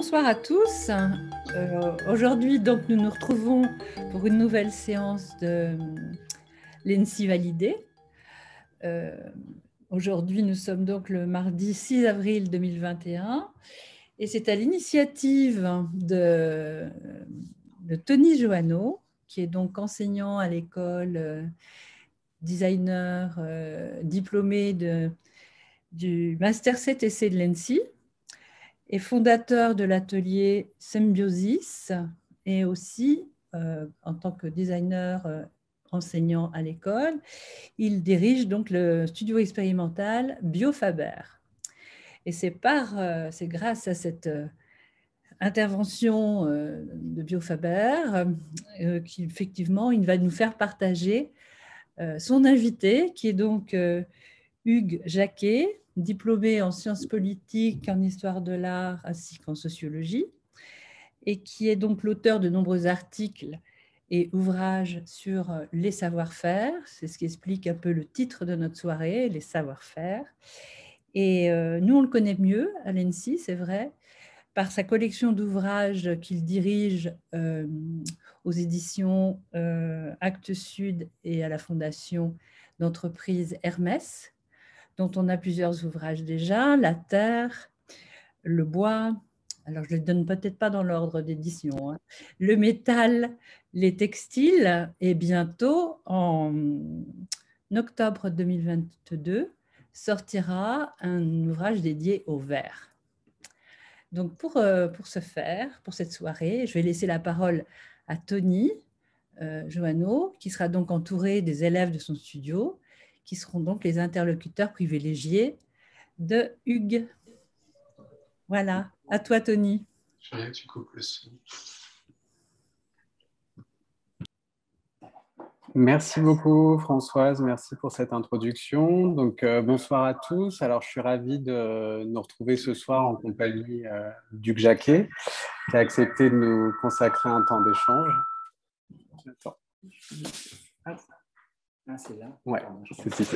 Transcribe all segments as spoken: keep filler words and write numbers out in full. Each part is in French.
bonsoir à tous. Euh, Aujourd'hui, donc, nous nous retrouvons pour une nouvelle séance de l'E N S I validée. Euh, Aujourd'hui, nous sommes donc le mardi six avril deux mille vingt et un et c'est à l'initiative de, de Tony Joanneau, qui est donc enseignant à l'école, euh, designer, euh, diplômé de, du Master sept essai de l'E N S I, et fondateur de l'atelier Symbiosis, et aussi euh, en tant que designer euh, enseignant à l'école, il dirige donc le studio expérimental BioFaber. Et c'est par, euh, c'est grâce à cette euh, intervention euh, de BioFaber euh, qu'effectivement il va nous faire partager euh, son invité, qui est donc euh, Hugues Jacquet, diplômé en sciences politiques, en histoire de l'art ainsi qu'en sociologie, et qui est donc l'auteur de nombreux articles et ouvrages sur les savoir-faire. C'est ce qui explique un peu le titre de notre soirée, les savoir-faire. Et euh, nous, on le connaît mieux à l'E N S I, c'est vrai, par sa collection d'ouvrages qu'il dirige euh, aux éditions euh, Actes Sud et à la fondation d'entreprise Hermès, dont on a plusieurs ouvrages déjà, La Terre, Le Bois, alors je ne les donne peut-être pas dans l'ordre d'édition, hein, Le Métal, Les Textiles, et bientôt, en octobre deux mille vingt-deux, sortira un ouvrage dédié au verre. Donc pour, euh, pour ce faire, pour cette soirée, je vais laisser la parole à Tony euh, Joanneau, qui sera donc entouré des élèves de son studio, qui seront donc les interlocuteurs privilégiés de Hugues. Voilà, à toi Tony. Je rien que tu coupes le son. Merci beaucoup Françoise, merci pour cette introduction. Donc euh, bonsoir à tous. Alors je suis ravi de nous retrouver ce soir en compagnie euh, d'Hugues Jacquet, qui a accepté de nous consacrer un temps d'échange. Attends. Ah, c'est là. Ouais, c'est ici.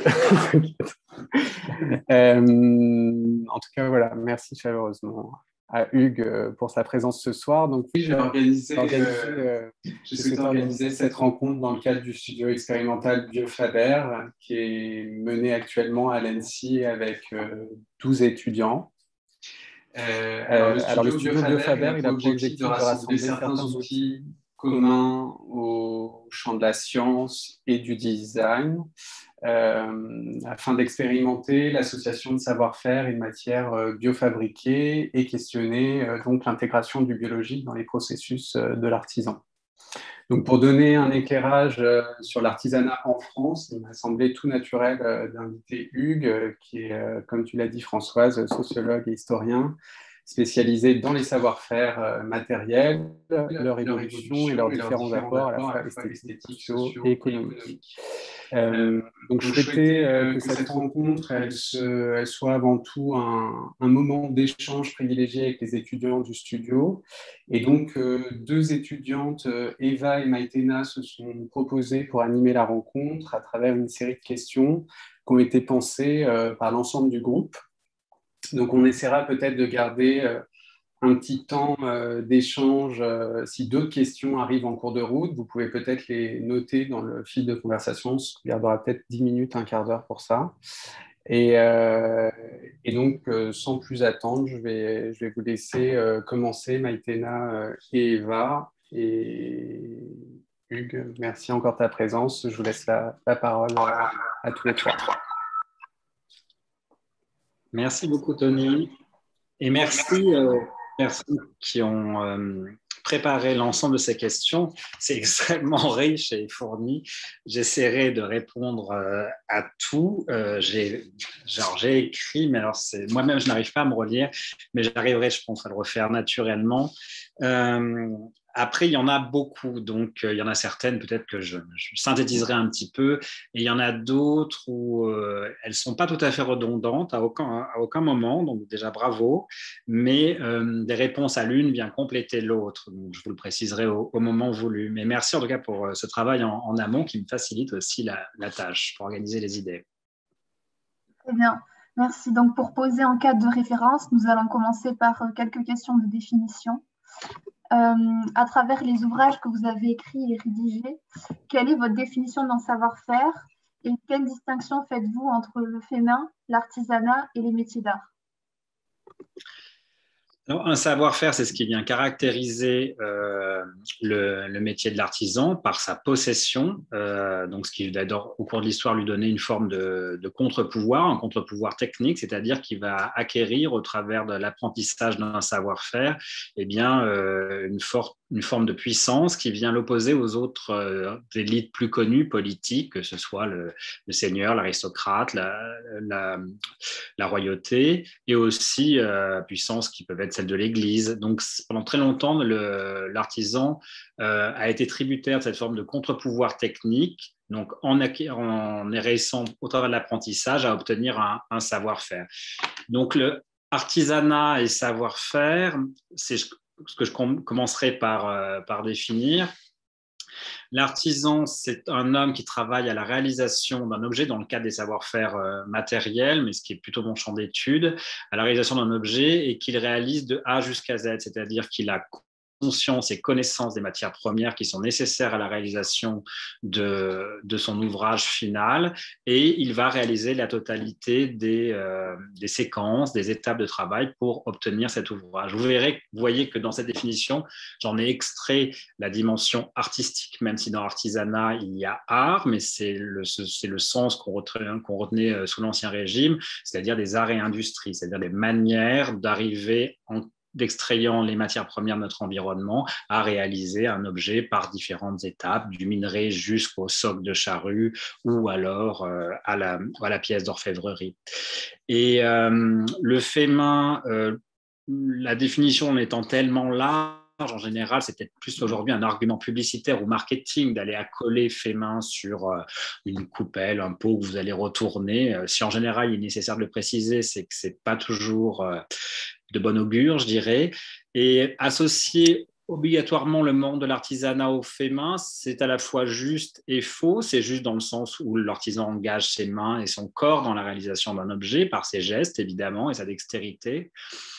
euh, en tout cas, voilà, merci chaleureusement à Hugues pour sa présence ce soir. Donc oui, j'ai organisé, organisé, euh, j'ai souhaité organiser cette rencontre dans le cadre du studio expérimental BioFaber, qui est mené actuellement à l'E N S I avec euh, douze étudiants. Euh, alors, le studio, alors, le studio BioFaber, il a pour objectif de rassembler certains outils communs au champ de la science et du design, euh, afin d'expérimenter l'association de savoir-faire et de matières euh, biofabriquées et questionner euh, donc l'intégration du biologique dans les processus euh, de l'artisan. Donc, pour donner un éclairage euh, sur l'artisanat en France, il m'a semblé tout naturel euh, d'inviter Hugues, euh, qui est, euh, comme tu l'as dit Françoise, sociologue et historien, spécialisé dans les savoir-faire euh, matériels, leur, leur évolution, évolution et leurs différents apports à la fois esthétiques, sociaux et économiques. Euh, donc, je souhaitais euh, que cette rencontre, elle, se, elle soit avant tout un, un moment d'échange privilégié avec les étudiants du studio. Et donc, euh, deux étudiantes, euh, Eva et Maïtena, se sont proposées pour animer la rencontre à travers une série de questions qui ont été pensées euh, par l'ensemble du groupe. Donc, on essaiera peut-être de garder euh, un petit temps euh, d'échange. Euh, si d'autres questions arrivent en cours de route, vous pouvez peut-être les noter dans le fil de conversation. On se gardera peut-être dix minutes, un quart d'heure pour ça. Et, euh, et donc, euh, sans plus attendre, je vais, je vais vous laisser euh, commencer, Maïtena euh, et Eva. Et Hugues, merci encore de ta présence. Je vous laisse la, la parole à, à tous les trois. Merci beaucoup, Tony. Et merci aux personnes qui ont euh, préparé l'ensemble de ces questions. C'est extrêmement riche et fourni. J'essaierai de répondre euh, à tout. Euh, j'ai, genre, j'ai écrit, mais alors c'est, moi-même, je n'arrive pas à me relire, mais j'arriverai, je pense, à le refaire naturellement. Euh, Après, il y en a beaucoup, donc euh, il y en a certaines peut-être que je, je synthétiserai un petit peu, et il y en a d'autres où euh, elles ne sont pas tout à fait redondantes à aucun, à aucun moment, donc déjà bravo, mais euh, des réponses à l'une viennent compléter l'autre, donc je vous le préciserai au, au moment voulu. Mais merci en tout cas pour euh, ce travail en, en amont qui me facilite aussi la, la tâche pour organiser les idées. Très bien. Merci. Donc, pour poser en cadre de référence, nous allons commencer par quelques questions de définition. Euh, à travers les ouvrages que vous avez écrits et rédigés, quelle est votre définition d'un savoir-faire et quelle distinction faites-vous entre le fait main, l'artisanat et les métiers d'art? Alors, un savoir-faire, c'est ce qui vient caractériser euh, le, le métier de l'artisan par sa possession, euh, donc ce qui d'ailleurs au cours de l'histoire lui donner une forme de, de contre-pouvoir, un contre-pouvoir technique, c'est-à-dire qu'il va acquérir au travers de l'apprentissage d'un savoir-faire, eh bien euh, une, for une forme de puissance qui vient l'opposer aux autres euh, élites plus connues politiques, que ce soit le, le seigneur, l'aristocrate, la, la, la royauté, et aussi euh, puissance qui peuvent être celle de l'Église. Donc, pendant très longtemps, l'artisan euh, a été tributaire de cette forme de contre-pouvoir technique, donc en, en réussissant au travers de l'apprentissage à obtenir un, un savoir-faire. Donc, le artisanat et savoir-faire, c'est ce que je com commencerai par, euh, par définir. L'artisan, c'est un homme qui travaille à la réalisation d'un objet dans le cadre des savoir-faire euh, matériels, mais ce qui est plutôt mon champ d'étude, à la réalisation d'un objet et qu'il réalise de A jusqu'à Z, c'est-à-dire qu'il a conscience et connaissance des matières premières qui sont nécessaires à la réalisation de, de son ouvrage final, et il va réaliser la totalité des, euh, des séquences, des étapes de travail pour obtenir cet ouvrage. Vous verrez, vous voyez que dans cette définition, j'en ai extrait la dimension artistique, même si dans l'artisanat, il y a art, mais c'est le, c'est le sens qu'on retenait, qu'on retenait sous l'Ancien Régime, c'est-à-dire des arts et industries, c'est-à-dire des manières d'arriver en d'extrayant les matières premières de notre environnement à réaliser un objet par différentes étapes, du minerai jusqu'au soc de charrue ou alors euh, à, la, à la pièce d'orfèvrerie. Et euh, le fait main, euh, la définition en étant tellement large, en général, c'est peut-être plus aujourd'hui un argument publicitaire ou marketing d'aller accoler fait main sur euh, une coupelle, un pot que vous allez retourner. Euh, si en général, il est nécessaire de le préciser, c'est que c'est pas toujours euh, de bon augure, je dirais. Et associer obligatoirement le monde de l'artisanat au fait main, c'est à la fois juste et faux. C'est juste dans le sens où l'artisan engage ses mains et son corps dans la réalisation d'un objet, par ses gestes, évidemment, et sa dextérité.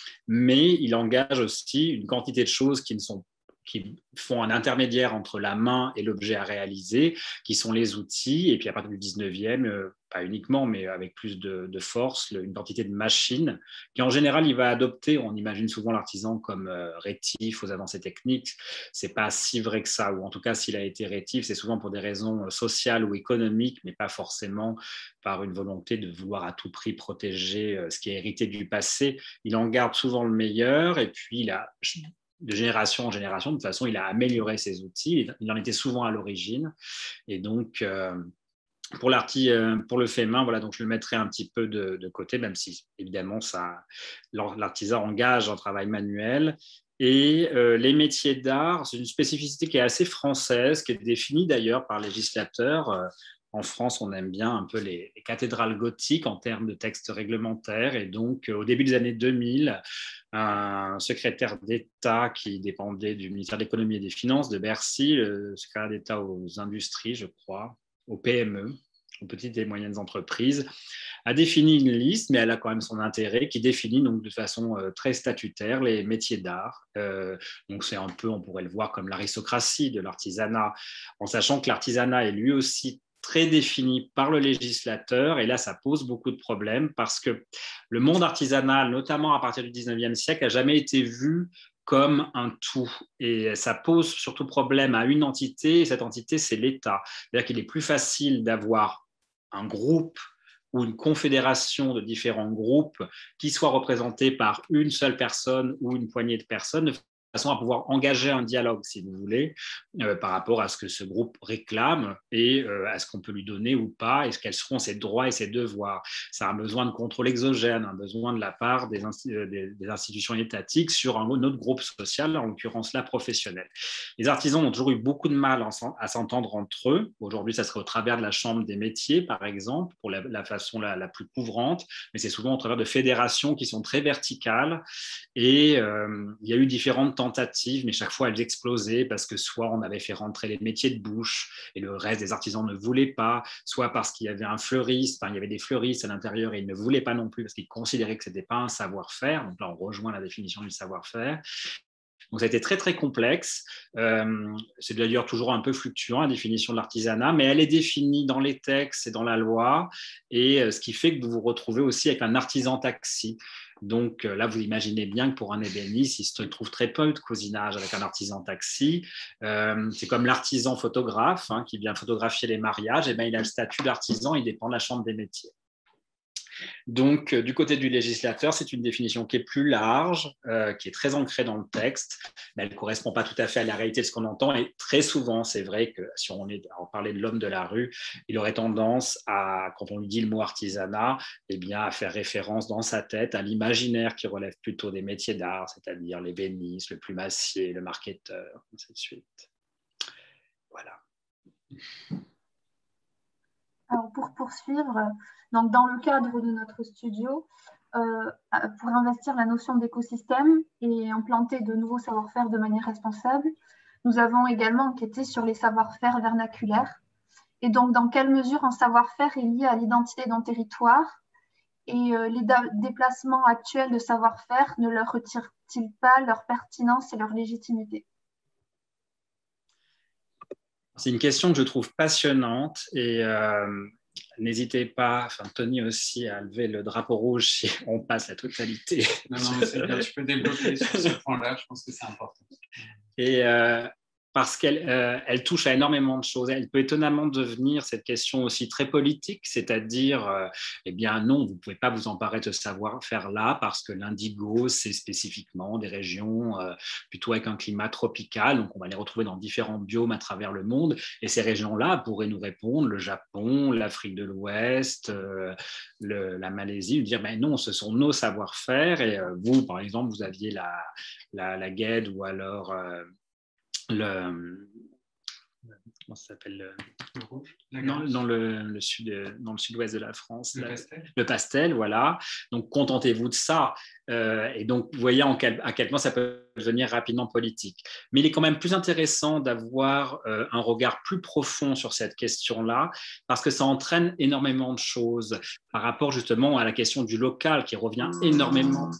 Mais il engage aussi une quantité de choses qui ne sont qui font un intermédiaire entre la main et l'objet à réaliser, qui sont les outils, et puis à partir du dix-neuvième, euh, pas uniquement, mais avec plus de, de force, une quantité de machines, qui en général, il va adopter, on imagine souvent l'artisan comme euh, rétif aux avancées techniques, c'est pas si vrai que ça, ou en tout cas, s'il a été rétif, c'est souvent pour des raisons sociales ou économiques, mais pas forcément par une volonté de vouloir à tout prix protéger euh, ce qui est hérité du passé. Il en garde souvent le meilleur, et puis il a de génération en génération, de toute façon, il a amélioré ses outils, il en était souvent à l'origine, et donc euh, pour, euh, pour le fait main, voilà, donc je le mettrai un petit peu de, de côté, même si évidemment l'artisan engage un travail manuel. Et euh, les métiers d'art, c'est une spécificité qui est assez française, qui est définie d'ailleurs par législateurs. Euh, En France, on aime bien un peu les, les cathédrales gothiques en termes de textes réglementaires. Et donc, au début des années deux mille, un secrétaire d'État qui dépendait du ministère de l'Économie et des Finances de Bercy, le secrétaire d'État aux industries, je crois, aux P M E, aux petites et moyennes entreprises, a défini une liste, mais elle a quand même son intérêt, qui définit donc de façon euh, très statutaire les métiers d'art. Euh, donc c'est un peu, on pourrait le voir comme l'aristocratie de l'artisanat, en sachant que l'artisanat est lui aussi très défini par le législateur, et là ça pose beaucoup de problèmes parce que le monde artisanal, notamment à partir du dix-neuvième siècle, n'a jamais été vu comme un tout, et ça pose surtout problème à une entité, et cette entité c'est l'État. C'est-à-dire qu'il est plus facile d'avoir un groupe ou une confédération de différents groupes qui soit représentés par une seule personne ou une poignée de personnes, de façon à pouvoir engager un dialogue, si vous voulez, euh, par rapport à ce que ce groupe réclame et euh, à ce qu'on peut lui donner ou pas, et quels seront ses droits et ses devoirs. Ça a un besoin de contrôle exogène, un besoin de la part des, insti des, des institutions étatiques sur un autre groupe social, en l'occurrence là professionnel. Les artisans ont toujours eu beaucoup de mal à s'entendre entre eux. Aujourd'hui, ça serait au travers de la Chambre des métiers, par exemple, pour la, la façon la, la plus couvrante, mais c'est souvent au travers de fédérations qui sont très verticales, et euh, il y a eu différentes tentatives, mais chaque fois elles explosaient parce que soit on avait fait rentrer les métiers de bouche et le reste des artisans ne voulaient pas, soit parce qu'il y avait un fleuriste, enfin, il y avait des fleuristes à l'intérieur et ils ne voulaient pas non plus parce qu'ils considéraient que ce n'était pas un savoir-faire. Donc là, on rejoint la définition du savoir-faire. Donc, ça a été très, très complexe. Euh, c'est d'ailleurs toujours un peu fluctuant, la définition de l'artisanat, mais elle est définie dans les textes et dans la loi, et euh, ce qui fait que vous vous retrouvez aussi avec un artisan taxi. Donc euh, là, vous imaginez bien que pour un ébéniste, il se trouve très peu de cousinage avec un artisan taxi. Euh, c'est comme l'artisan photographe hein, qui vient photographier les mariages. Et bien, il a le statut d'artisan, il dépend de la chambre des métiers. Donc, euh, du côté du législateur, c'est une définition qui est plus large, euh, qui est très ancrée dans le texte, mais elle ne correspond pas tout à fait à la réalité de ce qu'on entend. Et très souvent, c'est vrai que si on, est, on parlait de l'homme de la rue, il aurait tendance à, quand on lui dit le mot artisanat, eh bien, à faire référence dans sa tête à l'imaginaire qui relève plutôt des métiers d'art, c'est-à-dire l'ébéniste, le plumassier, le marketeur, ainsi de suite. Voilà. Alors, pour poursuivre, donc dans le cadre de notre studio, euh, pour investir la notion d'écosystème et implanter de nouveaux savoir-faire de manière responsable, nous avons également enquêté sur les savoir-faire vernaculaires. Et donc, dans quelle mesure un savoir-faire est lié à l'identité d'un territoire et euh, les déplacements actuels de savoir-faire ne leur retirent-ils pas leur pertinence et leur légitimité? C'est une question que je trouve passionnante et euh, n'hésitez pas, enfin Tony aussi, à lever le drapeau rouge si on passe la totalité. Non, non, mais c'est bien, tu peux développer sur ce point-là, je pense que c'est important. Et euh, parce qu'elle euh, elle touche à énormément de choses. Elle peut étonnamment devenir cette question aussi très politique, c'est-à-dire, euh, eh bien non, vous ne pouvez pas vous emparer de ce savoir-faire-là parce que l'indigo, c'est spécifiquement des régions euh, plutôt avec un climat tropical, donc on va les retrouver dans différents biomes à travers le monde, et ces régions-là pourraient nous répondre, le Japon, l'Afrique de l'Ouest, euh, le, la Malaisie, nous dire, ben non, ce sont nos savoir-faire, et euh, vous, par exemple, vous aviez la, la, la guêde ou alors... Euh, le comment ça s'appelle le, le rouge, non, dans le, le sud dans le sud-ouest de la France le la, pastel le pastel voilà, donc contentez-vous de ça euh, et donc vous voyez en quel, à quel point ça peut devenir rapidement politique, mais il est quand même plus intéressant d'avoir euh, un regard plus profond sur cette question-là parce que ça entraîne énormément de choses par rapport justement à la question du local qui revient énormément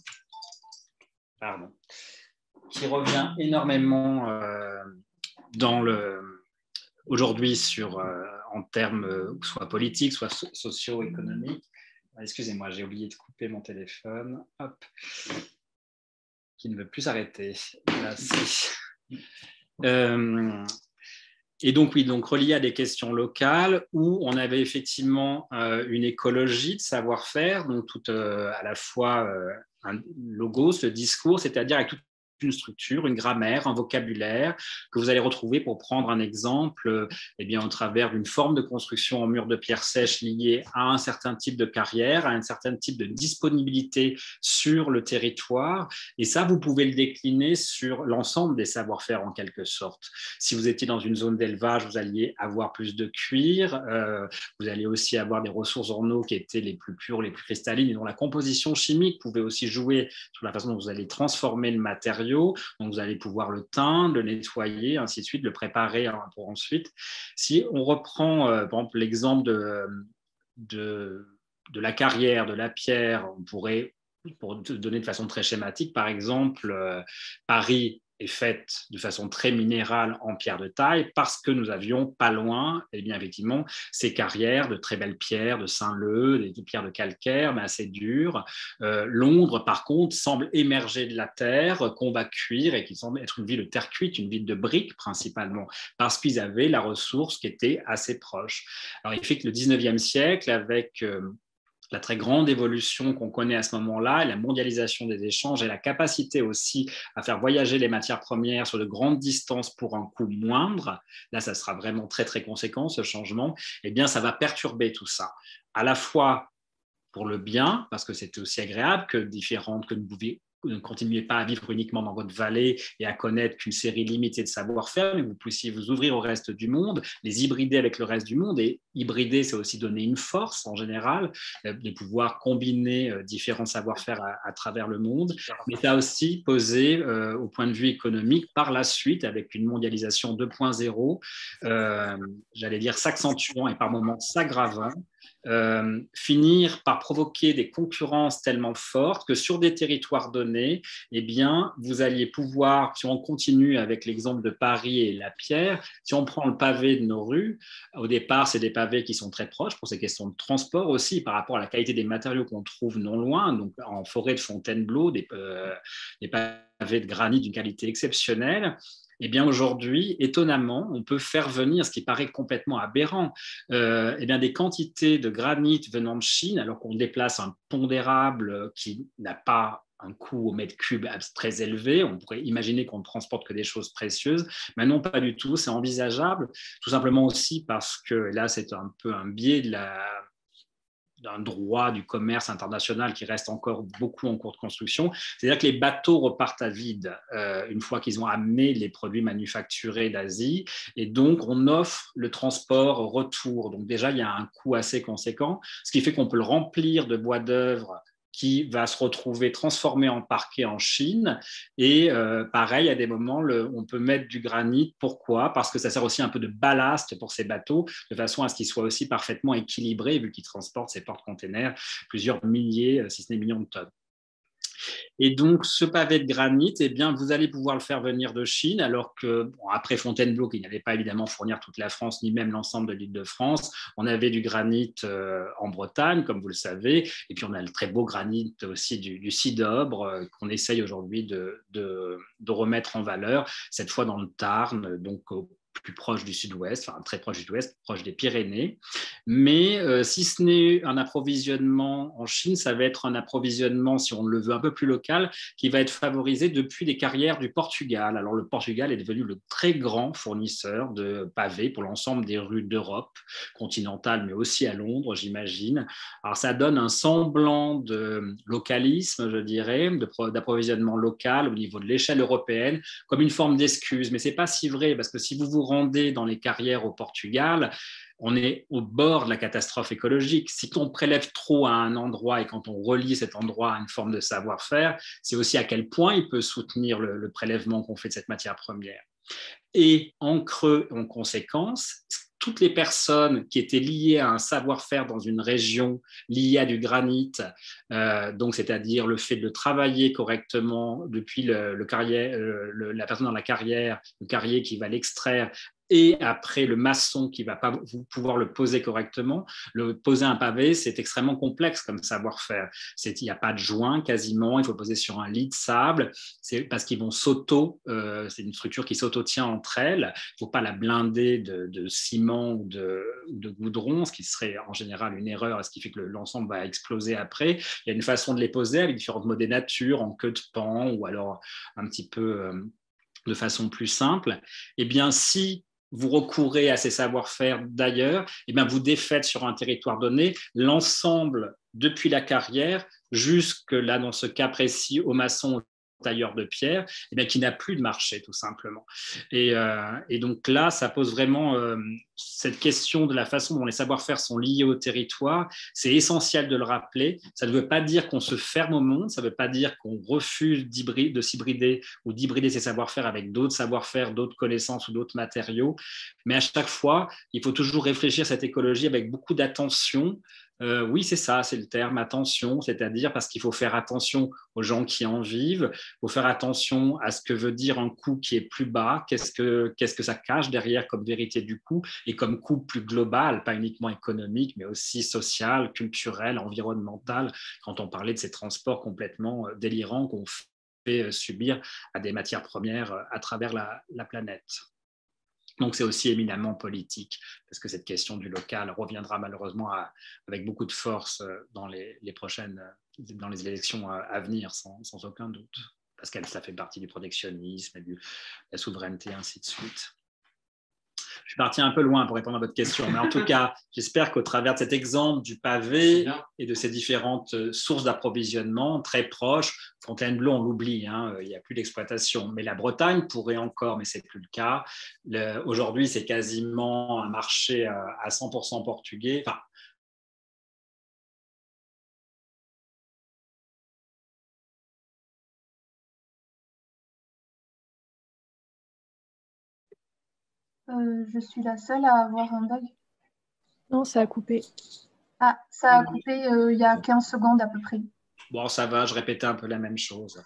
pardon qui revient énormément euh, dans le, aujourd'hui sur, euh, en termes euh, soit politiques, soit so- socio-économiques. Excusez-moi, j'ai oublié de couper mon téléphone. Hop. Qui ne veut plus s'arrêter. Là, si. Euh, et donc, oui, donc relié à des questions locales où on avait effectivement euh, une écologie de savoir-faire, donc tout euh, à la fois euh, un logos, le discours, c'est-à-dire avec toute une structure, une grammaire, un vocabulaire que vous allez retrouver pour prendre un exemple eh bien, au travers d'une forme de construction en mur de pierre sèche liée à un certain type de carrière, à un certain type de disponibilité sur le territoire. Et ça, vous pouvez le décliner sur l'ensemble des savoir-faire en quelque sorte. Si vous étiez dans une zone d'élevage, vous alliez avoir plus de cuir, euh, vous alliez aussi avoir des ressources en eau qui étaient les plus pures, les plus cristallines et dont la composition chimique pouvait aussi jouer sur la façon dont vous allez transformer le matériau. Donc, vous allez pouvoir le teindre, le nettoyer, ainsi de suite, le préparer pour ensuite. Si on reprend, euh, par exemple, l'exemple de, de, de la carrière, de la pierre, on pourrait, pour te donner de façon très schématique, par exemple, euh, Paris est faite de façon très minérale en pierre de taille parce que nous avions pas loin, et eh bien effectivement, ces carrières de très belles pierres, de Saint-Leu, des pierres de calcaire, mais assez dures. Euh, Londres, par contre, semble émerger de la terre qu'on va cuire et qui semble être une ville de terre cuite, une ville de briques principalement, parce qu'ils avaient la ressource qui était assez proche. Alors, il fait que le dix-neuvième siècle, avec euh, la très grande évolution qu'on connaît à ce moment-là, la mondialisation des échanges et la capacité aussi à faire voyager les matières premières sur de grandes distances pour un coût moindre, là, ça sera vraiment très, très conséquent, ce changement, eh bien, ça va perturber tout ça. À la fois pour le bien, parce que c'était aussi agréable que différentes, que nous ne continuez pas à vivre uniquement dans votre vallée et à connaître qu'une série limitée de savoir-faire, mais vous puissiez vous ouvrir au reste du monde, les hybrider avec le reste du monde. Et hybrider, c'est aussi donner une force en général, de pouvoir combiner différents savoir-faire à, à travers le monde. Mais ça a aussi posé, euh, au point de vue économique, par la suite, avec une mondialisation deux point zéro, euh, j'allais dire s'accentuant et par moments s'aggravant, Euh, finir par provoquer des concurrences tellement fortes que sur des territoires donnés, eh bien, vous alliez pouvoir, si on continue avec l'exemple de Paris et la pierre, si on prend le pavé de nos rues, au départ, c'est des pavés qui sont très proches pour ces questions de transport aussi, par rapport à la qualité des matériaux qu'on trouve non loin, donc en forêt de Fontainebleau, des, euh, des pavés de granit d'une qualité exceptionnelle. Eh bien, aujourd'hui, étonnamment, on peut faire venir, ce qui paraît complètement aberrant, euh, eh bien, des quantités de granit venant de Chine, alors qu'on déplace un pondérable qui n'a pas un coût au mètre cube très élevé. On pourrait imaginer qu'on ne transporte que des choses précieuses, mais non, pas du tout. C'est envisageable, tout simplement aussi parce que, là, c'est un peu un biais de la... d'un droit du commerce international qui reste encore beaucoup en cours de construction. C'est-à-dire que les bateaux repartent à vide euh, une fois qu'ils ont amené les produits manufacturés d'Asie, et donc on offre le transport au retour. Donc déjà, il y a un coût assez conséquent, ce qui fait qu'on peut le remplir de bois d'œuvre qui va se retrouver transformé en parquet en Chine. Et euh, pareil, à des moments, le, on peut mettre du granit. Pourquoi? Parce que ça sert aussi un peu de ballast pour ces bateaux, de façon à ce qu'ils soient aussi parfaitement équilibrés, vu qu'ils transportent ces porte-containers plusieurs milliers, si ce n'est millions de tonnes. Et donc, ce pavé de granit, eh bien, vous allez pouvoir le faire venir de Chine, alors que, bon, après Fontainebleau, qui n'allait pas évidemment fournir toute la France, ni même l'ensemble de l'Île-de-France, on avait du granit euh, en Bretagne, comme vous le savez, et puis on a le très beau granit aussi du, du Cidobre, euh, qu'on essaye aujourd'hui de, de, de remettre en valeur, cette fois dans le Tarn, donc au plus proche du sud-ouest, enfin très proche du sud-ouest, proche des Pyrénées. Mais euh, si ce n'est un approvisionnement en Chine, ça va être un approvisionnement, si on le veut, un peu plus local, qui va être favorisé depuis les carrières du Portugal. Alors le Portugal est devenu le très grand fournisseur de pavés pour l'ensemble des rues d'Europe continentale, mais aussi à Londres, j'imagine. Alors ça donne un semblant de localisme, je dirais, d'approvisionnement local au niveau de l'échelle européenne, comme une forme d'excuse. Mais ce n'est pas si vrai, parce que si vous vous rendez dans les carrières au Portugal, on est au bord de la catastrophe écologique. Si on prélève trop à un endroit et quand on relie cet endroit à une forme de savoir-faire, c'est aussi à quel point il peut soutenir le, le prélèvement qu'on fait de cette matière première. Et en creux, en conséquence, toutes les personnes qui étaient liées à un savoir-faire dans une région, liées à du granit, euh, donc c'est-à-dire le fait de travailler correctement depuis le, le carrière, le, la personne dans la carrière, le carrier qui va l'extraire, et après le maçon qui ne va pas pouvoir le poser correctement. Le poser un pavé, c'est extrêmement complexe comme savoir-faire. Il n'y a pas de joint quasiment, il faut poser sur un lit de sable, c'est parce qu'ils vont s'auto, euh, c'est une structure qui s'auto-tient entre elles, il ne faut pas la blinder de, de ciment ou de, de goudron, ce qui serait en général une erreur, ce qui fait que l'ensemble va exploser après. Il y a une façon de les poser avec différentes modénatures, en queue de pan ou alors un petit peu euh, de façon plus simple. Eh bien, si vous recourez à ces savoir-faire d'ailleurs, eh bien vous défaites sur un territoire donné l'ensemble depuis la carrière jusque là, dans ce cas précis, au maçon, tailleur de pierre, eh bien, qui n'a plus de marché tout simplement. Et, euh, et donc là, ça pose vraiment euh, cette question de la façon dont les savoir-faire sont liés au territoire. C'est essentiel de le rappeler. Ça ne veut pas dire qu'on se ferme au monde, ça ne veut pas dire qu'on refuse de s'hybrider ou d'hybrider ses savoir-faire avec d'autres savoir-faire, d'autres connaissances ou d'autres matériaux. Mais à chaque fois, il faut toujours réfléchir à cette écologie avec beaucoup d'attention. Euh, oui, c'est ça, c'est le terme, attention, c'est-à-dire parce qu'il faut faire attention aux gens qui en vivent, il faut faire attention à ce que veut dire un coût qui est plus bas, qu'est-ce que, qu'est-ce que ça cache derrière comme vérité du coût et comme coût plus global, pas uniquement économique, mais aussi social, culturel, environnemental, quand on parlait de ces transports complètement délirants qu'on fait subir à des matières premières à travers la, la planète. Donc, c'est aussi éminemment politique, parce que cette question du local reviendra malheureusement à, avec beaucoup de force dans les, les prochaines, dans les élections à venir, sans, sans aucun doute, parce que ça fait partie du protectionnisme, et de la souveraineté, ainsi de suite. suis parti un peu loin pour répondre à votre question, mais en tout cas, j'espère qu'au travers de cet exemple du pavé et de ces différentes sources d'approvisionnement très proches, Fontainebleau, on l'oublie, hein, il n'y a plus d'exploitation, mais la Bretagne pourrait encore, mais ce n'est plus le cas. Le, aujourd'hui, c'est quasiment un marché à cent pour cent portugais. Enfin, Euh, je suis la seule à avoir un bug. Non, ça a coupé. Ah, ça a coupé euh, il y a quinze secondes à peu près. Bon, ça va, je répétais un peu la même chose.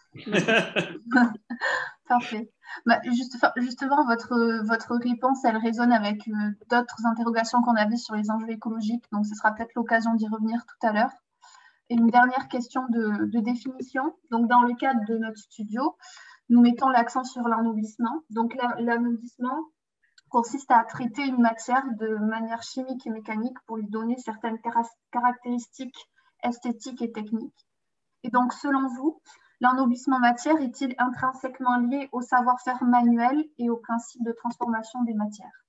Parfait. Bah, juste, justement, votre, votre réponse, elle résonne avec euh, d'autres interrogations qu'on avait sur les enjeux écologiques, donc ce sera peut-être l'occasion d'y revenir tout à l'heure. Et une dernière question de, de définition. Donc, dans le cadre de notre studio, nous mettons l'accent sur l'ennoblissement. Donc, l'ennoblissement consiste à traiter une matière de manière chimique et mécanique pour lui donner certaines caractéristiques esthétiques et techniques. Et donc, selon vous, l'ennoblissement matière est-il intrinsèquement lié au savoir-faire manuel et au principe de transformation des matières?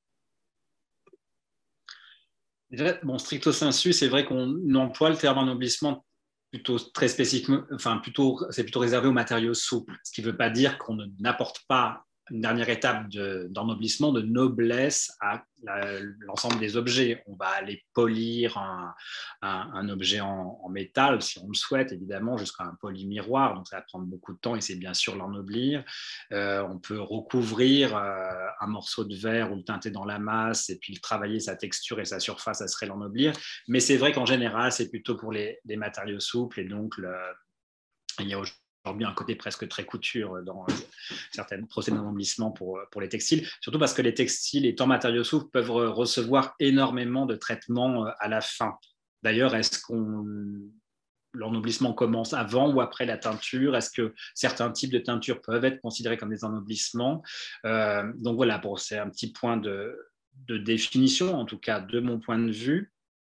Déjà, bon, stricto sensu, c'est vrai qu'on emploie le terme ennoblissement plutôt très spécifiquement, enfin plutôt, c'est plutôt réservé aux matériaux souples, ce qui ne veut pas dire qu'on n'apporte pas une dernière étape d'ennoblissement, de, de noblesse à la, l'ensemble des objets. On va aller polir un, un, un objet en, en métal, si on le souhaite, évidemment, jusqu'à un polymiroir, donc ça va prendre beaucoup de temps et c'est bien sûr l'ennoblir. Euh, on peut recouvrir euh, un morceau de verre ou le teinter dans la masse et puis travailler sa texture et sa surface, ça serait l'ennoblir. Mais c'est vrai qu'en général, c'est plutôt pour les, les matériaux souples et donc le, il y a aujourd'hui un côté presque très couture dans certains procédés d'ennoblissement pour, pour les textiles, surtout parce que les textiles étant matériaux souples peuvent recevoir énormément de traitements à la fin. D'ailleurs, est-ce qu'on l'ennoblissement commence avant ou après la teinture? Est-ce que certains types de teintures peuvent être considérés comme des ennoblissements? euh, Donc voilà, bon, c'est un petit point de, de définition, en tout cas de mon point de vue.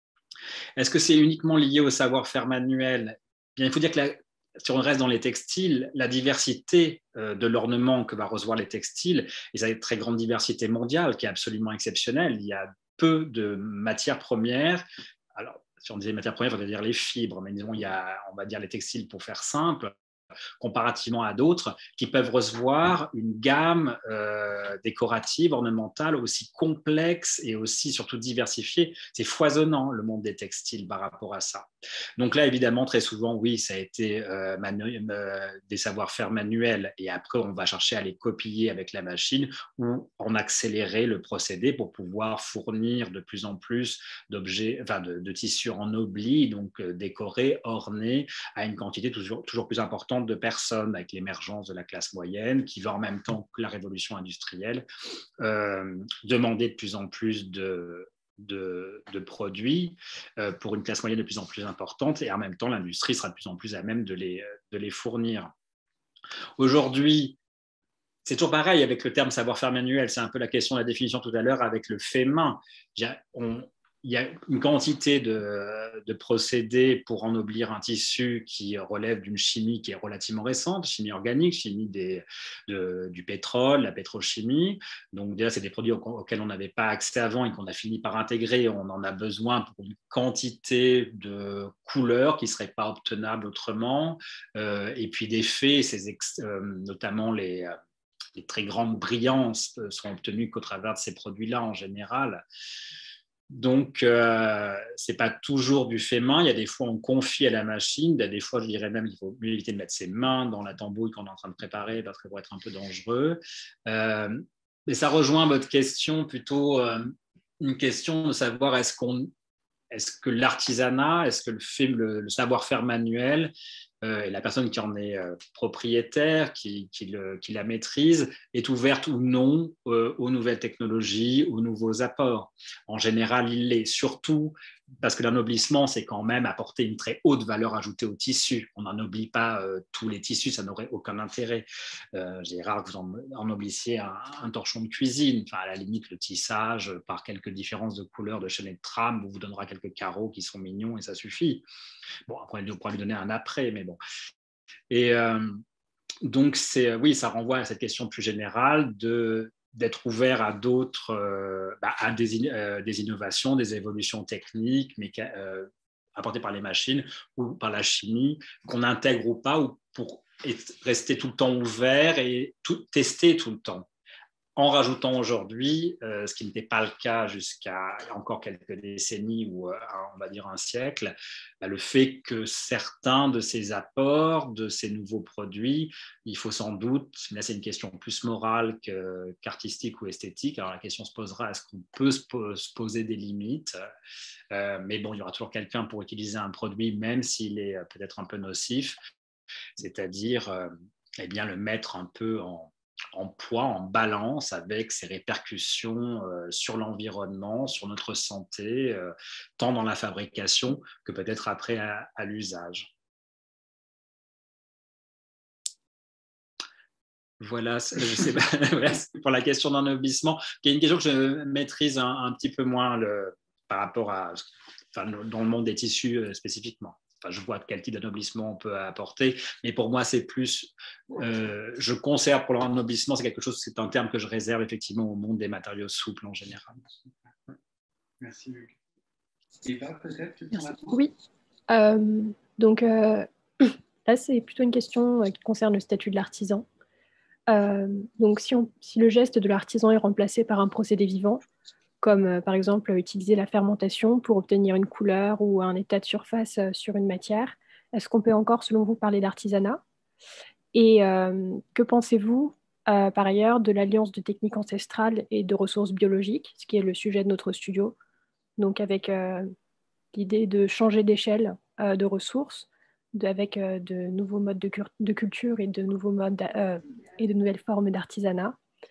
Est-ce que c'est uniquement lié au savoir-faire manuel? Bien, il faut dire que la si on reste dans les textiles, la diversité de l'ornement que va recevoir les textiles, et ça a une très grande diversité mondiale qui est absolument exceptionnelle. Il y a peu de matières premières. Alors, si on disait matières premières, on va dire les fibres, mais disons, il y a, on va dire les textiles pour faire simple, comparativement à d'autres qui peuvent recevoir une gamme euh, décorative, ornementale aussi complexe et aussi surtout diversifiée. C'est foisonnant le monde des textiles par rapport à ça. Donc là, évidemment, très souvent, oui, ça a été euh, manu- euh, des savoir-faire manuels et après, on va chercher à les copier avec la machine ou en accélérer le procédé pour pouvoir fournir de plus en plus d'objets, enfin de, de tissus ennoblis, donc euh, décorés, ornés à une quantité toujours, toujours plus importante de personnes avec l'émergence de la classe moyenne qui va en même temps que la révolution industrielle euh, demander de plus en plus de, de, de produits euh, pour une classe moyenne de plus en plus importante et en même temps l'industrie sera de plus en plus à même de les, de les fournir. Aujourd'hui, c'est toujours pareil avec le terme savoir-faire manuel, c'est un peu la question de la définition tout à l'heure avec le fait main. On, il y a une quantité de, de procédés pour ennoblir un tissu qui relève d'une chimie qui est relativement récente, chimie organique, chimie des, de, du pétrole, la pétrochimie. Donc déjà, c'est des produits auxquels on n'avait pas accès avant et qu'on a fini par intégrer. On en a besoin pour une quantité de couleurs qui ne seraient pas obtenables autrement. Euh, et puis d'effets, euh, notamment les... les très grandes brillances sont obtenues qu'au travers de ces produits-là en général. Donc, euh, ce n'est pas toujours du fait main. Il y a des fois, on confie à la machine. Il y a des fois, je dirais même qu'il faut mieux éviter de mettre ses mains dans la tambouille qu'on est en train de préparer parce que ça pourrait être un peu dangereux. Euh, mais ça rejoint votre question, plutôt euh, une question de savoir est-ce qu'on, est-ce que l'artisanat, est-ce que le, fait, le, le savoir-faire manuel euh, et la personne qui en est euh, propriétaire, qui, qui, le, qui la maîtrise, est ouverte ou non euh, aux nouvelles technologies, aux nouveaux apports. En général, il l'est, surtout parce que l'ennoblissement, c'est quand même apporter une très haute valeur ajoutée au tissu. On n'ennoblit pas euh, tous les tissus, ça n'aurait aucun intérêt. Euh, c'est rare que vous ennoblissiez un, un torchon de cuisine. Enfin, à la limite, le tissage, par quelques différences de couleurs de chaîne et de trame, vous, vous donnera quelques carreaux qui sont mignons et ça suffit. Bon, après, on pourra lui donner un après, mais bon. Et euh, donc, c'est, oui, ça renvoie à cette question plus générale de, d'être ouvert à d'autres, euh, bah, à des, euh, des innovations, des évolutions techniques, mais euh, apportées par les machines ou par la chimie, qu'on intègre ou pas, ou pour rester tout le temps ouvert et tout, tester tout le temps. En rajoutant aujourd'hui, euh, ce qui n'était pas le cas jusqu'à encore quelques décennies ou euh, on va dire un siècle, bah, le fait que certains de ces apports, de ces nouveaux produits, il faut sans doute, là c'est une question plus morale que, qu'artistique ou esthétique, alors la question se posera, est-ce qu'on peut se, se poser des limites, euh, mais bon, il y aura toujours quelqu'un pour utiliser un produit, même s'il est peut-être un peu nocif, c'est-à-dire euh, eh bien, le mettre un peu en en poids, en balance avec ses répercussions euh, sur l'environnement, sur notre santé, euh, tant dans la fabrication que peut-être après à, à l'usage. Voilà, je sais pas, pour la question d'ennoblissement, qui est une question que je maîtrise un, un petit peu moins le, par rapport à, enfin, dans le monde des tissus euh, spécifiquement. Enfin, je vois quel type d'ennoblissement on peut apporter, mais pour moi, c'est plus, euh, je conserve pour l'ennoblissement, c'est quelque chose, c'est un terme que je réserve effectivement au monde des matériaux souples en général. Merci, Hugues. Eva, peut-être Oui. Euh, donc, euh, là, c'est plutôt une question qui concerne le statut de l'artisan. Euh, donc, si, on, si le geste de l'artisan est remplacé par un procédé vivant, comme euh, par exemple utiliser la fermentation pour obtenir une couleur ou un état de surface euh, sur une matière, est-ce qu'on peut encore, selon vous, parler d'artisanat? Et euh, que pensez-vous, euh, par ailleurs, de l'alliance de techniques ancestrales et de ressources biologiques, ce qui est le sujet de notre studio, donc avec euh, l'idée de changer d'échelle euh, de ressources, de, avec euh, de nouveaux modes de, de culture et de, nouveaux modes euh, et de nouvelles formes d'artisanat.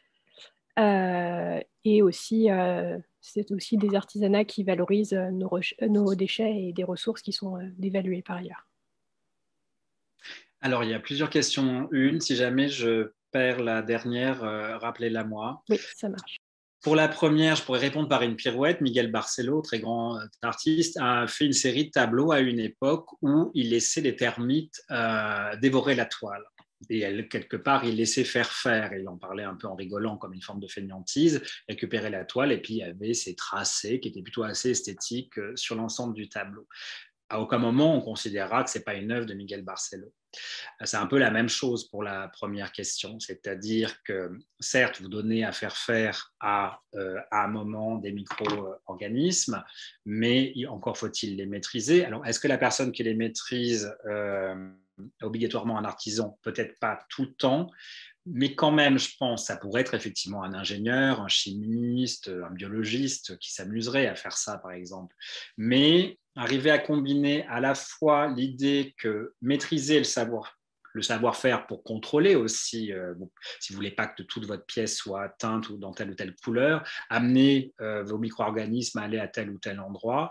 Euh, et aussi, euh, c'est aussi des artisanats qui valorisent nos, nos déchets et des ressources qui sont euh, dévaluées par ailleurs. Alors, il y a plusieurs questions. Une, si jamais je perds la dernière, euh, rappelez-la moi. Oui, ça marche. Pour la première, je pourrais répondre par une pirouette. Miguel Barcelo, très grand artiste, a fait une série de tableaux à une époque où il laissait les termites euh, dévorer la toile. Et elle, quelque part, il laissait faire faire. Il en parlait un peu en rigolant, comme une forme de fainéantise, récupérer la toile, et puis il y avait ces tracés qui étaient plutôt assez esthétiques euh, sur l'ensemble du tableau. À aucun moment, on considérera que ce n'est pas une œuvre de Miguel Barcelo. C'est un peu la même chose pour la première question, c'est-à-dire que certes, vous donnez à faire faire à, euh, à un moment des micro-organismes, mais encore faut-il les maîtriser. Alors, est-ce que la personne qui les maîtrise euh, est obligatoirement un artisan? Peut-être pas tout le temps, mais quand même, je pense, ça pourrait être effectivement un ingénieur, un chimiste, un biologiste qui s'amuserait à faire ça, par exemple. Mais arriver à combiner à la fois l'idée que maîtriser le savoir, le savoir-faire pour contrôler aussi, euh, bon, si vous voulez pas que toute votre pièce soit teinte ou dans telle ou telle couleur, amener euh, vos micro-organismes à aller à tel ou tel endroit.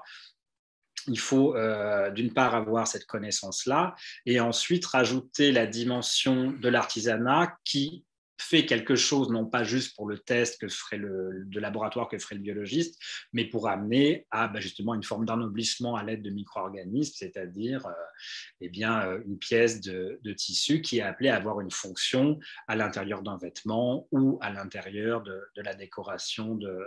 Il faut euh, d'une part avoir cette connaissance-là et ensuite rajouter la dimension de l'artisanat qui fait quelque chose, non pas juste pour le test que ferait le, de laboratoire que ferait le biologiste, mais pour amener à bah, justement une forme d'ennoblissement à l'aide de micro-organismes, c'est-à-dire euh, eh bien, une pièce de, de tissu qui est appelée à avoir une fonction à l'intérieur d'un vêtement ou à l'intérieur de, de la décoration de,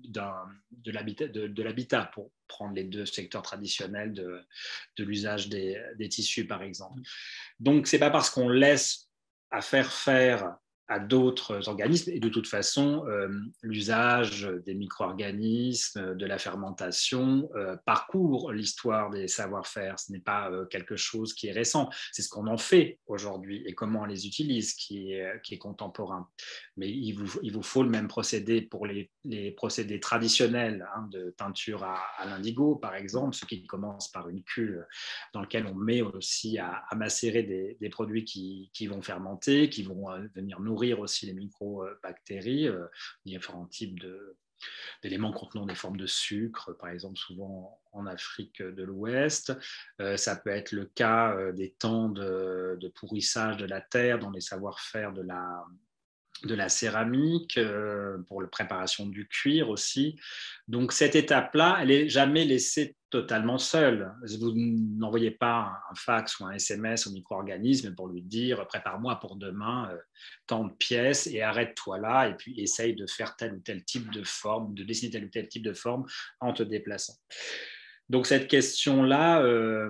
de l'habitat, de, de l'habitat, pour prendre les deux secteurs traditionnels de, de l'usage des, des tissus, par exemple. Donc, ce n'est pas parce qu'on laisse à faire faire à d'autres organismes, et de toute façon, euh, l'usage des micro-organismes, de la fermentation, euh, parcourt l'histoire des savoir-faire. Ce n'est pas euh, quelque chose qui est récent, c'est ce qu'on en fait aujourd'hui et comment on les utilise qui est, qui est contemporain. Mais il vous, il vous faut le même procédé pour les, les procédés traditionnels hein, de peinture à, à l'indigo, par exemple, ce qui commence par une cuve dans laquelle on met aussi à, à macérer des, des produits qui, qui vont fermenter, qui vont euh, venir nourrir aussi les micro-bactéries, euh, différents types de, d'éléments contenant des formes de sucre, par exemple souvent en Afrique de l'Ouest. Euh, ça peut être le cas euh, des temps de, de pourrissage de la terre dans les savoir-faire de la, de la céramique, euh, pour la préparation du cuir aussi. Donc cette étape-là, elle n'est jamais laissée totalement seul. Vous n'envoyez pas un fax ou un S M S au micro-organisme pour lui dire « prépare-moi pour demain euh, tant de pièces et arrête-toi là et puis essaye de faire tel ou tel type de forme, de dessiner tel ou tel type de forme en te déplaçant. » Donc cette question-là, euh,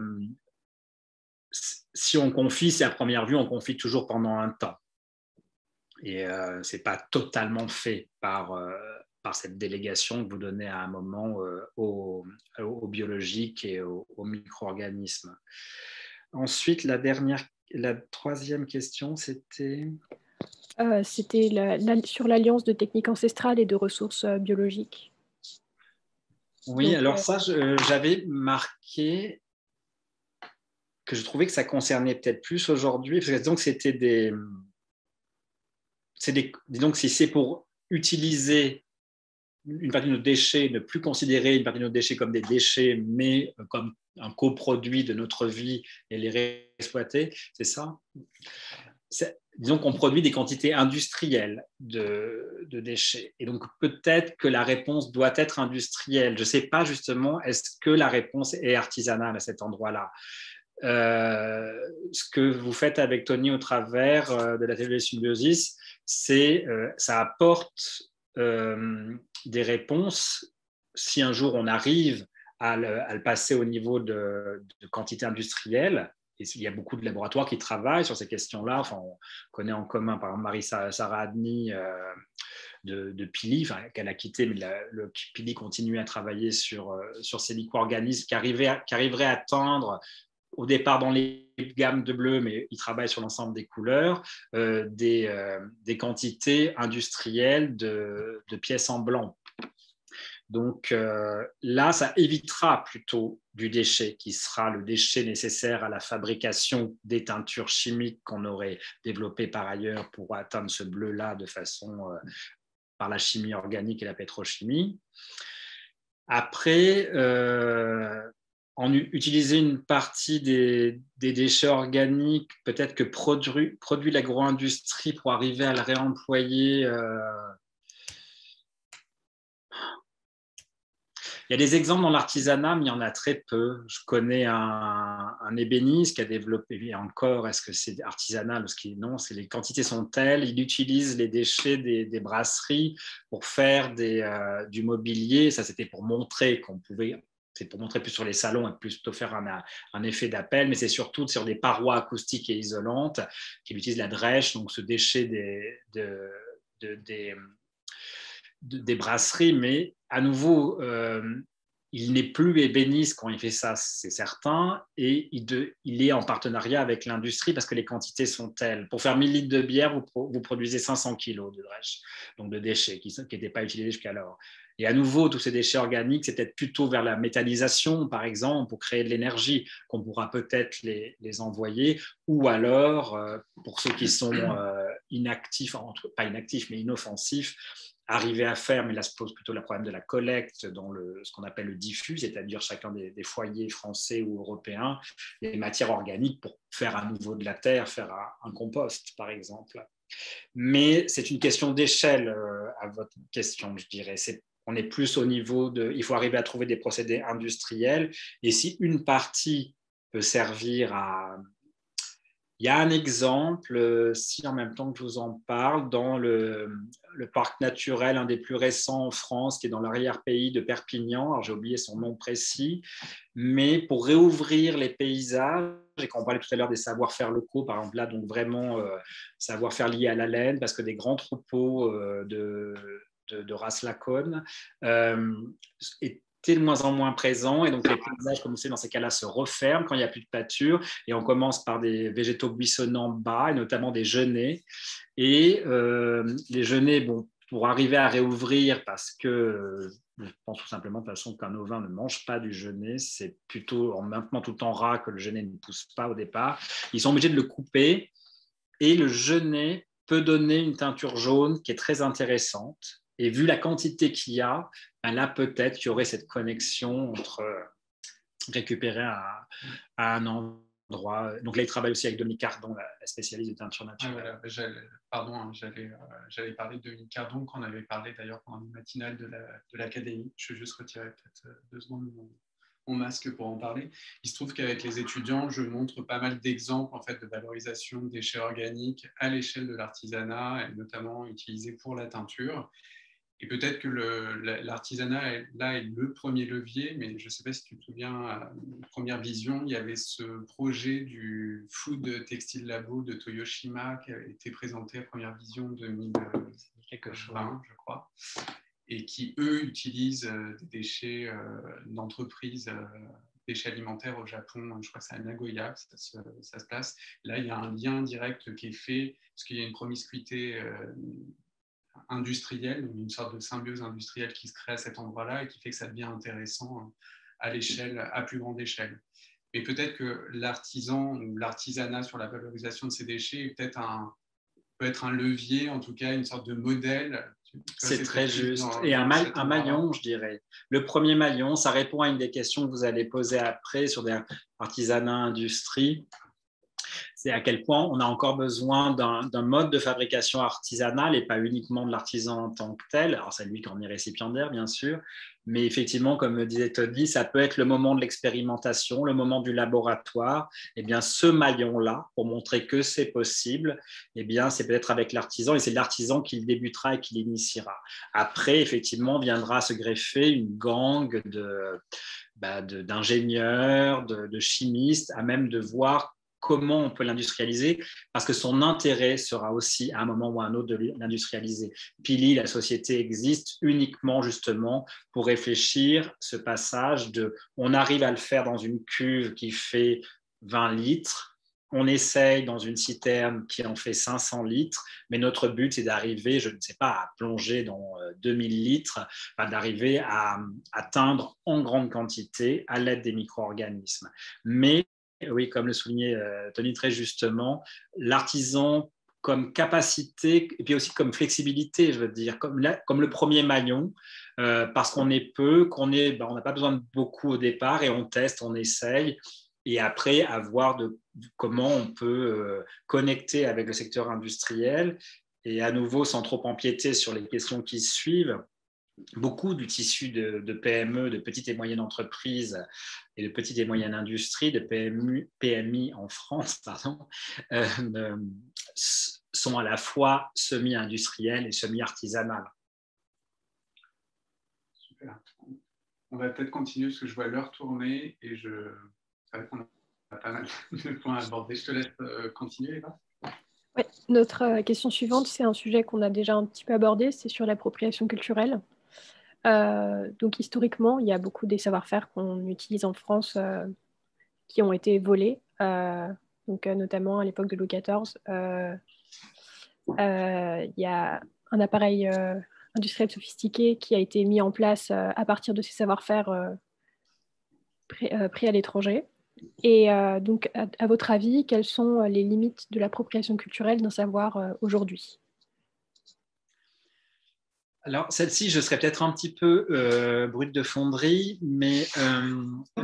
si on confie, c'est à première vue, on confie toujours pendant un temps. Et euh, ce n'est pas totalement fait par... Euh, par cette délégation que vous donnez à un moment euh, au, au biologique et au, au micro-organisme. Ensuite, la, dernière, la troisième question, c'était euh, C'était la, la, sur l'alliance de techniques ancestrales et de ressources euh, biologiques. Oui, Donc, alors euh, ça, je, j'avais marqué que je trouvais que ça concernait peut-être plus aujourd'hui, parce que donc c'était des... C'est des disons que si c'est pour utiliser une partie de nos déchets, ne plus considérer une partie de nos déchets comme des déchets, mais comme un coproduit de notre vie et les réexploiter, c'est ça? C'est, disons qu'on produit des quantités industrielles de, de déchets. Et donc peut-être que la réponse doit être industrielle. Je ne sais pas justement, est-ce que la réponse est artisanale à cet endroit-là? Euh, ce que vous faites avec Tony au travers euh, de l'atelier Symbiosis, c'est euh, ça apporte euh, des réponses. Si un jour on arrive à le, à le passer au niveau de, de quantité industrielle, et il y a beaucoup de laboratoires qui travaillent sur ces questions-là. Enfin, on connaît en commun, par exemple, Marie Saradny euh, de, de Pili, enfin, qu'elle a quitté, mais la, le Pili continue à travailler sur, euh, sur ces micro-organismes qui, arrivaient, qui arriveraient à atteindre au départ dans les gammes de bleu, mais ils travaillent sur l'ensemble des couleurs, euh, des, euh, des quantités industrielles de, de pièces en blanc. Donc euh, là, ça évitera plutôt du déchet, qui sera le déchet nécessaire à la fabrication des teintures chimiques qu'on aurait développées par ailleurs pour atteindre ce bleu-là de façon euh, par la chimie organique et la pétrochimie. Après, euh, en utiliser une partie des, des déchets organiques, peut-être que produit, produit l'agro-industrie pour arriver à le réemployer. Euh... Il y a des exemples dans l'artisanat, mais il y en a très peu. Je connais un, un ébéniste qui a développé, et encore, est-ce que c'est artisanal ou ce qui non, c'est les quantités sont telles, il utilise les déchets des, des brasseries pour faire des, euh, du mobilier. Ça, c'était pour montrer qu'on pouvait... C'est pour montrer plus sur les salons et plutôt faire un, un effet d'appel, mais c'est surtout sur des parois acoustiques et isolantes qu'il utilise la drèche, donc ce déchet des, de, de, des, de, des brasseries, mais à nouveau, euh, il n'est plus ébéniste quand il fait ça, c'est certain, et il, de, il est en partenariat avec l'industrie parce que les quantités sont telles. Pour faire mille litres de bière, vous, pro, vous produisez cinq cents kilos de drèche, donc de déchets qui n'étaient pas utilisés jusqu'alors. Et à nouveau, tous ces déchets organiques, c'est peut-être plutôt vers la métallisation, par exemple, pour créer de l'énergie, qu'on pourra peut-être les, les envoyer, ou alors, euh, pour ceux qui sont euh, inactifs, entre, pas inactifs, mais inoffensifs, arriver à faire, mais là se pose plutôt le problème de la collecte dans le, ce qu'on appelle le diffus, c'est-à-dire chacun des, des foyers français ou européens, des matières organiques pour faire à nouveau de la terre, faire un, un compost, par exemple. Mais c'est une question d'échelle euh, à votre question, je dirais. C'est on est plus au niveau de... Il faut arriver à trouver des procédés industriels. Et si une partie peut servir à... Il y a un exemple, si en même temps que je vous en parle, dans le, le parc naturel, un des plus récents en France, qui est dans l'arrière-pays de Perpignan. Alors, j'ai oublié son nom précis. Mais pour réouvrir les paysages, et quand on parlait tout à l'heure des savoir-faire locaux, par exemple là, donc vraiment euh, savoir-faire lié à la laine, parce que des grands troupeaux euh, de... de, de race lacone, euh, étaient de moins en moins présents. Et donc, les paysages, comme vous savez, dans ces cas-là, se referment quand il n'y a plus de pâture. Et on commence par des végétaux buissonnants bas, et notamment des genêts. Et euh, les genêts, bon, pour arriver à réouvrir, parce que je pense tout simplement de toute façon qu'un ovin ne mange pas du genêt, c'est plutôt en maintenant tout en ras que le genêt ne pousse pas au départ. Ils sont obligés de le couper. Et le genêt peut donner une teinture jaune qui est très intéressante. Et vu la quantité qu'il y a, ben là, peut-être qu'il y aurait cette connexion entre récupérer à, à un endroit. Donc là, il travaille aussi avec Dominique Cardon, la, la spécialiste de teinture naturelle. Ah, voilà. Pardon, hein, j'allais, euh, j'allais parler de Dominique Cardon, qu'on avait parlé d'ailleurs pendant une matinale de, la, de l'Académie. Je vais juste retirer peut-être deux secondes mon, mon masque pour en parler. Il se trouve qu'avec les étudiants, je montre pas mal d'exemples en fait, de valorisation de déchets organiques à l'échelle de l'artisanat, et notamment utilisés pour la teinture. Et peut-être que l'artisanat, là, est le premier levier, mais je ne sais pas si tu te souviens, à la première vision, il y avait ce projet du Food Textile Labo de Toyoshima qui avait été présenté à première vision en deux mille vingt, je crois, et qui, eux, utilisent des déchets d'entreprises, déchets alimentaires au Japon. Je crois que c'est à Nagoya que ça se, ça se passe. Là, il y a un lien direct qui est fait, parce qu'il y a une promiscuité industrielle, une sorte de symbiose industrielle qui se crée à cet endroit-là et qui fait que ça devient intéressant à l'échelle, à plus grande échelle. Mais peut-être que l'artisan ou l'artisanat sur la valorisation de ces déchets est peut-être un, peut être un levier, en tout cas une sorte de modèle. C'est très juste. Dans, et un, ma un maillon, je dirais. Le premier maillon, ça répond à une des questions que vous allez poser après sur des artisanats, industrie. C'est à quel point on a encore besoin d'un mode de fabrication artisanale et pas uniquement de l'artisan en tant que tel. Alors, c'est lui qui en est récipiendaire, bien sûr, mais effectivement, comme me disait Tony, ça peut être le moment de l'expérimentation, le moment du laboratoire. Eh bien, ce maillon-là, pour montrer que c'est possible, eh bien, c'est peut-être avec l'artisan et c'est l'artisan qui le débutera et qui l'initiera. Après, effectivement, viendra se greffer une gangue de, bah, d'ingénieurs, de, de chimistes, à même de voir comment on peut l'industrialiser, parce que son intérêt sera aussi à un moment ou à un autre de l'industrialiser. Pili, la société existe uniquement justement pour réfléchir ce passage de on arrive à le faire dans une cuve qui fait vingt litres, on essaye dans une citerne qui en fait cinq cents litres, mais notre but c'est d'arriver, je ne sais pas, à plonger dans deux mille litres, enfin, d'arriver à atteindre en grande quantité à l'aide des micro-organismes. Mais oui, comme le soulignait euh, Tony très justement, l'artisan comme capacité et puis aussi comme flexibilité, je veux dire, comme, la, comme le premier maillon, euh, parce qu'on est peu, qu'on est, ben, on n'a pas besoin de beaucoup au départ et on teste, on essaye, et après à voir de, de comment on peut euh, connecter avec le secteur industriel et à nouveau sans trop empiéter sur les questions qui suivent. Beaucoup du tissu de, de P M E, de petites et moyennes entreprises et de petites et moyennes industries, de P M U, P M I en France, pardon, euh, euh, sont à la fois semi-industriels et semi-artisanales. Super. On va peut-être continuer parce que je vois l'heure tourner et je savais qu'on a pas mal de points à aborder. Je te laisse euh, continuer, Eva. Oui, notre question suivante, c'est un sujet qu'on a déjà un petit peu abordé, c'est sur l'appropriation culturelle. Euh, donc historiquement, il y a beaucoup des savoir-faire qu'on utilise en France euh, qui ont été volés, euh, donc, euh, notamment à l'époque de Louis quatorze. Euh, euh, il y a un appareil euh, industriel sophistiqué qui a été mis en place euh, à partir de ces savoir-faire euh, pris, euh, pris à l'étranger. Et euh, donc, à, à votre avis, quelles sont les limites de l'appropriation culturelle d'un savoir euh, aujourd'hui ? Alors, celle-ci, je serais peut-être un petit peu euh, brute de fonderie, mais euh,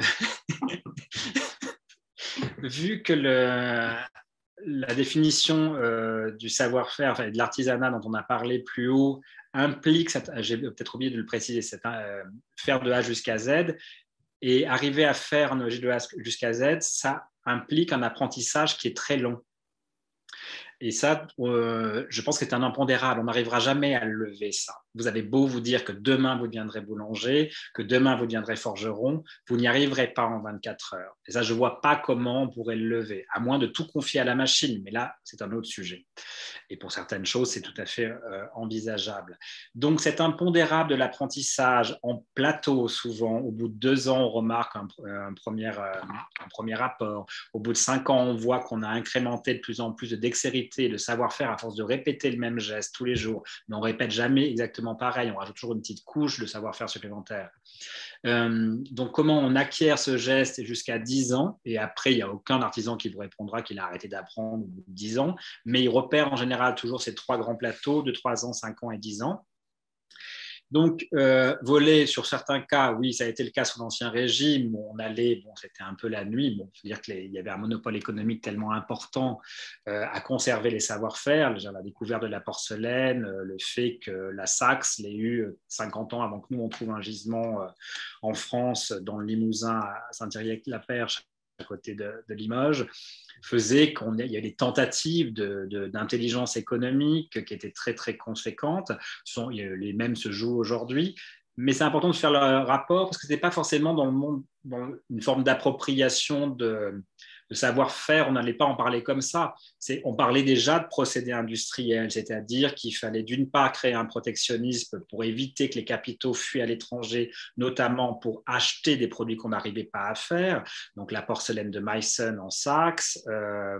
vu que le, la définition euh, du savoir-faire, enfin, de l'artisanat dont on a parlé plus haut, implique, j'ai peut-être oublié de le préciser, c'est euh, faire de A jusqu'à Z, et arriver à faire de A jusqu'à Z, ça implique un apprentissage qui est très long. Et ça, euh, je pense que c'est un impondérable. On n'arrivera jamais à le lever, ça. Vous avez beau vous dire que demain, vous deviendrez boulanger, que demain, vous deviendrez forgeron, vous n'y arriverez pas en vingt-quatre heures. Et ça, je ne vois pas comment on pourrait le lever, à moins de tout confier à la machine. Mais là, c'est un autre sujet. Et pour certaines choses, c'est tout à fait euh, envisageable. Donc, cet impondérable de l'apprentissage en plateau, souvent, au bout de deux ans, on remarque un, un, premier, euh, un premier rapport. Au bout de cinq ans, on voit qu'on a incrémenté de plus en plus de dextérité, de savoir-faire à force de répéter le même geste tous les jours. Mais on ne répète jamais exactement pareil, on rajoute toujours une petite couche de savoir-faire supplémentaire. Euh, donc, comment on acquiert ce geste jusqu'à dix ans, et après, il n'y a aucun artisan qui vous répondra qu'il a arrêté d'apprendre au bout de dix ans, mais il repère en général toujours ces trois grands plateaux de trois ans, cinq ans et dix ans. Donc, euh, voler, sur certains cas, oui, ça a été le cas sous l'Ancien Régime, où on allait, bon, c'était un peu la nuit, bon, il faut dire qu'il y avait un monopole économique tellement important euh, à conserver les savoir-faire, déjà la découverte de la porcelaine, euh, le fait que la Saxe l'ait eu cinquante ans avant que nous, on trouve un gisement euh, en France, dans le Limousin, à Saint-Thierry-la-Perche, à côté de, de Limoges, faisait qu'il y a des tentatives de, de, d'intelligence économique qui étaient très, très conséquentes. Sont, les mêmes se jouent aujourd'hui. Mais c'est important de faire le rapport parce que ce n'est pas forcément dans le monde, dans une forme d'appropriation de, de savoir-faire. On n'allait pas en parler comme ça. C'est, on parlait déjà de procédés industriels, c'est-à-dire qu'il fallait d'une part créer un protectionnisme pour éviter que les capitaux fuient à l'étranger, notamment pour acheter des produits qu'on n'arrivait pas à faire. Donc la porcelaine de Meissen en Saxe, euh,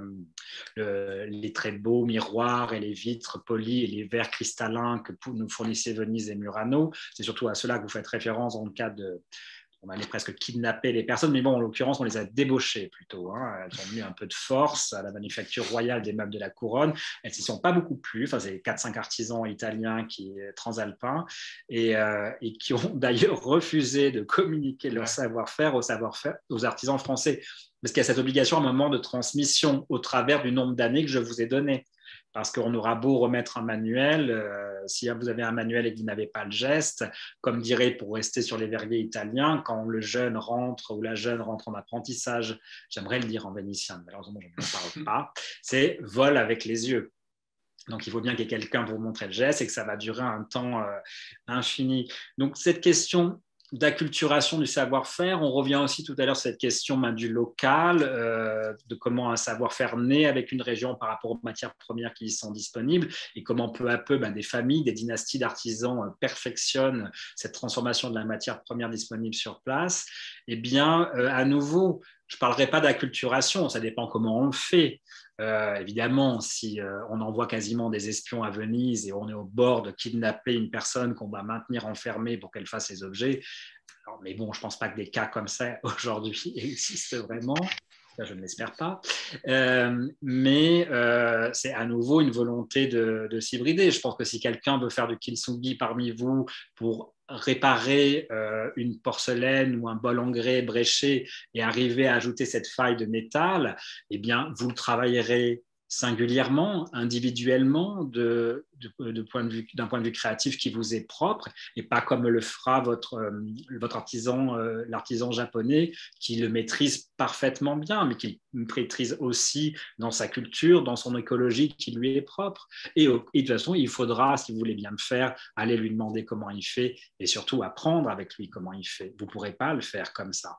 le, les très beaux miroirs et les vitres polies et les verres cristallins que nous fournissaient Venise et Murano. C'est surtout à cela que vous faites référence dans le cas de... On allait presque kidnapper les personnes, mais bon, en l'occurrence, on les a débauchées plutôt. Hein. Elles ont mis un peu de force à la manufacture royale des meubles de la couronne. Elles s'y sont pas beaucoup plu. Enfin, c'est quatre cinq artisans italiens qui transalpins et, euh, et qui ont d'ailleurs refusé de communiquer leur savoir-faire au savoir-faire aux artisans français, parce qu'il y a cette obligation à un moment de transmission au travers du nombre d'années que je vous ai donné. Parce qu'on aura beau remettre un manuel, euh, si vous avez un manuel et que vous n'avez pas le geste, comme dirait, pour rester sur les verriers italiens, quand le jeune rentre ou la jeune rentre en apprentissage, j'aimerais le dire en vénitien, mais malheureusement je ne parle pas, c'est vol avec les yeux. Donc, il faut bien qu'il y ait quelqu'un pour vous montrer le geste et que ça va durer un temps euh, infini. Donc, cette question d'acculturation du savoir-faire, on revient aussi tout à l'heure sur cette question ben, du local, euh, de comment un savoir-faire naît avec une région par rapport aux matières premières qui y sont disponibles et comment peu à peu ben, des familles, des dynasties d'artisans euh, perfectionnent cette transformation de la matière première disponible sur place. Eh bien, euh, à nouveau, je ne parlerai pas d'acculturation, ça dépend comment on le fait. Euh, évidemment, si euh, on envoie quasiment des espions à Venise et on est au bord de kidnapper une personne qu'on va maintenir enfermée pour qu'elle fasse ses objets, alors, mais bon, je ne pense pas que des cas comme ça aujourd'hui existent vraiment. Ça, je ne l'espère pas. Euh, mais euh, c'est à nouveau une volonté de, de s'hybrider. Je pense que si quelqu'un veut faire du kintsugi parmi vous pour réparer euh, une porcelaine ou un bol en grès bréché et arriver à ajouter cette faille de métal, eh bien, vous le travaillerez singulièrement, individuellement, de, de, de point de vue, d'un point de vue créatif qui vous est propre, et pas comme le fera votre, euh, votre artisan, euh, l'artisan japonais, qui le maîtrise parfaitement bien, mais qui le maîtrise aussi dans sa culture, dans son écologie qui lui est propre. Et, et de toute façon, il faudra, si vous voulez bien le faire, aller lui demander comment il fait, et surtout apprendre avec lui comment il fait. Vous ne pourrez pas le faire comme ça.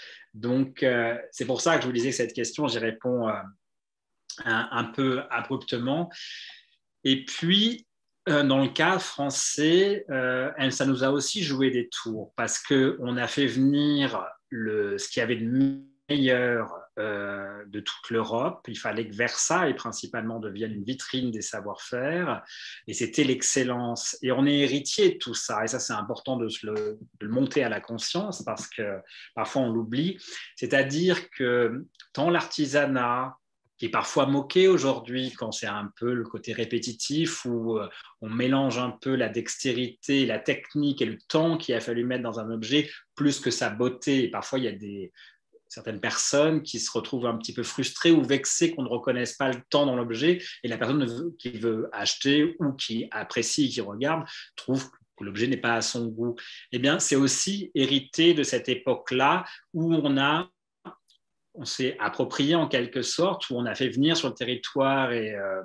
Donc, euh, c'est pour ça que je vous disais que cette question, j'y réponds... Euh, Un, un peu abruptement. Et puis, euh, dans le cas français, euh, ça nous a aussi joué des tours parce qu'on a fait venir le, ce qu'il y avait de meilleur euh, de toute l'Europe. Il fallait que Versailles, principalement, devienne une vitrine des savoir-faire. Et c'était l'excellence. Et on est héritier de tout ça. Et ça, c'est important de, le, de le monter à la conscience parce que parfois, on l'oublie. C'est-à-dire que tant l'artisanat, qui est parfois moqué aujourd'hui quand c'est un peu le côté répétitif où on mélange un peu la dextérité, la technique et le temps qu'il a fallu mettre dans un objet plus que sa beauté. Et parfois, il y a des, certaines personnes qui se retrouvent un petit peu frustrées ou vexées qu'on ne reconnaisse pas le temps dans l'objet et la personne qui veut acheter ou qui apprécie, qui regarde, trouve que l'objet n'est pas à son goût. Eh bien, c'est aussi hérité de cette époque-là où on a on s'est approprié en quelque sorte, où on a fait venir sur le territoire et, euh,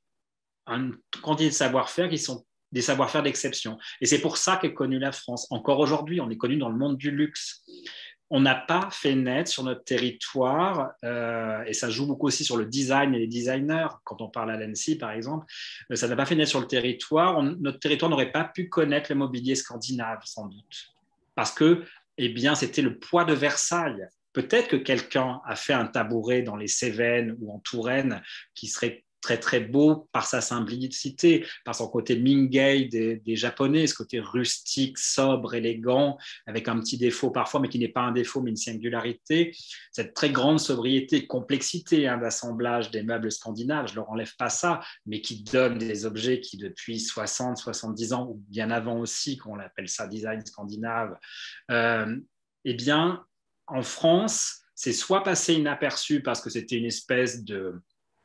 un quantité de savoir-faire qui sont des savoir-faire d'exception. Et c'est pour ça qu'est connue la France. Encore aujourd'hui, on est connu dans le monde du luxe. On n'a pas fait naître sur notre territoire, euh, et ça joue beaucoup aussi sur le design et les designers, quand on parle à l'A N S I par exemple, euh, ça n'a pas fait naître sur le territoire. On, notre territoire n'aurait pas pu connaître le mobilier scandinave, sans doute, parce que eh bien, c'était le poids de Versailles. Peut-être que quelqu'un a fait un tabouret dans les Cévennes ou en Touraine qui serait très très beau par sa simplicité, par son côté Mingei des, des Japonais, ce côté rustique, sobre, élégant, avec un petit défaut parfois, mais qui n'est pas un défaut, mais une singularité. Cette très grande sobriété, complexité hein, d'assemblage des meubles scandinaves, je ne leur enlève pas ça, mais qui donne des objets qui depuis soixante, soixante-dix ans, ou bien avant aussi, qu'on appelle ça design scandinave, euh, eh bien, en France, c'est soit passé inaperçu parce que c'était une espèce de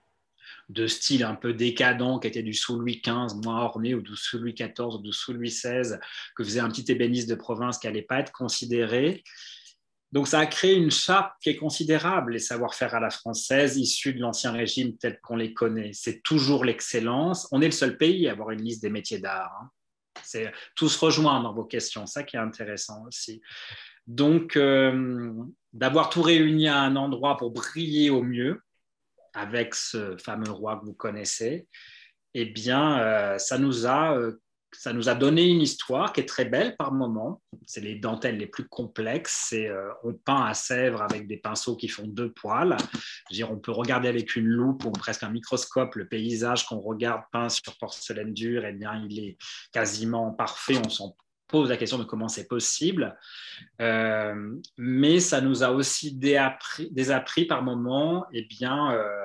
de style un peu décadent qui était du sous Louis quinze, moins orné, ou du sous Louis quatorze, ou du sous Louis seize, que faisait un petit ébéniste de province qui n'allait pas être considéré. Donc ça a créé une chape qui est considérable, les savoir-faire à la française, issus de l'Ancien Régime tel qu'on les connaît. C'est toujours l'excellence. On est le seul pays à avoir une liste des métiers d'art. Hein. C'est, tout se rejoint dans vos questions, ça qui est intéressant aussi. Donc, euh, d'avoir tout réuni à un endroit pour briller au mieux, avec ce fameux roi que vous connaissez, eh bien, euh, ça, nous a, euh, ça nous a donné une histoire qui est très belle par moments. C'est les dentelles les plus complexes. C'est, euh, on peint à Sèvres avec des pinceaux qui font deux poils. Je veux dire, on peut regarder avec une loupe ou presque un microscope le paysage qu'on regarde peint sur porcelaine dure. Eh bien, il est quasiment parfait. On s'en pose la question de comment c'est possible. Euh, mais ça nous a aussi déappris, désappris par moments eh bien, euh,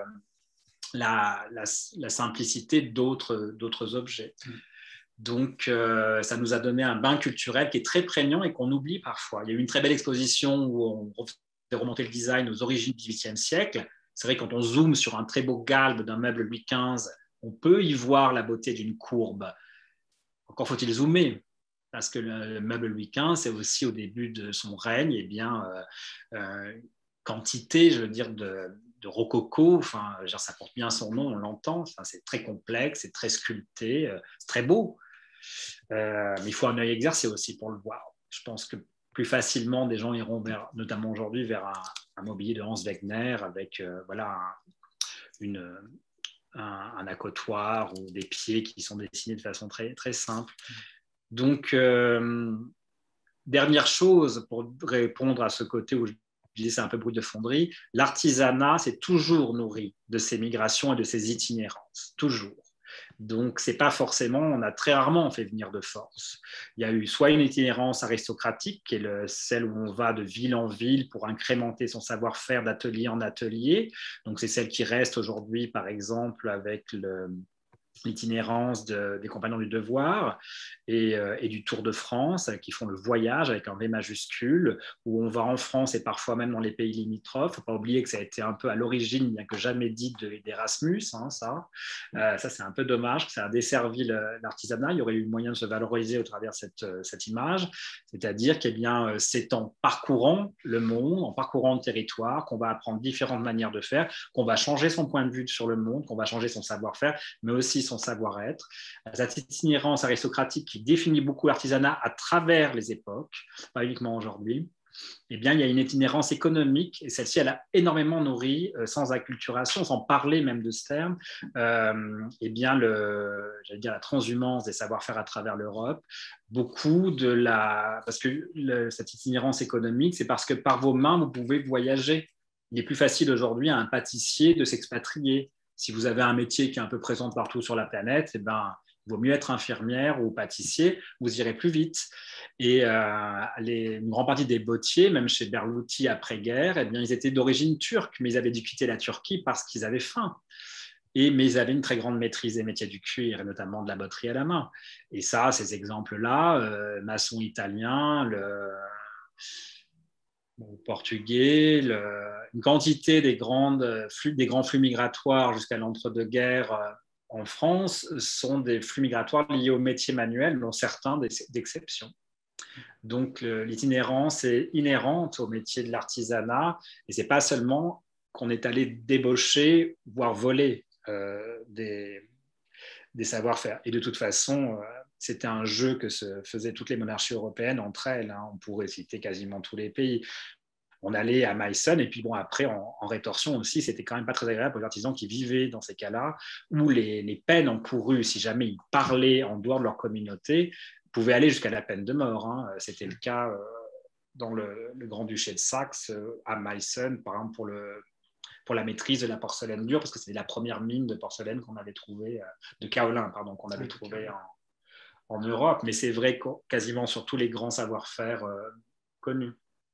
la, la, la simplicité d'autres, d'autres objets. Donc, euh, ça nous a donné un bain culturel qui est très prégnant et qu'on oublie parfois. Il y a eu une très belle exposition où on fait remonter le design aux origines du dix-huitième siècle. C'est vrai, quand on zoome sur un très beau galbe d'un meuble Louis quinze, on peut y voir la beauté d'une courbe. Encore faut-il zoomer, parce que le meuble Louis quinze, c'est aussi au début de son règne, eh bien, euh, euh, quantité, je veux dire, de, de rococo, enfin, genre, ça porte bien son nom, on l'entend, enfin, c'est très complexe, c'est très sculpté, euh, c'est très beau, euh, mais il faut un œil exercé aussi pour le voir. Je pense que plus facilement, des gens iront vers, notamment aujourd'hui, vers un, un mobilier de Hans Wegner avec euh, voilà, un, une, un, un accotoir ou des pieds qui sont dessinés de façon très, très simple. Donc, euh, dernière chose pour répondre à ce côté où je disais c'est un peu brut de fonderie, l'artisanat s'est toujours nourri de ces migrations et de ces itinérances, toujours. Donc, c'est pas forcément, on a très rarement fait venir de force. Il y a eu soit une itinérance aristocratique, qui est le, celle où on va de ville en ville pour incrémenter son savoir-faire d'atelier en atelier. Donc, c'est celle qui reste aujourd'hui, par exemple, avec le l'itinérance de, des compagnons du devoir et, euh, et du Tour de France qui font le voyage avec un V majuscule où on va en France et parfois même dans les pays limitrophes. Il ne faut pas oublier que ça a été un peu à l'origine, bien que jamais dit, d'Erasmus, hein, ça. Euh, ça, c'est un peu dommage, que ça a desservi l'artisanat. Il y aurait eu moyen de se valoriser au travers de cette, cette image, c'est-à-dire que eh bien, c'est en parcourant le monde, en parcourant le territoire, qu'on va apprendre différentes manières de faire, qu'on va changer son point de vue sur le monde, qu'on va changer son savoir-faire, mais aussi son savoir-être. Cette itinérance aristocratique qui définit beaucoup l'artisanat à travers les époques, pas uniquement aujourd'hui, eh bien, il y a une itinérance économique et celle-ci, elle a énormément nourri, euh, sans acculturation, sans parler même de ce terme, euh, eh bien, le, j'allais dire la transhumance des savoir-faire à travers l'Europe. Beaucoup de la... Parce que le, cette itinérance économique, c'est parce que par vos mains, vous pouvez voyager. Il est plus facile aujourd'hui à un pâtissier de s'expatrier. Si vous avez un métier qui est un peu présent partout sur la planète, eh ben, il vaut mieux être infirmière ou pâtissier, vous irez plus vite. Et euh, les, une grande partie des bottiers, même chez Berluti après-guerre, eh bien, ils étaient d'origine turque, mais ils avaient dû quitter la Turquie parce qu'ils avaient faim. Et, mais ils avaient une très grande maîtrise des métiers du cuir, et notamment de la botterie à la main. Et ça, ces exemples-là, euh, maçon italien, le... Bon, portugais, le, une quantité des, grandes flux, des grands flux migratoires jusqu'à l'entre-deux-guerres euh, en France sont des flux migratoires liés aux métiers manuels, dont certains d'exception. Donc l'itinérance est inhérente au métier de l'artisanat et ce n'est pas seulement qu'on est allé débaucher, voire voler euh, des, des savoir-faire. Et de toute façon, euh, c'était un jeu que se faisaient toutes les monarchies européennes entre elles. Hein. On pourrait citer quasiment tous les pays. On allait à Meissen, et puis bon, après, en, en rétorsion aussi, c'était quand même pas très agréable pour les artisans qui vivaient dans ces cas-là, où les, les peines encourues, si jamais ils parlaient en dehors de leur communauté, pouvaient aller jusqu'à la peine de mort. Hein. C'était le cas euh, dans le, le Grand-Duché de Saxe, euh, à Meissen, par exemple, pour le, pour la maîtrise de la porcelaine dure, parce que c'était la première mine de porcelaine qu'on avait trouvée, euh, de kaolin, pardon, qu'on avait trouvée en, en Europe. Mais c'est vrai que quasiment sur tous les grands savoir-faire euh, connus.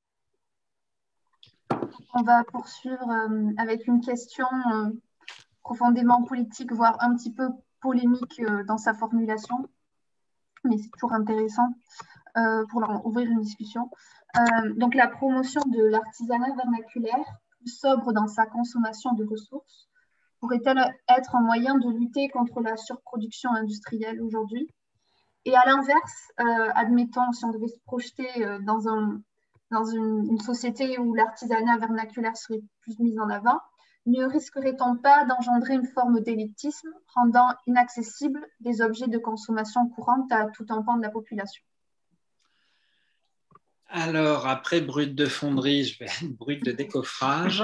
On va poursuivre euh, avec une question euh, profondément politique, voire un petit peu polémique euh, dans sa formulation, mais c'est toujours intéressant euh, pour leur ouvrir une discussion. Euh, donc la promotion de l'artisanat vernaculaire, plus sobre dans sa consommation de ressources, pourrait-elle être un moyen de lutter contre la surproduction industrielle aujourd'hui? Et à l'inverse, euh, admettons, si on devait se projeter euh, dans, un, dans une, une société où l'artisanat vernaculaire serait plus mis en avant, ne risquerait-on pas d'engendrer une forme d'élitisme rendant inaccessibles des objets de consommation courante à tout un pan de la population? Alors, après brut de fonderie, je vais brut de décoffrage.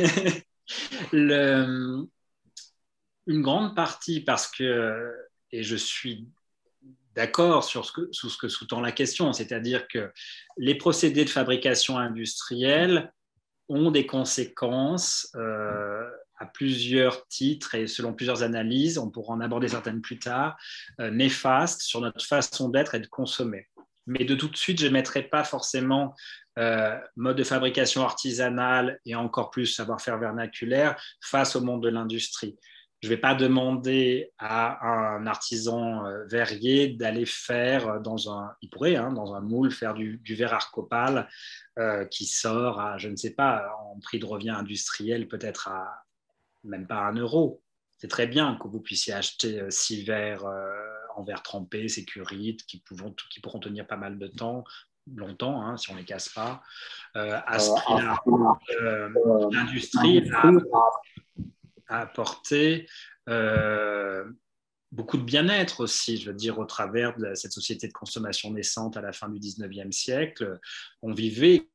Le, une grande partie, parce que, et je suis d'accord sur ce que, sur ce que sous-tend la question, c'est-à-dire que les procédés de fabrication industrielle ont des conséquences euh, à plusieurs titres et selon plusieurs analyses, on pourra en aborder certaines plus tard, euh, néfastes sur notre façon d'être et de consommer. Mais de tout de suite, je ne mettrai pas forcément euh, mode de fabrication artisanale et encore plus savoir-faire vernaculaire face au monde de l'industrie. Je ne vais pas demander à un artisan euh, verrier d'aller faire dans un, il pourrait, hein, dans un moule, faire du, du verre arcopale euh, qui sort à, je ne sais pas, en prix de revient industriel, peut-être à même pas un euro. C'est très bien que vous puissiez acheter euh, six verres euh, en verre trempé, sécurite, qui, pouvons, qui pourront tenir pas mal de temps, longtemps, hein, si on ne les casse pas. Euh, à ce prix-là, euh, l'industrie a, a apporté euh, beaucoup de bien-être aussi, je veux dire, au travers de cette société de consommation naissante à la fin du dix-neuvième siècle. On vivait.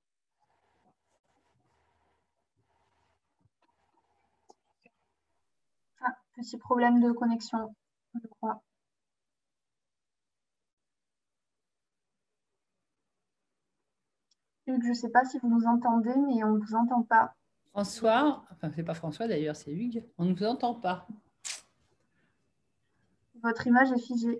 Ah, petit problème de connexion, je crois. Hugues, je ne sais pas si vous nous entendez, mais on ne vous entend pas. François, enfin, c'est pas François d'ailleurs, c'est Hugues, on ne vous entend pas. Votre image est figée.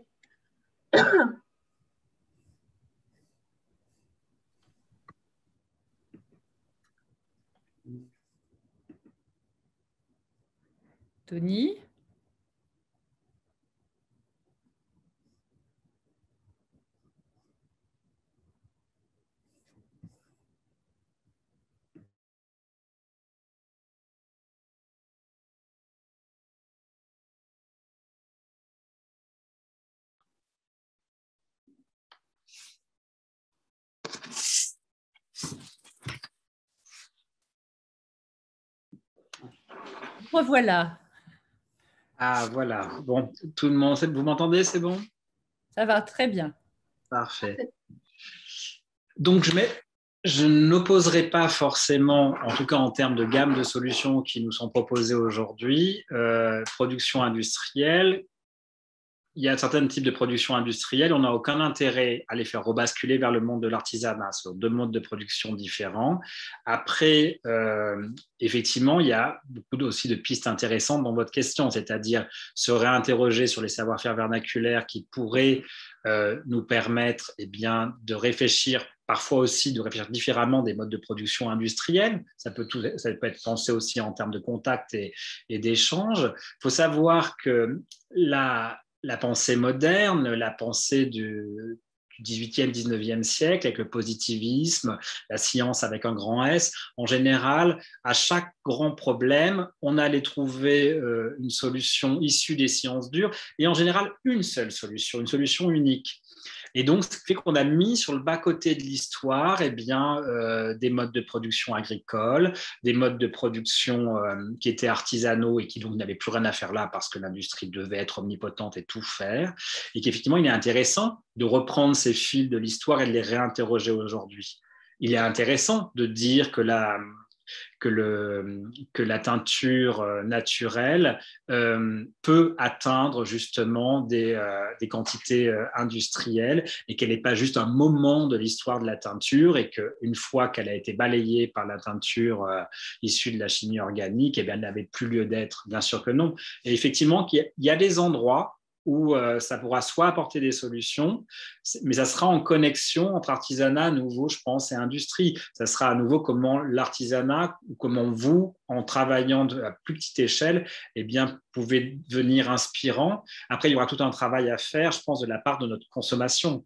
Tony? Revoilà. Ah, voilà. Bon, tout le monde, vous m'entendez, c'est bon? Ça va très bien. Parfait. Donc, je, mets, je n'opposerai pas forcément, en tout cas en termes de gamme de solutions qui nous sont proposées aujourd'hui, euh, production industrielle. Il y a certains types de production industrielle, on n'a aucun intérêt à les faire rebasculer vers le monde de l'artisanat. Ce sont deux modes de production différents. Après, euh, effectivement, il y a beaucoup aussi de pistes intéressantes dans votre question, c'est-à-dire se réinterroger sur les savoir-faire vernaculaires qui pourraient euh, nous permettre eh bien, de réfléchir, parfois aussi de réfléchir différemment des modes de production industriels. Ça peut, tout, ça peut être pensé aussi en termes de contact et, et d'échange. Il faut savoir que la La pensée moderne, la pensée du dix-huitième, dix-neuvième siècle, avec le positivisme, la science avec un grand S, en général, à chaque grand problème, on allait trouver euh, une solution issue des sciences dures, et en général, une seule solution, une solution unique. Et donc, ce qui fait qu'on a mis sur le bas-côté de l'histoire eh bien, euh, des modes de production agricole, des modes de production euh, qui étaient artisanaux et qui donc n'avaient plus rien à faire là parce que l'industrie devait être omnipotente et tout faire. Et qu'effectivement, il est intéressant de reprendre ces fils de l'histoire et de les réinterroger aujourd'hui. Il est intéressant de dire que la, que, le, que la teinture naturelle euh, peut atteindre justement des, euh, des quantités euh, industrielles et qu'elle n'est pas juste un moment de l'histoire de la teinture et qu'une fois qu'elle a été balayée par la teinture euh, issue de la chimie organique, eh bien, elle n'avait plus lieu d'être. Bien sûr que non. Et effectivement, il y a, il y a des endroits où euh, ça pourra soit apporter des solutions, mais ça sera en connexion entre artisanat nouveau, je pense, et industrie. Ça sera à nouveau comment l'artisanat, ou comment vous, en travaillant à plus petite échelle, eh bien, pouvez devenir inspirant. Après, il y aura tout un travail à faire, je pense, de la part de notre consommation.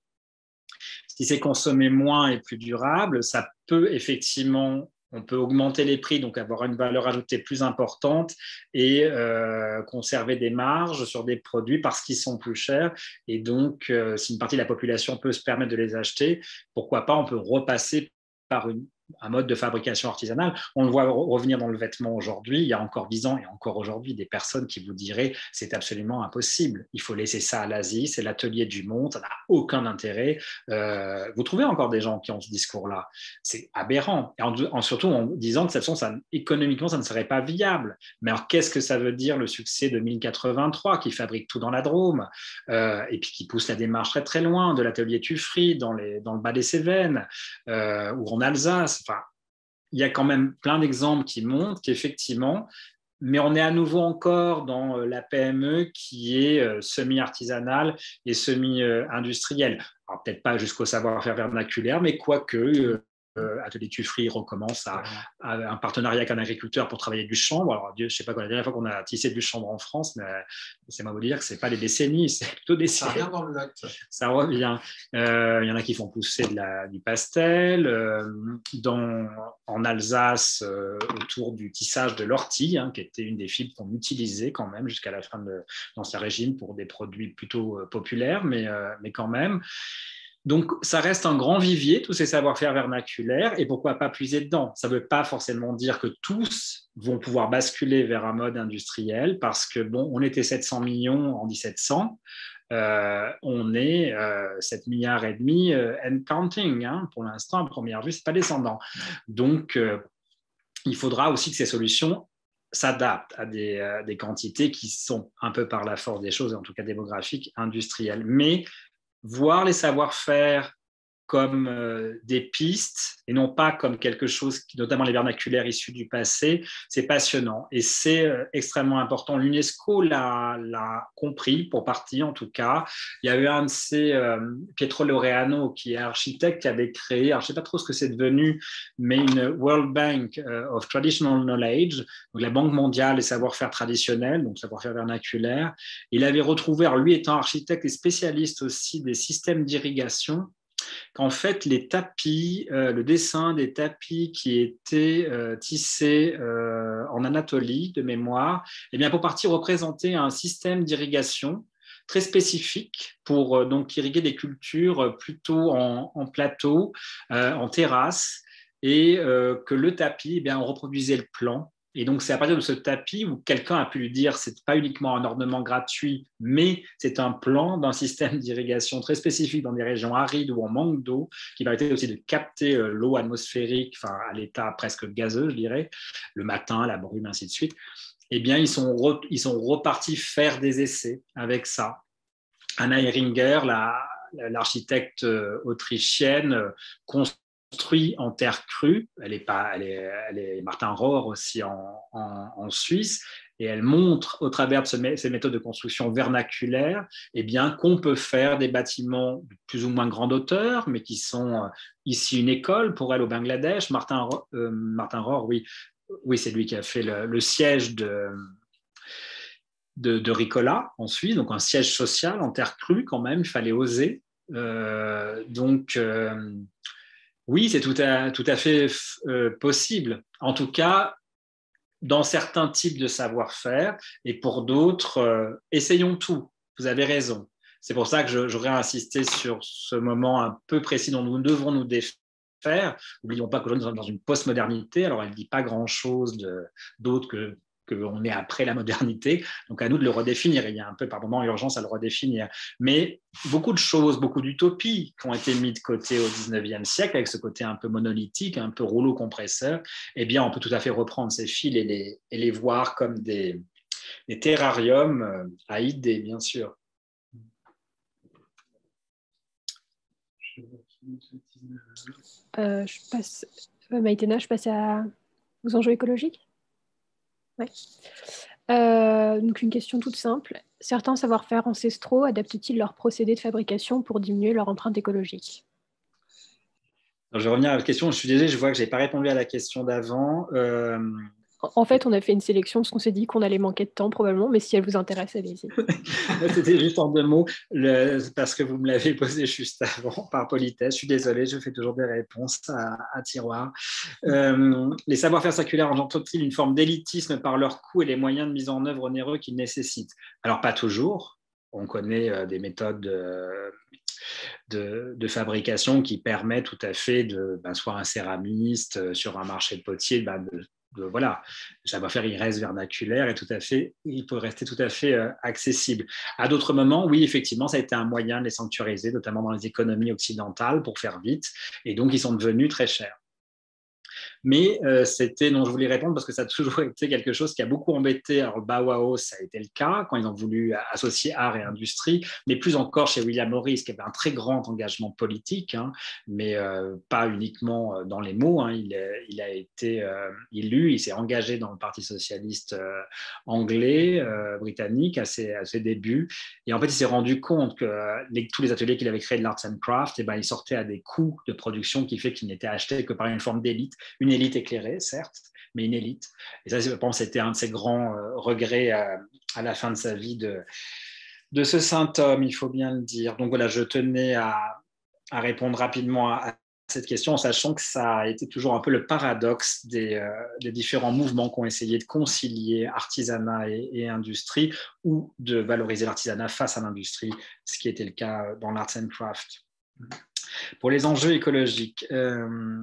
Si c'est consommer moins et plus durable, ça peut effectivement... On peut augmenter les prix, donc avoir une valeur ajoutée plus importante et euh, conserver des marges sur des produits parce qu'ils sont plus chers. Et donc, euh, si une partie de la population peut se permettre de les acheter, pourquoi pas, on peut repasser par une, un mode de fabrication artisanale. On le voit revenir dans le vêtement aujourd'hui. Il y a encore dix ans et encore aujourd'hui, des personnes qui vous diraient c'est absolument impossible. Il faut laisser ça à l'Asie, c'est l'atelier du monde, ça n'a aucun intérêt. Euh, vous trouvez encore des gens qui ont ce discours-là. C'est aberrant. Et en, en, surtout en disant que de toute façon, ça, économiquement, ça ne serait pas viable. Mais alors, qu'est-ce que ça veut dire le succès de mille quatre-vingt-trois qui fabrique tout dans la Drôme euh, et puis qui pousse la démarche très très loin, de l'atelier Tuffry dans, les, dans le bas des Cévennes euh, ou en Alsace. Enfin, il y a quand même plein d'exemples qui montrent qu'effectivement, mais on est à nouveau encore dans la P M E qui est semi-artisanale et semi-industrielle. Alors peut-être pas jusqu'au savoir-faire vernaculaire, mais quoique euh, Atelier Tuffry recommence à, à un partenariat avec un agriculteur pour travailler du chanvre. Alors Dieu, je ne sais pas quand la dernière fois qu'on a tissé du chanvre en France, mais c'est moi vous dire que ce n'est pas les décennies, c'est plutôt des siècles. Ça revient dans le Lot. Ça revient. Euh, il y en a qui font pousser de la, du pastel. Euh, dans, en Alsace, euh, autour du tissage de l'ortie, hein, qui était une des fibres qu'on utilisait quand même jusqu'à la fin de l'Ancien Régime pour des produits plutôt euh, populaires, mais, euh, mais quand même. Donc, ça reste un grand vivier, tous ces savoir-faire vernaculaires, et pourquoi pas puiser dedans? Ça ne veut pas forcément dire que tous vont pouvoir basculer vers un mode industriel, parce que, bon, on était sept cents millions en dix-sept cents, euh, on est euh, sept milliards et demi euh, and counting, hein, pour l'instant, à première vue, ce n'est pas descendant. Donc, euh, il faudra aussi que ces solutions s'adaptent à des, euh, des quantités qui sont un peu par la force des choses, en tout cas démographiques, industrielles. Mais voir les savoir-faire comme euh, des pistes et non pas comme quelque chose, qui, notamment les vernaculaires issus du passé, c'est passionnant et c'est euh, extrêmement important. L'UNESCO l'a, l'a compris, pour partie en tout cas. Il y a eu un de ces, euh, Pietro Laureano, qui est architecte, qui avait créé, alors je ne sais pas trop ce que c'est devenu, mais une World Bank of Traditional Knowledge, donc la Banque mondiale des savoir-faire traditionnels, donc savoir-faire vernaculaire. Il avait retrouvé, alors lui étant architecte et spécialiste aussi des systèmes d'irrigation, qu'en fait, les tapis, euh, le dessin des tapis qui étaient euh, tissés euh, en Anatolie, de mémoire, eh bien, pour partie représentaient un système d'irrigation très spécifique pour euh, donc irriguer des cultures plutôt en, en plateau, euh, en terrasse, et euh, que le tapis, eh bien, on reproduisait le plan. Et donc, c'est à partir de ce tapis où quelqu'un a pu lui dire que ce n'est pas uniquement un ornement gratuit, mais c'est un plan d'un système d'irrigation très spécifique dans des régions arides où on manque d'eau, qui permettait aussi de capter l'eau atmosphérique, enfin, à l'état presque gazeux, je dirais, le matin, la brume, ainsi de suite. Eh bien, ils sont, re, ils sont repartis faire des essais avec ça. Anna Heringer, la, l'architecte autrichienne, construit construit en terre crue, elle est, pas, elle est, elle est Martin Rohr aussi en, en, en Suisse, et elle montre au travers de ce, ces méthodes de construction vernaculaire eh bien, qu'on peut faire des bâtiments de plus ou moins grande hauteur, mais qui sont euh, ici une école pour elle au Bangladesh. Martin, euh, Martin Rohr, oui, oui c'est lui qui a fait le, le siège de, de, de Ricola en Suisse, donc un siège social en terre crue quand même, il fallait oser. Euh, donc... Euh, Oui, c'est tout à, tout à fait euh, possible. En tout cas, dans certains types de savoir-faire, et pour d'autres, euh, essayons tout. Vous avez raison. C'est pour ça que je, j'aurais insisté sur ce moment un peu précis dont nous devons nous défaire. N'oublions pas que nous sommes dans une postmodernité, alors elle ne dit pas grand-chose de, d'autre que qu'on est après la modernité, donc à nous de le redéfinir. Il y a un peu par moment urgence à le redéfinir. Mais beaucoup de choses, beaucoup d'utopies qui ont été mises de côté au dix-neuvième siècle, avec ce côté un peu monolithique, un peu rouleau compresseur, eh bien, on peut tout à fait reprendre ces fils et les, et les voir comme des, des terrariums à idées, bien sûr. Euh, je passe, euh, Maïtena, je passe à, aux enjeux écologiques. Ouais. Euh, donc une question toute simple. Certains savoir-faire ancestraux adaptent-ils leurs procédés de fabrication pour diminuer leur empreinte écologique? Alors, je vais revenir à la question. Je suis désolé, je vois que je n'ai pas répondu à la question d'avant. Euh... En fait, on a fait une sélection parce qu'on s'est dit qu'on allait manquer de temps probablement, mais si elle vous intéresse, allez-y. C'était juste en deux mots, le, parce que vous me l'avez posé juste avant par politesse. Je suis désolé, je fais toujours des réponses à, à tiroir. Euh, les savoir-faire circulaires engendrent-ils une forme d'élitisme par leur coût et les moyens de mise en œuvre onéreux qu'ils nécessitent? Alors, pas toujours. On connaît euh, des méthodes de, de, de fabrication qui permettent tout à fait de, ben, soit un céramiste euh, sur un marché de potier, ben, de De, voilà, le savoir-faire, il reste vernaculaire et tout à fait, il peut rester tout à fait euh, accessible. À d'autres moments, oui, effectivement, ça a été un moyen de les sanctuariser, notamment dans les économies occidentales, pour faire vite, et donc ils sont devenus très chers. Mais euh, c'était, non, je voulais répondre parce que ça a toujours été quelque chose qui a beaucoup embêté. Alors, Bauhaus, ça a été le cas quand ils ont voulu associer art et industrie, mais plus encore chez William Morris, qui avait un très grand engagement politique, hein, mais euh, pas uniquement dans les mots. Hein, il, il a été euh, élu, il s'est engagé dans le Parti socialiste euh, anglais, euh, britannique, à ses, à ses débuts. Et en fait, il s'est rendu compte que les, tous les ateliers qu'il avait créés de l'Arts and Crafts, eh ben, ils sortaient à des coûts de production qui fait qu'ils n'étaient achetés que par une forme d'élite. Une élite éclairée, certes, mais une élite. Et ça, je pense, c'était un de ses grands euh, regrets à, à la fin de sa vie de, de ce saint homme, il faut bien le dire. Donc voilà, je tenais à, à répondre rapidement à, à cette question, en sachant que ça a été toujours un peu le paradoxe des, euh, des différents mouvements qui ont essayé de concilier artisanat et, et industrie, ou de valoriser l'artisanat face à l'industrie, ce qui était le cas dans l'Arts and Crafts. Pour les enjeux écologiques, euh,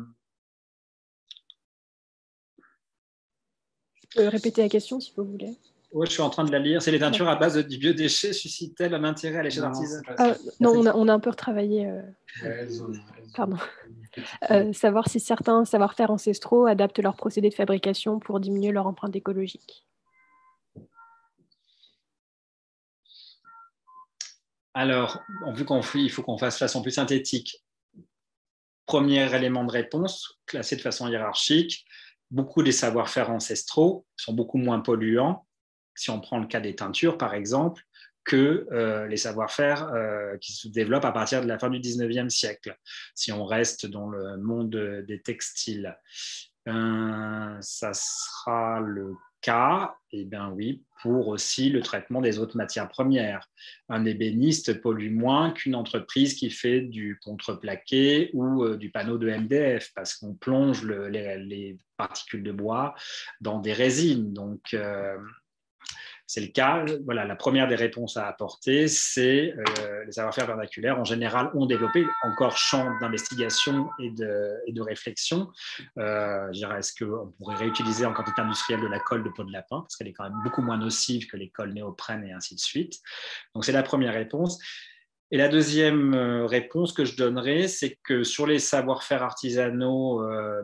Je peux répéter la question si vous voulez. Oui, je suis en train de la lire. C'est les teintures à base de biodéchets suscitent-elles un intérêt à l'échelle artisanale? euh, Non, on a, on a un peu retravaillé. Euh... Ouais, Pardon. Euh, savoir si certains savoir-faire ancestraux adaptent leurs procédés de fabrication pour diminuer leur empreinte écologique. Alors, vu qu'on il faut qu'on fasse de façon plus synthétique. Premier élément de réponse, classé de façon hiérarchique. Beaucoup des savoir-faire ancestraux sont beaucoup moins polluants, si on prend le cas des teintures par exemple, que euh, les savoir-faire euh, qui se développent à partir de la fin du dix-neuvième siècle, si on reste dans le monde des textiles. Euh, ça sera le cas, eh bien oui, pour aussi le traitement des autres matières premières. Un ébéniste pollue moins qu'une entreprise qui fait du contreplaqué ou euh, du panneau de M D F, parce qu'on plonge le, les, les particules de bois dans des résines. Donc, euh, c'est le cas. Voilà, la première des réponses à apporter, c'est euh, les savoir-faire vernaculaires. En général, ont développé encore champ d'investigation et de, et de réflexion. Euh, je dirais, est-ce qu'on pourrait réutiliser en quantité industrielle de la colle de peau de lapin, parce qu'elle est quand même beaucoup moins nocive que les colles néoprène et ainsi de suite. Donc, c'est la première réponse. Et la deuxième réponse que je donnerais, c'est que sur les savoir-faire artisanaux, euh,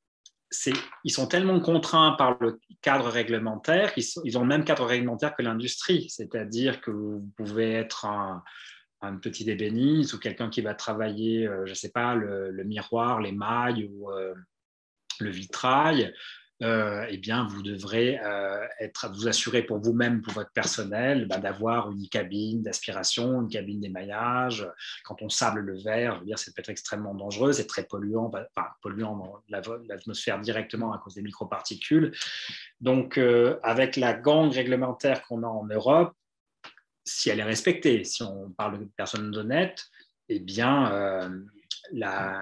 ils sont tellement contraints par le cadre réglementaire qu'ils ils ont le même cadre réglementaire que l'industrie. C'est-à-dire que vous pouvez être un, un petit ébéniste ou quelqu'un qui va travailler, euh, je ne sais pas, le, le miroir, les mailles ou euh, le vitrail. Euh, eh bien, vous devrez euh, être, vous assurer pour vous-même, pour votre personnel, bah, d'avoir une cabine d'aspiration, une cabine d'émaillage. Quand on sable le verre, je veux dire, ça peut être extrêmement dangereux, c'est très polluant, bah, enfin, polluant dans l'atmosphère directement à cause des microparticules. Donc, euh, avec la gangue réglementaire qu'on a en Europe, si elle est respectée, si on parle de personnes honnêtes, eh bien, euh, la...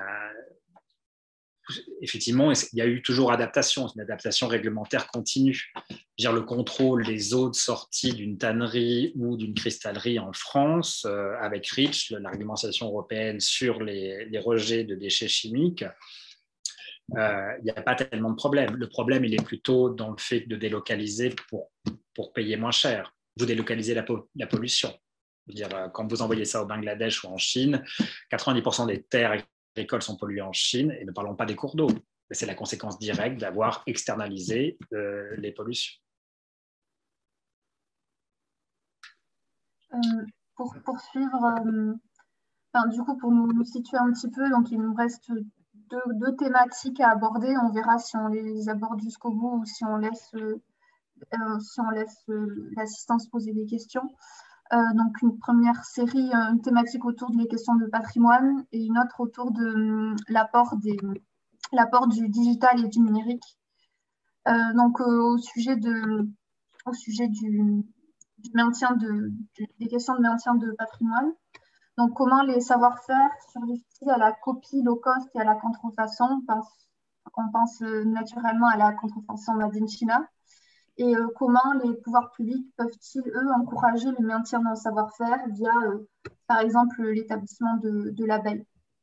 effectivement, il y a eu toujours adaptation, une adaptation réglementaire continue. Je veux dire, le contrôle des eaux de sortie d'une tannerie ou d'une cristallerie en France, euh, avec REACH, la réglementation européenne sur les, les rejets de déchets chimiques, euh, il n'y a pas tellement de problème. Le problème, il est plutôt dans le fait de délocaliser pour, pour payer moins cher. Vous délocalisez la, la pollution. Je veux dire, quand vous envoyez ça au Bangladesh ou en Chine, quatre-vingt-dix pour cent des terres agricoles sont polluées en Chine, et ne parlons pas des cours d'eau. C'est la conséquence directe d'avoir externalisé euh, les pollutions. Euh, pour poursuivre, euh, enfin, du coup, pour nous, nous situer un petit peu, donc il nous reste deux, deux thématiques à aborder. On verra si on les aborde jusqu'au bout ou si on laisse, euh, si on laisse euh, l'assistance poser des questions. Euh, donc une première série, euh, une thématique autour des questions de patrimoine et une autre autour de euh, l'apport des, l'apport du digital et du numérique. Euh, donc euh, au sujet de, au sujet du, du maintien de, du, des questions de maintien de patrimoine. Donc comment les savoir-faire survivent-ils à la copie low cost et à la contrefaçon? On pense, on pense naturellement à la contrefaçon Made in China. Et euh, comment les pouvoirs publics peuvent-ils, eux, encourager le maintien d'un savoir-faire via, euh, par exemple, l'établissement de, de labels?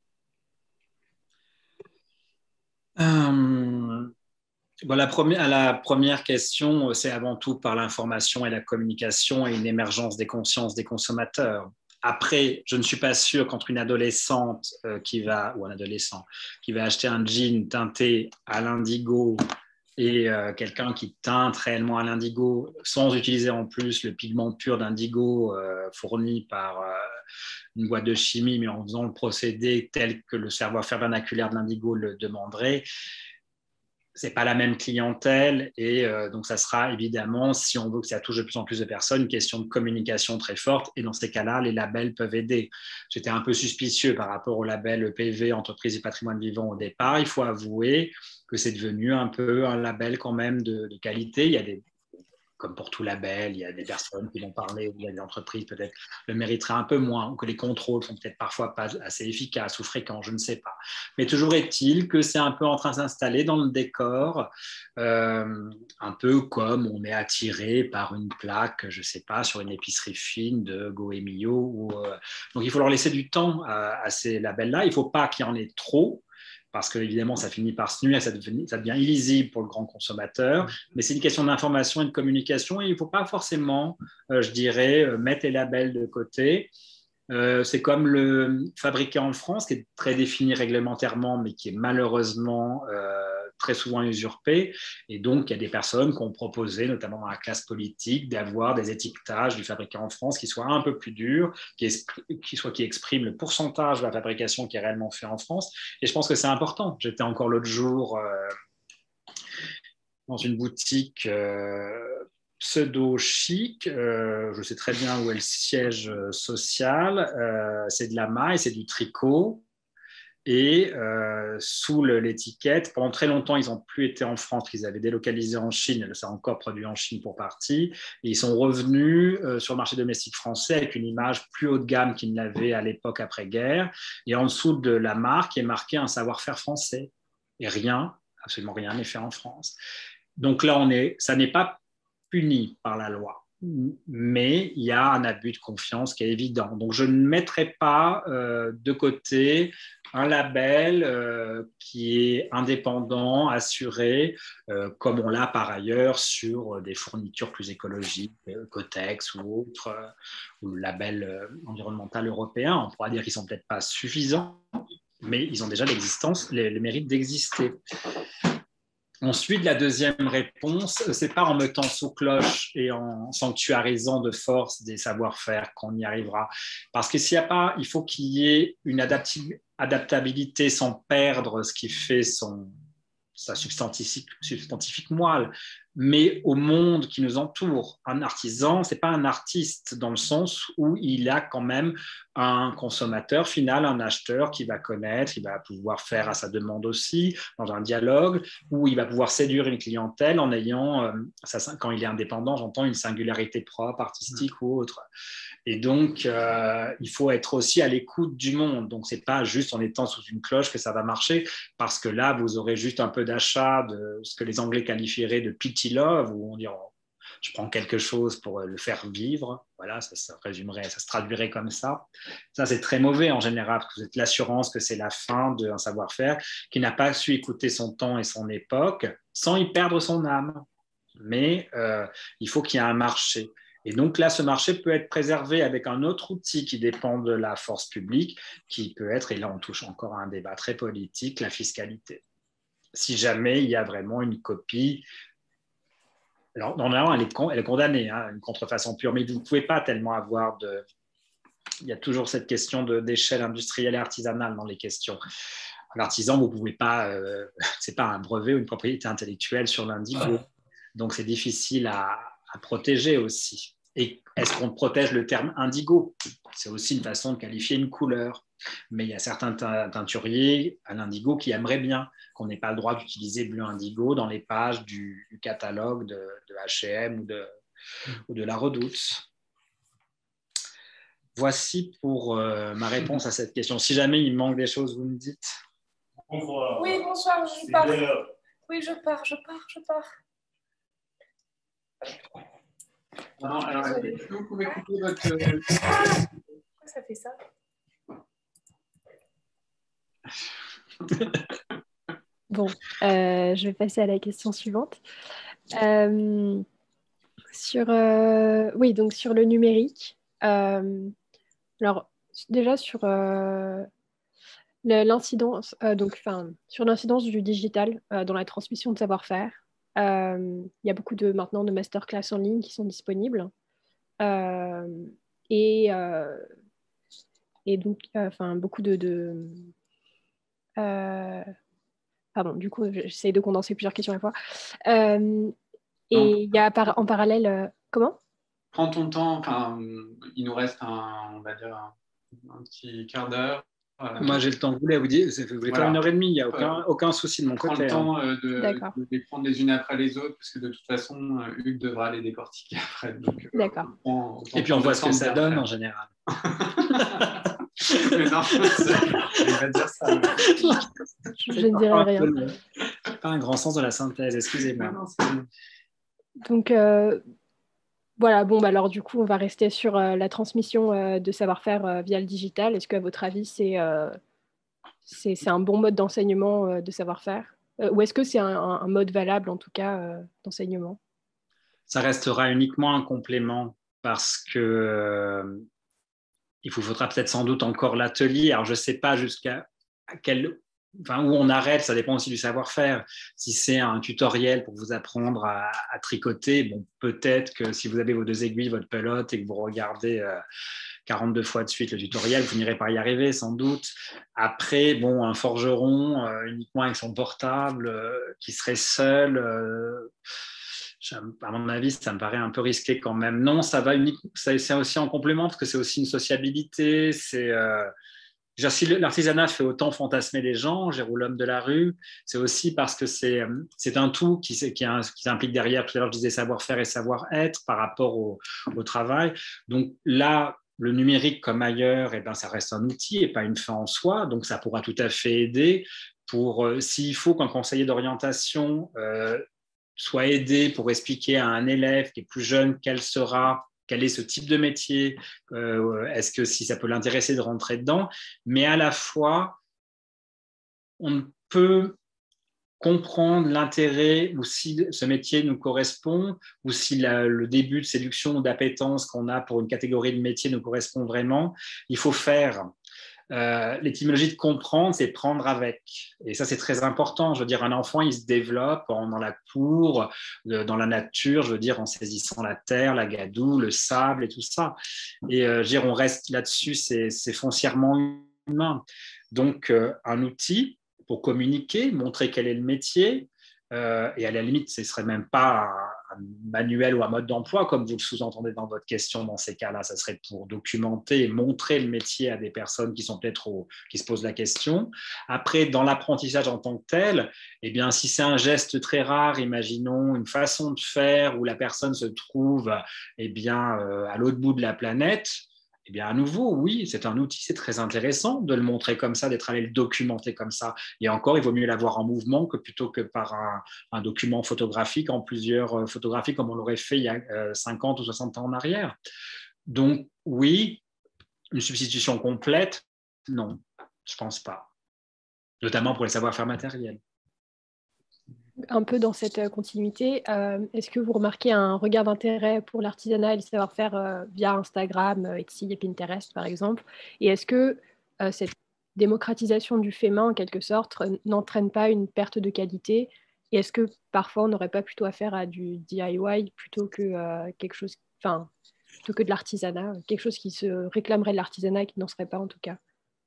euh, bon, la, première, la première question, c'est avant tout par l'information et la communication et une émergence des consciences des consommateurs. Après, je ne suis pas sûr qu'entre une adolescente euh, qui va, ou un adolescent qui va acheter un jean teinté à l'indigo et euh, quelqu'un qui teinte réellement à l'indigo sans utiliser en plus le pigment pur d'indigo euh, fourni par euh, une boîte de chimie, mais en faisant le procédé tel que le savoir-faire vernaculaire de l'indigo le demanderait, c'est pas la même clientèle et euh, donc ça sera évidemment, si on veut que ça touche de plus en plus de personnes, une question de communication très forte et dans ces cas-là, les labels peuvent aider. J'étais un peu suspicieux par rapport au label E P V, entreprise et patrimoine vivant au départ. Il faut avouer que c'est devenu un peu un label quand même de, de qualité. Il y a des Comme pour tout label, il y a des personnes qui vont parler, il y a des entreprises peut-être le mériteraient un peu moins, ou que les contrôles sont peut-être parfois pas assez efficaces ou fréquents, je ne sais pas. Mais toujours est-il que c'est un peu en train de s'installer dans le décor, euh, un peu comme on est attiré par une plaque, je ne sais pas, sur une épicerie fine de Goemio. Ou, euh... Donc il faut leur laisser du temps à, à ces labels-là. Il ne faut pas qu'il y en ait trop, parce qu'évidemment, ça finit par se nuire, ça devient, ça devient illisible pour le grand consommateur. Mais c'est une question d'information et de communication, et il ne faut pas forcément, euh, je dirais, mettre les labels de côté. Euh, c'est comme le fabriqué en France, qui est très défini réglementairement, mais qui est malheureusement euh, très souvent usurpé. Et donc, il y a des personnes qui ont proposé, notamment dans la classe politique, d'avoir des étiquetages du fabriqué en France qui soient un peu plus durs, qui, qui, soit, qui expriment le pourcentage de la fabrication qui est réellement fait en France. Et je pense que c'est important. J'étais encore l'autre jour euh, dans une boutique euh, pseudo-chic, euh, je sais très bien où est le siège social, euh, c'est de la maille, c'est du tricot, et euh, sous l'étiquette, pendant très longtemps, ils n'ont plus été en France, ils avaient délocalisé en Chine, ça a encore produit en Chine pour partie, et ils sont revenus euh, sur le marché domestique français avec une image plus haut de gamme qu'ils n'avaient à l'époque après-guerre, et en dessous de la marque est marqué un savoir-faire français, et rien, absolument rien n'est fait en France. Donc là, on est, ça n'est pas puni par la loi, mais il y a un abus de confiance qui est évident. Donc je ne mettrai pas euh, de côté un label euh, qui est indépendant, assuré, euh, comme on l'a par ailleurs sur des fournitures plus écologiques, euh, Cotex ou autres, euh, ou le label euh, environnemental européen. On pourra dire qu'ils ne sont peut-être pas suffisants, mais ils ont déjà l'existence, le, le mérite d'exister. Ensuite, la deuxième réponse, ce n'est pas en mettant sous cloche et en sanctuarisant de force des savoir-faire qu'on y arrivera. Parce que s'il y a pas, il faut qu'il y ait une adaptabilité sans perdre ce qui fait son, sa substantifique, substantifique moelle, mais au monde qui nous entoure. Un artisan, ce n'est pas un artiste dans le sens où il a quand même un consommateur final, un acheteur qui va connaître, il va pouvoir faire à sa demande aussi, dans un dialogue, où il va pouvoir séduire une clientèle en ayant, euh, ça, quand il est indépendant, j'entends une singularité propre, artistique mmh. ou autre. Et donc, euh, il faut être aussi à l'écoute du monde. Donc, ce n'est pas juste en étant sous une cloche que ça va marcher, parce que là, vous aurez juste un peu d'achat de ce que les Anglais qualifieraient de pity love, où on dirait je prends quelque chose pour le faire vivre. Voilà, ça se résumerait, ça se traduirait comme ça. Ça, c'est très mauvais en général, parce que vous êtes l'assurance que c'est la fin d'un savoir-faire qui n'a pas su écouter son temps et son époque sans y perdre son âme. Mais euh, il faut qu'il y ait un marché. Et donc là, ce marché peut être préservé avec un autre outil qui dépend de la force publique, qui peut être, et là on touche encore à un débat très politique, la fiscalité. Si jamais il y a vraiment une copie, alors normalement elle est, elle est condamnée, hein, une contrefaçon pure, mais vous ne pouvez pas tellement avoir de... Il y a toujours cette question de, d'échelle industrielle et artisanale dans les questions. Un artisan, vous ne pouvez pas, euh, ce n'est pas un brevet ou une propriété intellectuelle sur l'indigo. Donc c'est difficile à, à protéger aussi. Et est-ce qu'on protège le terme indigo? C'est aussi une façon de qualifier une couleur. Mais il y a certains teinturiers à l'indigo qui aimeraient bien qu'on n'ait pas le droit d'utiliser bleu indigo dans les pages du, du catalogue de, de H et M ou de, ou de La Redoute. Voici pour euh, ma réponse à cette question. Si jamais il manque des choses, vous me dites. Bonsoir. Oui, bonsoir, je pars. Oui, je pars, je pars, je pars. Non, alors, est-ce que vous pouvez couper votre... Pourquoi ça fait ça? Bon, euh, je vais passer à la question suivante. Euh, sur, euh, oui, donc sur le numérique. Euh, alors, déjà sur euh, l'incidence, euh, donc, enfin, sur l'incidence du digital euh, dans la transmission de savoir-faire. Euh, il y a beaucoup de, maintenant de masterclass en ligne qui sont disponibles. Euh, et, euh, et donc, enfin, euh, beaucoup de... de euh, pardon, du coup, j'essaie de condenser plusieurs questions à la fois. Euh, et il y a par, en parallèle... Euh, comment? Prends ton temps. Enfin, il nous reste un, on va dire, un, un petit quart d'heure. Voilà. Moi, j'ai le temps. Vous voulez, vous dire, vous voulez voilà. faire une heure et demie, il n'y a aucun, euh, aucun souci de mon côté. Prends le temps hein. de, de les prendre les unes après les autres, parce que de toute façon, Hugues devra les décortiquer après. D'accord. Euh, et puis, on voit ce que ça donne en général. Mais non, il va dire ça. Je ne dirai rien. Pas un grand sens de la synthèse, excusez-moi. Donc, euh, voilà, bon, bah alors du coup, on va rester sur euh, la transmission euh, de savoir-faire euh, via le digital. Est-ce qu'à votre avis, c'est euh, c'est, c'est un bon mode d'enseignement euh, de savoir-faire euh, ou est-ce que c'est un, un mode valable, en tout cas, euh, d'enseignement? Ça restera uniquement un complément parce que euh, il vous faudra peut-être sans doute encore l'atelier. Alors, je ne sais pas jusqu'à quel... Enfin, où on arrête, ça dépend aussi du savoir-faire. Si c'est un tutoriel pour vous apprendre à, à tricoter, bon, peut-être que si vous avez vos deux aiguilles, votre pelote et que vous regardez euh, quarante-deux fois de suite le tutoriel, vous n'irez pas y arriver sans doute. Après, bon, un forgeron euh, uniquement avec son portable, euh, qui serait seul, euh, à mon avis, ça me paraît un peu risqué quand même. Non, ça va uniquement, c'est aussi en complément parce que c'est aussi une sociabilité, c'est... Euh, Si l'artisanat fait autant fantasmer les gens, Géraud l'homme de la rue, c'est aussi parce que c'est, c'est un tout qui, qui, a, qui implique derrière, tout à l'heure je disais savoir-faire et savoir-être par rapport au, au travail. Donc là, le numérique comme ailleurs, eh ben, ça reste un outil et pas une fin en soi, donc ça pourra tout à fait aider pour, euh, s'il faut qu'un conseiller d'orientation euh, soit aidé pour expliquer à un élève qui est plus jeune quel sera... quel est ce type de métier, euh, est-ce que si ça peut l'intéresser de rentrer dedans, mais à la fois, on peut comprendre l'intérêt ou si ce métier nous correspond ou si la, le début de séduction ou d'appétence qu'on a pour une catégorie de métier nous correspond vraiment. Il faut faire... Euh, l'étymologie de comprendre, c'est prendre avec. Et ça, c'est très important. Je veux dire, un enfant, il se développe en, dans la cour, de, dans la nature, je veux dire, en saisissant la terre, la gadoue, le sable et tout ça. Et euh, je veux dire, on reste là-dessus, c'est, c'est foncièrement humain. Donc, euh, un outil pour communiquer, montrer quel est le métier, euh, et à la limite, ce ne serait même pas un, un manuel ou un mode d'emploi, comme vous le sous-entendez dans votre question, dans ces cas-là, ça serait pour documenter et montrer le métier à des personnes qui sont peut-être au, qui se posent la question. Après, dans l'apprentissage en tant que tel, eh bien, si c'est un geste très rare, imaginons une façon de faire où la personne se trouve eh bien, euh, à l'autre bout de la planète, Eh bien, à nouveau, oui, c'est un outil, c'est très intéressant de le montrer comme ça, d'être allé le documenter comme ça. Et encore, il vaut mieux l'avoir en mouvement que plutôt que par un, un document photographique en plusieurs photographies comme on l'aurait fait il y a euh, cinquante ou soixante ans en arrière. Donc, oui, une substitution complète, non, je ne pense pas. Notamment pour les savoir-faire matériels. Un peu dans cette continuité, euh, est-ce que vous remarquez un regain d'intérêt pour l'artisanat et le savoir-faire euh, via Instagram, Etsy et Pinterest, par exemple? Et est-ce que euh, cette démocratisation du fait main, en quelque sorte, n'entraîne pas une perte de qualité? Et est-ce que parfois, on n'aurait pas plutôt affaire à du D I Y plutôt que euh, quelque chose, enfin, plutôt que de l'artisanat, quelque chose qui se réclamerait de l'artisanat et qui n'en serait pas en tout cas?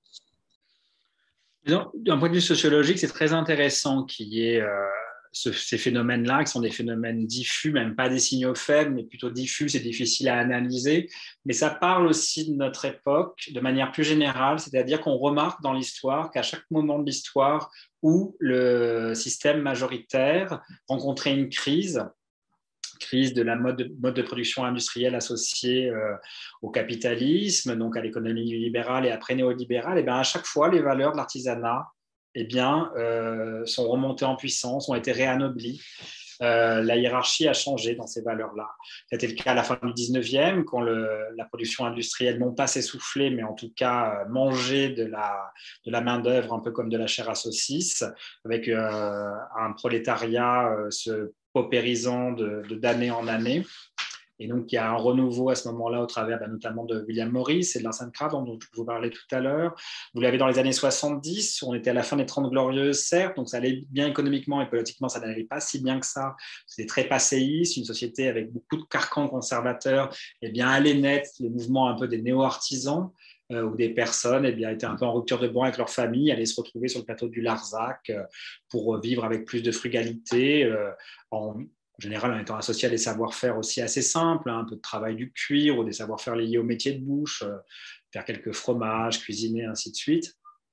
D'un point de vue sociologique, c'est très intéressant qu'il y ait euh, ce, ces phénomènes-là, qui sont des phénomènes diffus, même pas des signaux faibles, mais plutôt diffus, c'est difficile à analyser. Mais ça parle aussi de notre époque de manière plus générale, c'est-à-dire qu'on remarque dans l'histoire qu'à chaque moment de l'histoire où le système majoritaire rencontrait une crise, crise de la mode de, mode de production industrielle associée euh, au capitalisme, donc à l'économie libérale et après néolibérale, et bien à chaque fois, les valeurs de l'artisanat eh bien, euh, sont remontées en puissance, ont été réanoblies. Euh, la hiérarchie a changé dans ces valeurs-là. C'était le cas à la fin du dix-neuvième, quand le, la production industrielle, non pas s'essoufflait, mais en tout cas euh, mangeait de la, de la main-d'œuvre, un peu comme de la chair à saucisse, avec euh, un prolétariat euh, se paupérisant de, de, d'année en année. Et donc, il y a un renouveau à ce moment-là au travers ben, notamment de William Morris et de Vincent Crabbe, dont je vous parlais tout à l'heure. Vous l'avez dans les années soixante-dix, on était à la fin des Trente Glorieuses, certes, donc ça allait bien économiquement et politiquement, ça n'allait pas si bien que ça. C'était très passéiste, une société avec beaucoup de carcans conservateurs, et bien allait naître le mouvement un peu des néo-artisans, euh, où des personnes eh bien, étaient un peu en rupture de banc avec leur famille, allaient se retrouver sur le plateau du Larzac euh, pour vivre avec plus de frugalité, euh, en en général en étant associé à des savoir-faire aussi assez simples, hein, un peu de travail du cuir ou des savoir-faire liés au métier de bouche, euh, faire quelques fromages, cuisiner, ainsi de suite.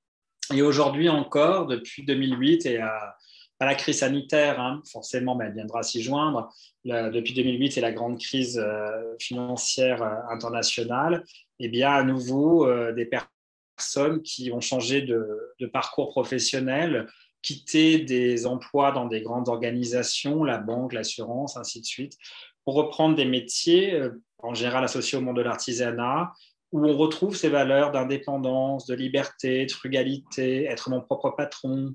Et aujourd'hui encore, depuis deux mille huit, et à, pas la crise sanitaire, hein, forcément, mais elle viendra s'y joindre, le, depuis deux mille huit et la grande crise euh, financière euh, internationale, eh bien, à nouveau, euh, des personnes qui ont changé de, de parcours professionnel, quitter des emplois dans des grandes organisations, la banque, l'assurance, ainsi de suite, pour reprendre des métiers, en général associés au monde de l'artisanat, où on retrouve ces valeurs d'indépendance, de liberté, de frugalité, être mon propre patron.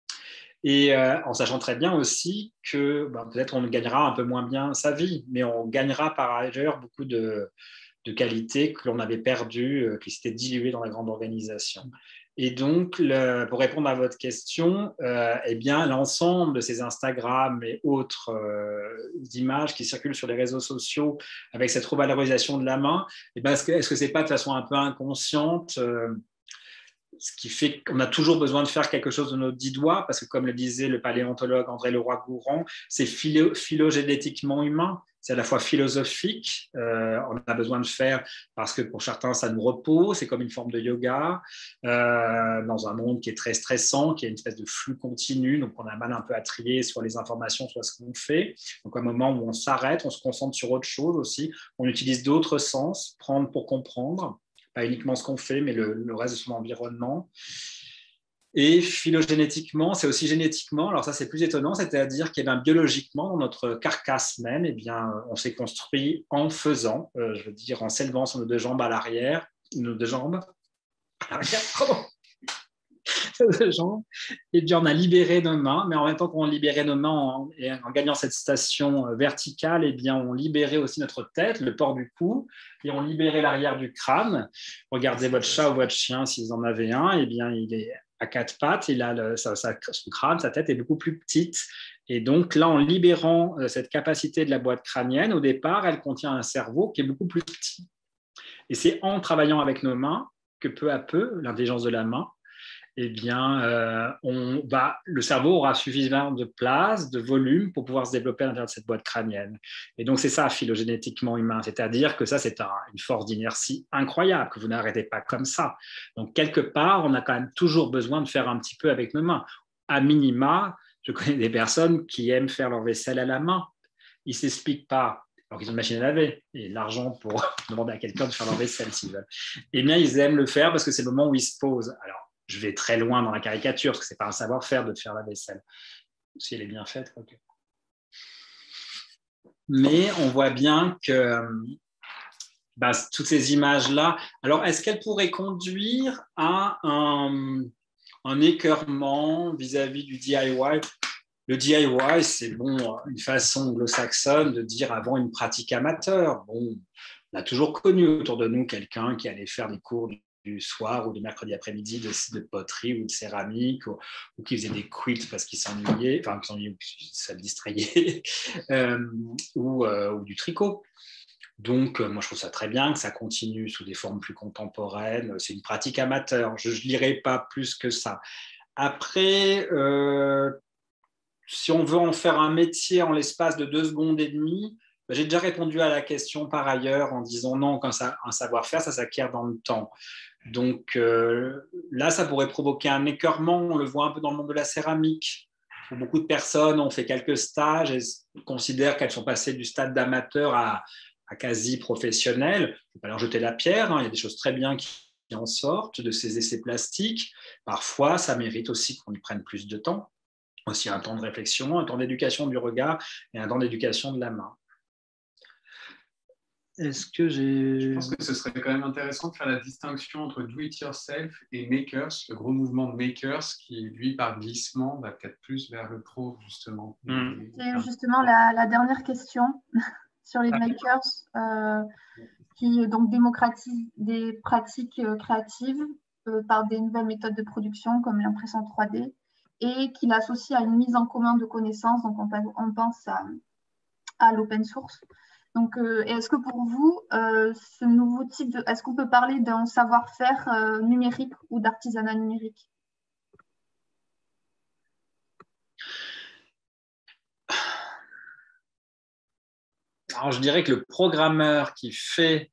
Et euh, en sachant très bien aussi que ben, peut-être on gagnera un peu moins bien sa vie, mais on gagnera par ailleurs beaucoup de, de qualités que l'on avait perdues, euh, qui s'étaient diluées dans la grande organisation. Et donc, le, pour répondre à votre question, euh, eh bien, l'ensemble de ces Instagram et autres euh, images qui circulent sur les réseaux sociaux avec cette revalorisation de la main, eh bien, est-ce que est-ce que c'est pas de façon un peu inconsciente euh, ce qui fait qu'on a toujours besoin de faire quelque chose de nos dix doigts, parce que comme le disait le paléontologue André Leroy-Gourand, c'est philo- phylogénétiquement humain, c'est à la fois philosophique, euh, on a besoin de faire parce que pour certains ça nous repose, c'est comme une forme de yoga, euh, dans un monde qui est très stressant, qui a une espèce de flux continu, donc on a mal un peu à trier soit les informations, soit ce qu'on fait. Donc à un moment où on s'arrête, on se concentre sur autre chose aussi, on utilise d'autres sens, prendre pour comprendre, pas uniquement ce qu'on fait, mais le, le reste de son environnement. Et phylogénétiquement, c'est aussi génétiquement, alors ça c'est plus étonnant, c'est-à-dire que eh bien, biologiquement, dans notre carcasse même, eh bien, on s'est construit en faisant, euh, je veux dire en s'élevant sur nos deux jambes à l'arrière, nos deux jambes à l'arrière, pardon, deux jambes, et bien on a libéré nos mains, mais en même temps qu'on libérait nos mains en, et en gagnant cette station verticale, eh bien on libérait aussi notre tête, le port du cou, et on libérait l'arrière du crâne. Regardez votre chat ou votre chien, s'ils en avaient un, eh bien il est à quatre pattes, il a le, sa, sa, son crâne, sa tête est beaucoup plus petite. Et donc là, en libérant cette capacité de la boîte crânienne, au départ, elle contient un cerveau qui est beaucoup plus petit. Et c'est en travaillant avec nos mains que peu à peu, l'intelligence de la main, eh bien, euh, on va, le cerveau aura suffisamment de place, de volume pour pouvoir se développer à l'intérieur de cette boîte crânienne. Et donc, c'est ça, phylogénétiquement humain. C'est-à-dire que ça, c'est un, une force d'inertie incroyable, que vous n'arrêtez pas comme ça. Donc, quelque part, on a quand même toujours besoin de faire un petit peu avec nos mains. À minima, je connais des personnes qui aiment faire leur vaisselle à la main. Ils ne s'expliquent pas. alors qu'ils ont une machine à laver et l'argent pour demander à quelqu'un de faire leur vaisselle s'ils veulent. Eh bien, ils aiment le faire parce que c'est le moment où ils se posent. Alors, je vais très loin dans la caricature parce que ce n'est pas un savoir-faire de faire la vaisselle. Si elle est bien faite, ok. Mais on voit bien que bah, toutes ces images-là, alors est-ce qu'elles pourraient conduire à un, un écœurement vis-à-vis du D I Y? Le D I Y, c'est bon, une façon anglo-saxonne de dire avant une pratique amateur. Bon, on a toujours connu autour de nous quelqu'un qui allait faire des cours du soir ou du mercredi après-midi de, de poterie ou de céramique, ou, ou qui faisait des quilts parce qu'il s'ennuyait, enfin, ça le distrayait, euh, ou, euh, ou du tricot. Donc, euh, moi, je trouve ça très bien que ça continue sous des formes plus contemporaines. C'est une pratique amateur. Je ne lirai pas plus que ça. Après, euh, si on veut en faire un métier en l'espace de deux secondes et demie, ben, j'ai déjà répondu à la question par ailleurs en disant non, qu'un un savoir-faire, ça s'acquiert dans le temps. Donc euh, là, ça pourrait provoquer un écœurement. On le voit un peu dans le monde de la céramique, où beaucoup de personnes ont fait quelques stages et considèrent qu'elles sont passées du stade d'amateur à, à quasi professionnel. Je ne vais pas leur jeter la pierre, hein. Il y a des choses très bien qui en sortent de ces essais plastiques. Parfois, ça mérite aussi qu'on y prenne plus de temps. Aussi un temps de réflexion, un temps d'éducation du regard et un temps d'éducation de la main. Est-ce que j'ai... Je pense que ce serait quand même intéressant de faire la distinction entre do-it-yourself et makers, le gros mouvement de makers qui, lui, par glissement, va peut-être plus vers le pro, justement. Mm. C'est justement la, la dernière question sur les makers, euh, qui donc démocratisent des pratiques créatives euh, par des nouvelles méthodes de production comme l'impression trois D, et qui l'associe à une mise en commun de connaissances. Donc, on, on pense à, à l'open source. Donc, euh, est-ce que pour vous, euh, ce nouveau type de... Est-ce qu'on peut parler d'un savoir-faire euh, numérique ou d'artisanat numérique? Alors, je dirais que le programmeur qui fait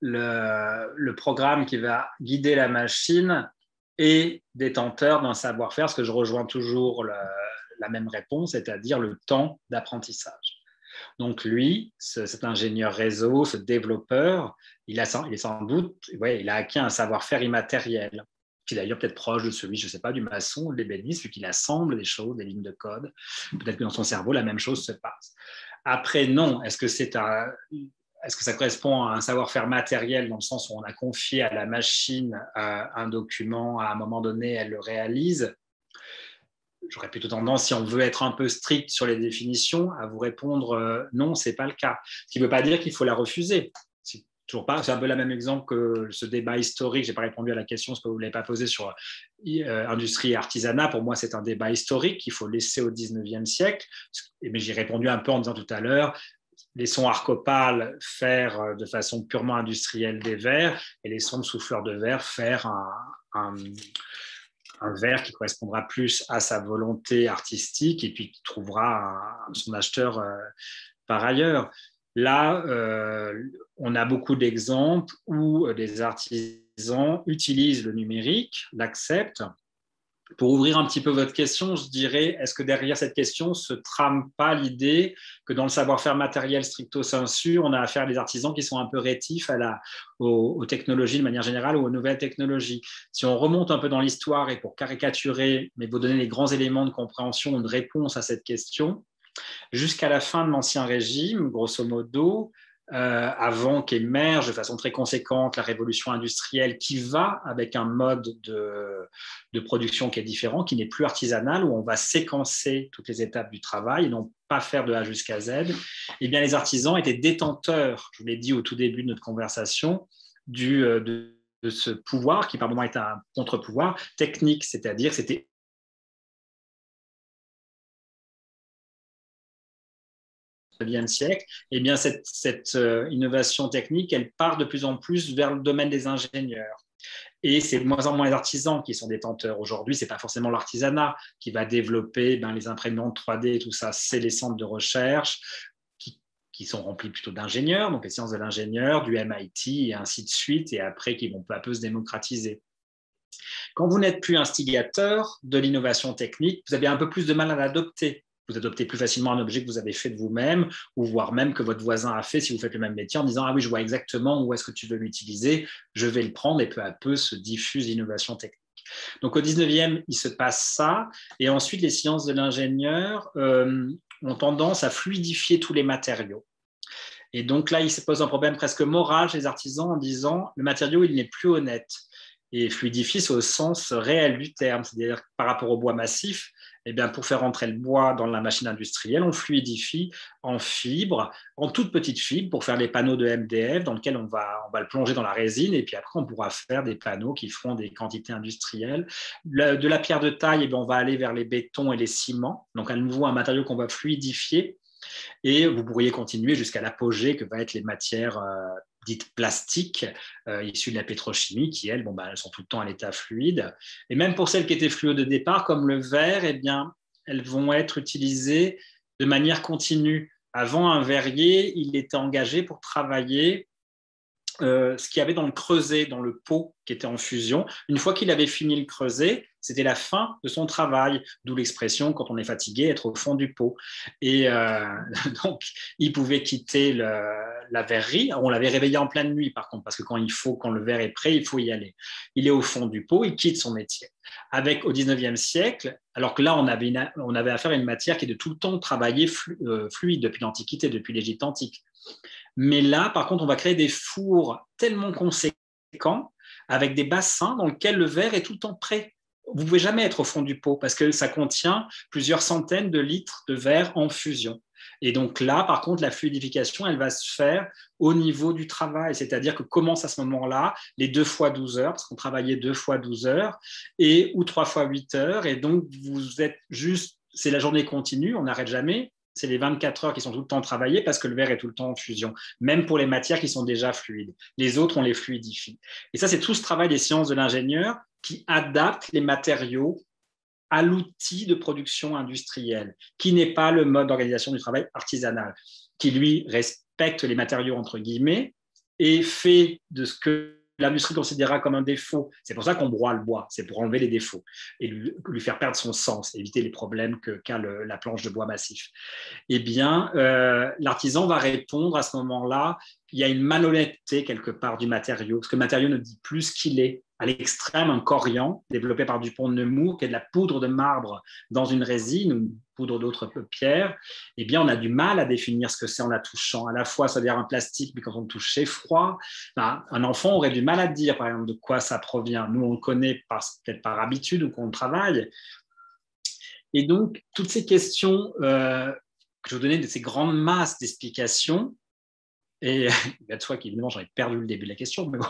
le, le programme qui va guider la machine est détenteur d'un savoir-faire, parce que je rejoins toujours le, la même réponse, c'est-à-dire le temps d'apprentissage. Donc lui, ce, cet ingénieur réseau, ce développeur, il, a, il est sans doute, ouais, il a acquis un savoir-faire immatériel, qui est d'ailleurs peut-être proche de celui, je ne sais pas, du maçon ou de l'ébéniste, vu qu'il assemble des choses, des lignes de code. Peut-être que dans son cerveau, la même chose se passe. Après, non, est-ce que c'est un... Est-ce que ça correspond à un savoir-faire matériel dans le sens où on a confié à la machine euh, un document, à un moment donné, elle le réalise? J'aurais plutôt tendance, si on veut être un peu strict sur les définitions, à vous répondre euh, non, ce n'est pas le cas. Ce qui ne veut pas dire qu'il faut la refuser. C'est toujours pas, c'est un peu le même exemple que ce débat historique. Je n'ai pas répondu à la question, parce que vous ne l'avez pas posé sur euh, industrie et artisanat. Pour moi, c'est un débat historique qu'il faut laisser au dix-neuvième siècle. Mais j'ai répondu un peu en disant tout à l'heure, laissons Arcopal faire de façon purement industrielle des verres et laissons le souffleur de verre faire un, un, un verre qui correspondra plus à sa volonté artistique et puis qui trouvera un, son acheteur euh, par ailleurs. Là, euh, on a beaucoup d'exemples où les artisans utilisent le numérique, l'acceptent. Pour ouvrir un petit peu votre question, je dirais, est-ce que derrière cette question ne se trame pas l'idée que dans le savoir-faire matériel stricto sensu, on a affaire à des artisans qui sont un peu rétifs à la, aux, aux technologies de manière générale ou aux nouvelles technologies? Si on remonte un peu dans l'histoire et pour caricaturer, mais vous donner les grands éléments de compréhension ou de réponse à cette question, jusqu'à la fin de l'Ancien Régime, grosso modo, Euh, avant qu'émerge de façon très conséquente la révolution industrielle qui va avec un mode de, de production qui est différent, qui n'est plus artisanal, où on va séquencer toutes les étapes du travail et non pas faire de A jusqu'à Z, eh bien, les artisans étaient détenteurs, je vous l'ai dit au tout début de notre conversation, du, de, de ce pouvoir qui par moments est un contre-pouvoir technique, c'est-à-dire c'était neuvième siècle, eh bien cette, cette euh, innovation technique, elle part de plus en plus vers le domaine des ingénieurs. Et c'est de moins en moins les artisans qui sont détenteurs. Aujourd'hui, ce n'est pas forcément l'artisanat qui va développer ben, les imprimantes trois D et tout ça, c'est les centres de recherche qui, qui sont remplis plutôt d'ingénieurs, donc les sciences de l'ingénieur, du M I T et ainsi de suite, et après qui vont peu à peu se démocratiser. Quand vous n'êtes plus instigateur de l'innovation technique, vous avez un peu plus de mal à l'adopter. vous adoptez plus facilement un objet que vous avez fait de vous-même, ou voire même que votre voisin a fait si vous faites le même métier, en disant « Ah oui, je vois exactement où est-ce que tu veux l'utiliser, je vais le prendre », et peu à peu se diffuse l'innovation technique. Donc au dix-neuvième, il se passe ça, et ensuite les sciences de l'ingénieur euh, ont tendance à fluidifier tous les matériaux. Et donc là, il se pose un problème presque moral chez les artisans en disant « le matériau, il n'est plus honnête ». Et fluidifier, c'est au sens réel du terme, c'est-à-dire par rapport au bois massif, eh bien, pour faire rentrer le bois dans la machine industrielle, on fluidifie en fibres, en toutes petites fibres, pour faire les panneaux de M D F dans lesquels on va, on va le plonger dans la résine, et puis après, on pourra faire des panneaux qui feront des quantités industrielles. Le, de la pierre de taille, eh bien, on va aller vers les bétons et les ciments, donc à nouveau un matériau qu'on va fluidifier, et vous pourriez continuer jusqu'à l'apogée que vont être les matières euh, dites plastiques, euh, issues de la pétrochimie, qui, elles, bon, bah, elles sont tout le temps à l'état fluide. Et même pour celles qui étaient fluides de départ, comme le verre, eh bien, elles vont être utilisées de manière continue. Avant, un verrier, il était engagé pour travailler euh, ce qu'il y avait dans le creuset, dans le pot qui était en fusion. Une fois qu'il avait fini le creuset, c'était la fin de son travail, d'où l'expression, quand on est fatigué, être au fond du pot. Et euh, donc, il pouvait quitter le, la verrerie. On l'avait réveillé en pleine nuit, par contre, parce que quand, il faut, quand le verre est prêt, il faut y aller. Il est au fond du pot, il quitte son métier. Avec, au dix-neuvième siècle, alors que là, on avait, une, on avait affaire à une matière qui est de tout le temps travaillée flu, euh, fluide, depuis l'Antiquité, depuis l'Égypte antique. Mais là, par contre, on va créer des fours tellement conséquents, avec des bassins dans lesquels le verre est tout le temps prêt. Vous ne pouvez jamais être au fond du pot parce que ça contient plusieurs centaines de litres de verre en fusion. Et donc là, par contre, la fluidification, elle va se faire au niveau du travail. C'est-à-dire que commence à ce moment-là les deux fois douze heures, parce qu'on travaillait deux fois douze heures, et, ou trois fois huit heures. Et donc, vous êtes juste, c'est la journée continue, on n'arrête jamais. C'est les vingt-quatre heures qui sont tout le temps travaillées parce que le verre est tout le temps en fusion, même pour les matières qui sont déjà fluides. Les autres, on les fluidifie. Et ça, c'est tout ce travail des sciences de l'ingénieur qui adapte les matériaux à l'outil de production industrielle, qui n'est pas le mode d'organisation du travail artisanal, qui, lui, respecte les matériaux, entre guillemets, et fait de ce que l'industrie considérera comme un défaut. C'est pour ça qu'on broie le bois, c'est pour enlever les défauts et lui, lui faire perdre son sens, éviter les problèmes que, qu'a le, la planche de bois massif. Eh bien, euh, l'artisan va répondre à ce moment-là, il y a une malhonnêteté quelque part du matériau, parce que le matériau ne dit plus ce qu'il est. À l'extrême, un corian développé par Dupont de Nemours, qui est de la poudre de marbre dans une résine ou une poudre d'autres pierres, eh bien, on a du mal à définir ce que c'est en la touchant. À la fois, ça veut dire un plastique, mais quand on le touche, c'est froid. Ben, un enfant aurait du mal à dire, par exemple, de quoi ça provient. Nous, on le connaît par, peut-être par habitude ou qu'on travaille. Et donc, toutes ces questions euh, que je vous donnais, de ces grandes masses d'explications, et il y a de soi qu'évidemment, j'en ai perdu le début de la question, mais bon,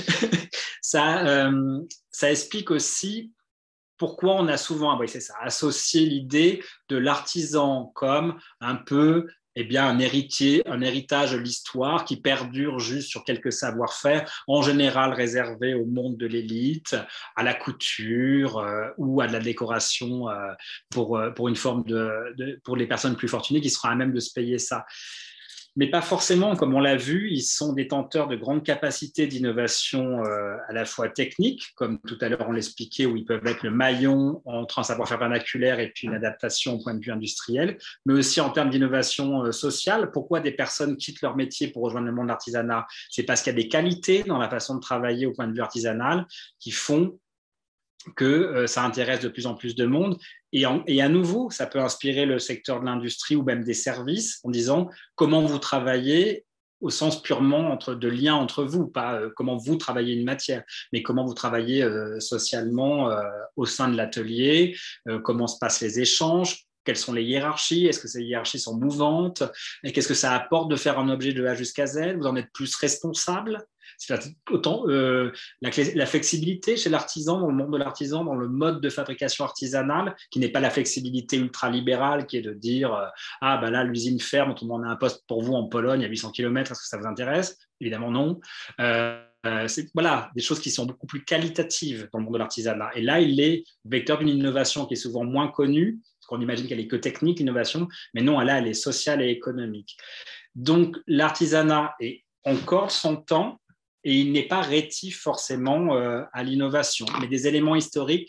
ça, euh, ça explique aussi pourquoi on a souvent, oui, c'est ça, associé l'idée de l'artisan comme un peu, eh bien, un héritier, un héritage de l'histoire qui perdure juste sur quelques savoir-faire, en général réservés au monde de l'élite, à la couture euh, ou à de la décoration euh, pour, pour une forme de, de, pour les personnes plus fortunées qui seront à même de se payer ça. Mais pas forcément, comme on l'a vu, ils sont détenteurs de grandes capacités d'innovation euh, à la fois techniques, comme tout à l'heure on l'expliquait, où ils peuvent être le maillon entre un savoir-faire vernaculaire et puis une adaptation au point de vue industriel, mais aussi en termes d'innovation euh, sociale. Pourquoi des personnes quittent leur métier pour rejoindre le monde de l'artisanat? C'est parce qu'il y a des qualités dans la façon de travailler au point de vue artisanal qui font que euh, ça intéresse de plus en plus de monde. Et, en, et à nouveau, ça peut inspirer le secteur de l'industrie ou même des services en disant comment vous travaillez au sens purement entre, de lien entre vous, pas euh, comment vous travaillez une matière, mais comment vous travaillez euh, socialement euh, au sein de l'atelier, euh, comment se passent les échanges, quelles sont les hiérarchies, est-ce que ces hiérarchies sont mouvantes, et qu'est-ce que ça apporte de faire un objet de A jusqu'à Z, vous en êtes plus responsable. C'est autant euh, la, la flexibilité chez l'artisan, dans le monde de l'artisan, dans le mode de fabrication artisanale, qui n'est pas la flexibilité ultra-libérale, qui est de dire euh, ah ben là l'usine ferme, on en a un poste pour vous en Pologne à huit cents kilomètres, est-ce que ça vous intéresse? Évidemment non. Euh, euh, c'est, voilà, des choses qui sont beaucoup plus qualitatives dans le monde de l'artisanat. Et là, il est vecteur d'une innovation qui est souvent moins connue, parce qu'on imagine qu'elle est que technique, l'innovation, mais non, là, elle est sociale et économique. Donc, l'artisanat est encore son temps, et il n'est pas rétif forcément euh, à l'innovation. Mais des éléments historiques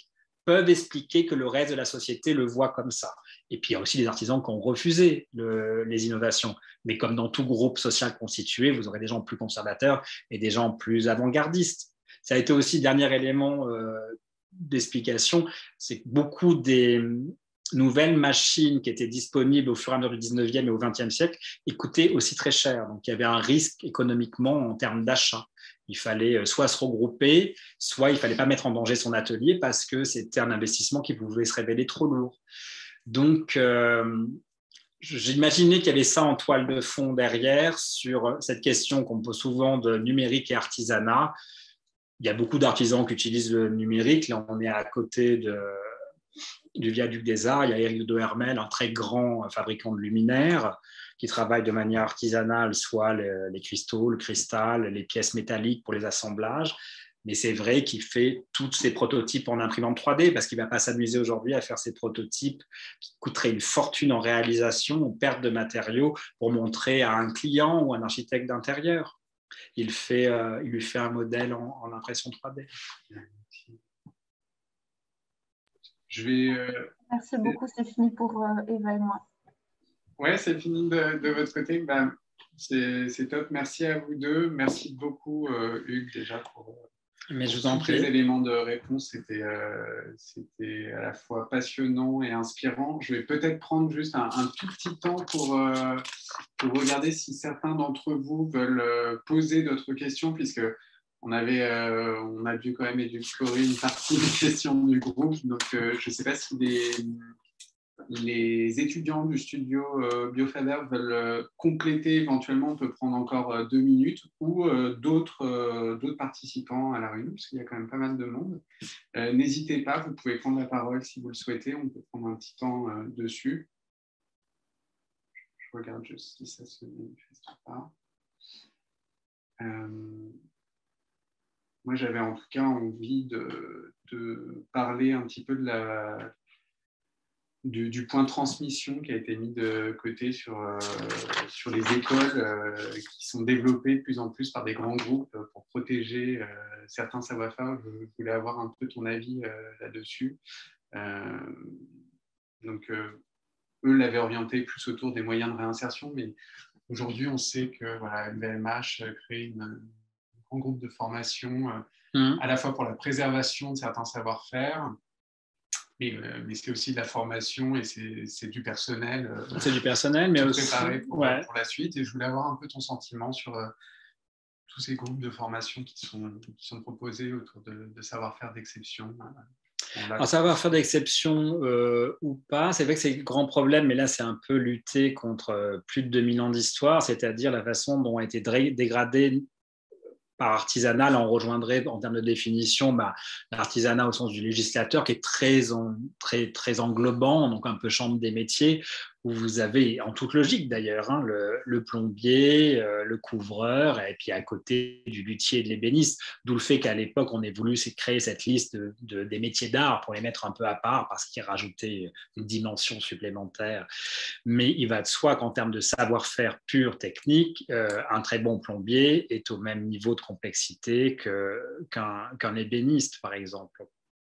peuvent expliquer que le reste de la société le voit comme ça. Et puis, il y a aussi des artisans qui ont refusé le, les innovations. Mais comme dans tout groupe social constitué, vous aurez des gens plus conservateurs et des gens plus avant-gardistes. Ça a été aussi le dernier élément euh, d'explication, c'est que beaucoup des nouvelles machines qui étaient disponibles au fur et à mesure du dix-neuvième et au vingtième siècle, ils coûtaient aussi très cher. Donc, il y avait un risque économiquement en termes d'achat. Il fallait soit se regrouper, soit il ne fallait pas mettre en danger son atelier parce que c'était un investissement qui pouvait se révéler trop lourd. Donc, euh, j'imaginais qu'il y avait ça en toile de fond derrière sur cette question qu'on me pose souvent de numérique et artisanat. Il y a beaucoup d'artisans qui utilisent le numérique. Là, on est à côté de... du Viaduc des Arts, il y a Éric de Hermel, un très grand fabricant de luminaires qui travaille de manière artisanale, soit les, les cristaux, le cristal, les pièces métalliques pour les assemblages. Mais c'est vrai qu'il fait tous ses prototypes en imprimante trois D parce qu'il ne va pas s'amuser aujourd'hui à faire ces prototypes qui coûteraient une fortune en réalisation ou perte de matériaux pour montrer à un client ou un architecte d'intérieur. Il, fait, euh, il lui fait un modèle en, en impression trois D. Je vais, euh... Merci beaucoup, c'est fini pour euh, Eva et moi. Ouais, c'est fini de, de votre côté. Ben, c'est top. Merci à vous deux. Merci beaucoup, euh, Hugues, déjà, pour, Mais je pour vous en tous prie. les éléments de réponse. C'était euh, à la fois passionnant et inspirant. Je vais peut-être prendre juste un, un tout petit temps pour, euh, pour regarder si certains d'entre vous veulent euh, poser d'autres questions, puisque On, avait, euh, on a dû quand même explorer une partie des questions du groupe. Donc, euh, je ne sais pas si les, les étudiants du studio euh, Biofader veulent euh, compléter éventuellement. On peut prendre encore euh, deux minutes ou euh, d'autres euh, d'autres participants à la réunion, parce qu'il y a quand même pas mal de monde. Euh, N'hésitez pas, vous pouvez prendre la parole si vous le souhaitez. On peut prendre un petit temps euh, dessus. Je regarde juste si ça se manifeste pas. Euh, Moi, j'avais en tout cas envie de, de parler un petit peu de la, du, du point transmission qui a été mis de côté sur, euh, sur les écoles euh, qui sont développées de plus en plus par des grands groupes pour protéger euh, certains savoir-faire. Je voulais avoir un peu ton avis euh, là-dessus. Euh, donc, euh, eux l'avaient orienté plus autour des moyens de réinsertion, mais aujourd'hui, on sait que voilà, L V M H crée une grand groupe de formation, euh, mmh. à la fois pour la préservation de certains savoir-faire, mais, euh, mais c'est aussi de la formation et c'est du personnel. Euh, c'est du personnel, mais aussi préparé pour, ouais. pour la suite. Et je voulais avoir un peu ton sentiment sur euh, tous ces groupes de formation qui sont, qui sont proposés autour de, de savoir-faire d'exception. Un savoir-faire d'exception euh, ou pas, c'est vrai que c'est le grand problème, mais là, c'est un peu lutter contre euh, plus de deux mille ans d'histoire, c'est-à-dire la façon dont a été dégradé par artisanat. Là, on rejoindrait en termes de définition bah, l'artisanat au sens du législateur qui est très, en, très, très englobant, donc un peu chambre des métiers, où vous avez, en toute logique d'ailleurs, hein, le, le plombier, euh, le couvreur, et puis à côté du luthier et de l'ébéniste, d'où le fait qu'à l'époque, on ait voulu créer cette liste de, de, des métiers d'art pour les mettre un peu à part, parce qu'ils rajoutaient une dimension supplémentaire. Mais il va de soi qu'en termes de savoir-faire pur technique, euh, un très bon plombier est au même niveau de complexité qu'un qu'un ébéniste, par exemple.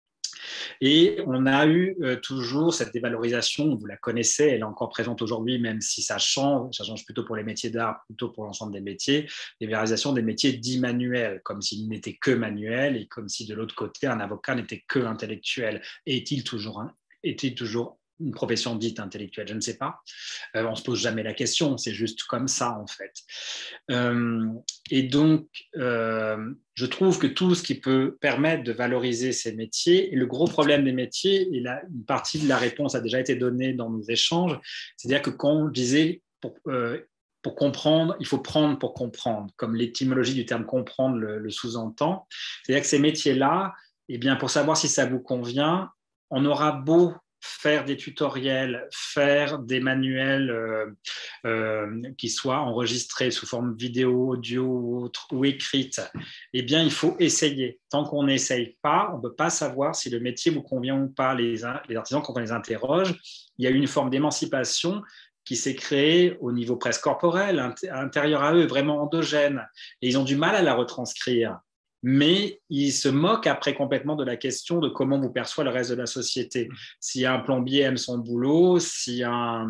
Et on a eu euh, toujours cette dévalorisation, vous la connaissez, elle est encore présente aujourd'hui, même si ça change, ça change plutôt pour les métiers d'art, plutôt pour l'ensemble des métiers, dévalorisation des métiers dits manuels, comme s'ils n'étaient que manuels et comme si de l'autre côté, un avocat n'était que intellectuel. Est-il toujours, est-il toujours une profession dite intellectuelle, je ne sais pas. Euh, on ne se pose jamais la question, c'est juste comme ça en fait. Euh, et donc, euh, je trouve que tout ce qui peut permettre de valoriser ces métiers, et le gros problème des métiers, et là, une partie de la réponse a déjà été donnée dans nos échanges, c'est-à-dire que quand on disait pour, euh, pour comprendre, il faut prendre pour comprendre, comme l'étymologie du terme comprendre le, le sous-entend, c'est-à-dire que ces métiers-là, eh bien, pour savoir si ça vous convient, on aura beau faire des tutoriels, faire des manuels euh, euh, qui soient enregistrés sous forme vidéo, audio ou, autre, ou écrite, eh bien, il faut essayer. Tant qu'on n'essaye pas, on ne peut pas savoir si le métier vous convient ou pas. Les, les artisans, quand on les interroge, il y a une forme d'émancipation qui s'est créée au niveau presque corporel, intérieur à eux, vraiment endogène. Et ils ont du mal à la retranscrire. mais il se moque après complètement de la question de comment vous perçoit le reste de la société. Si un plombier aime son boulot, si un,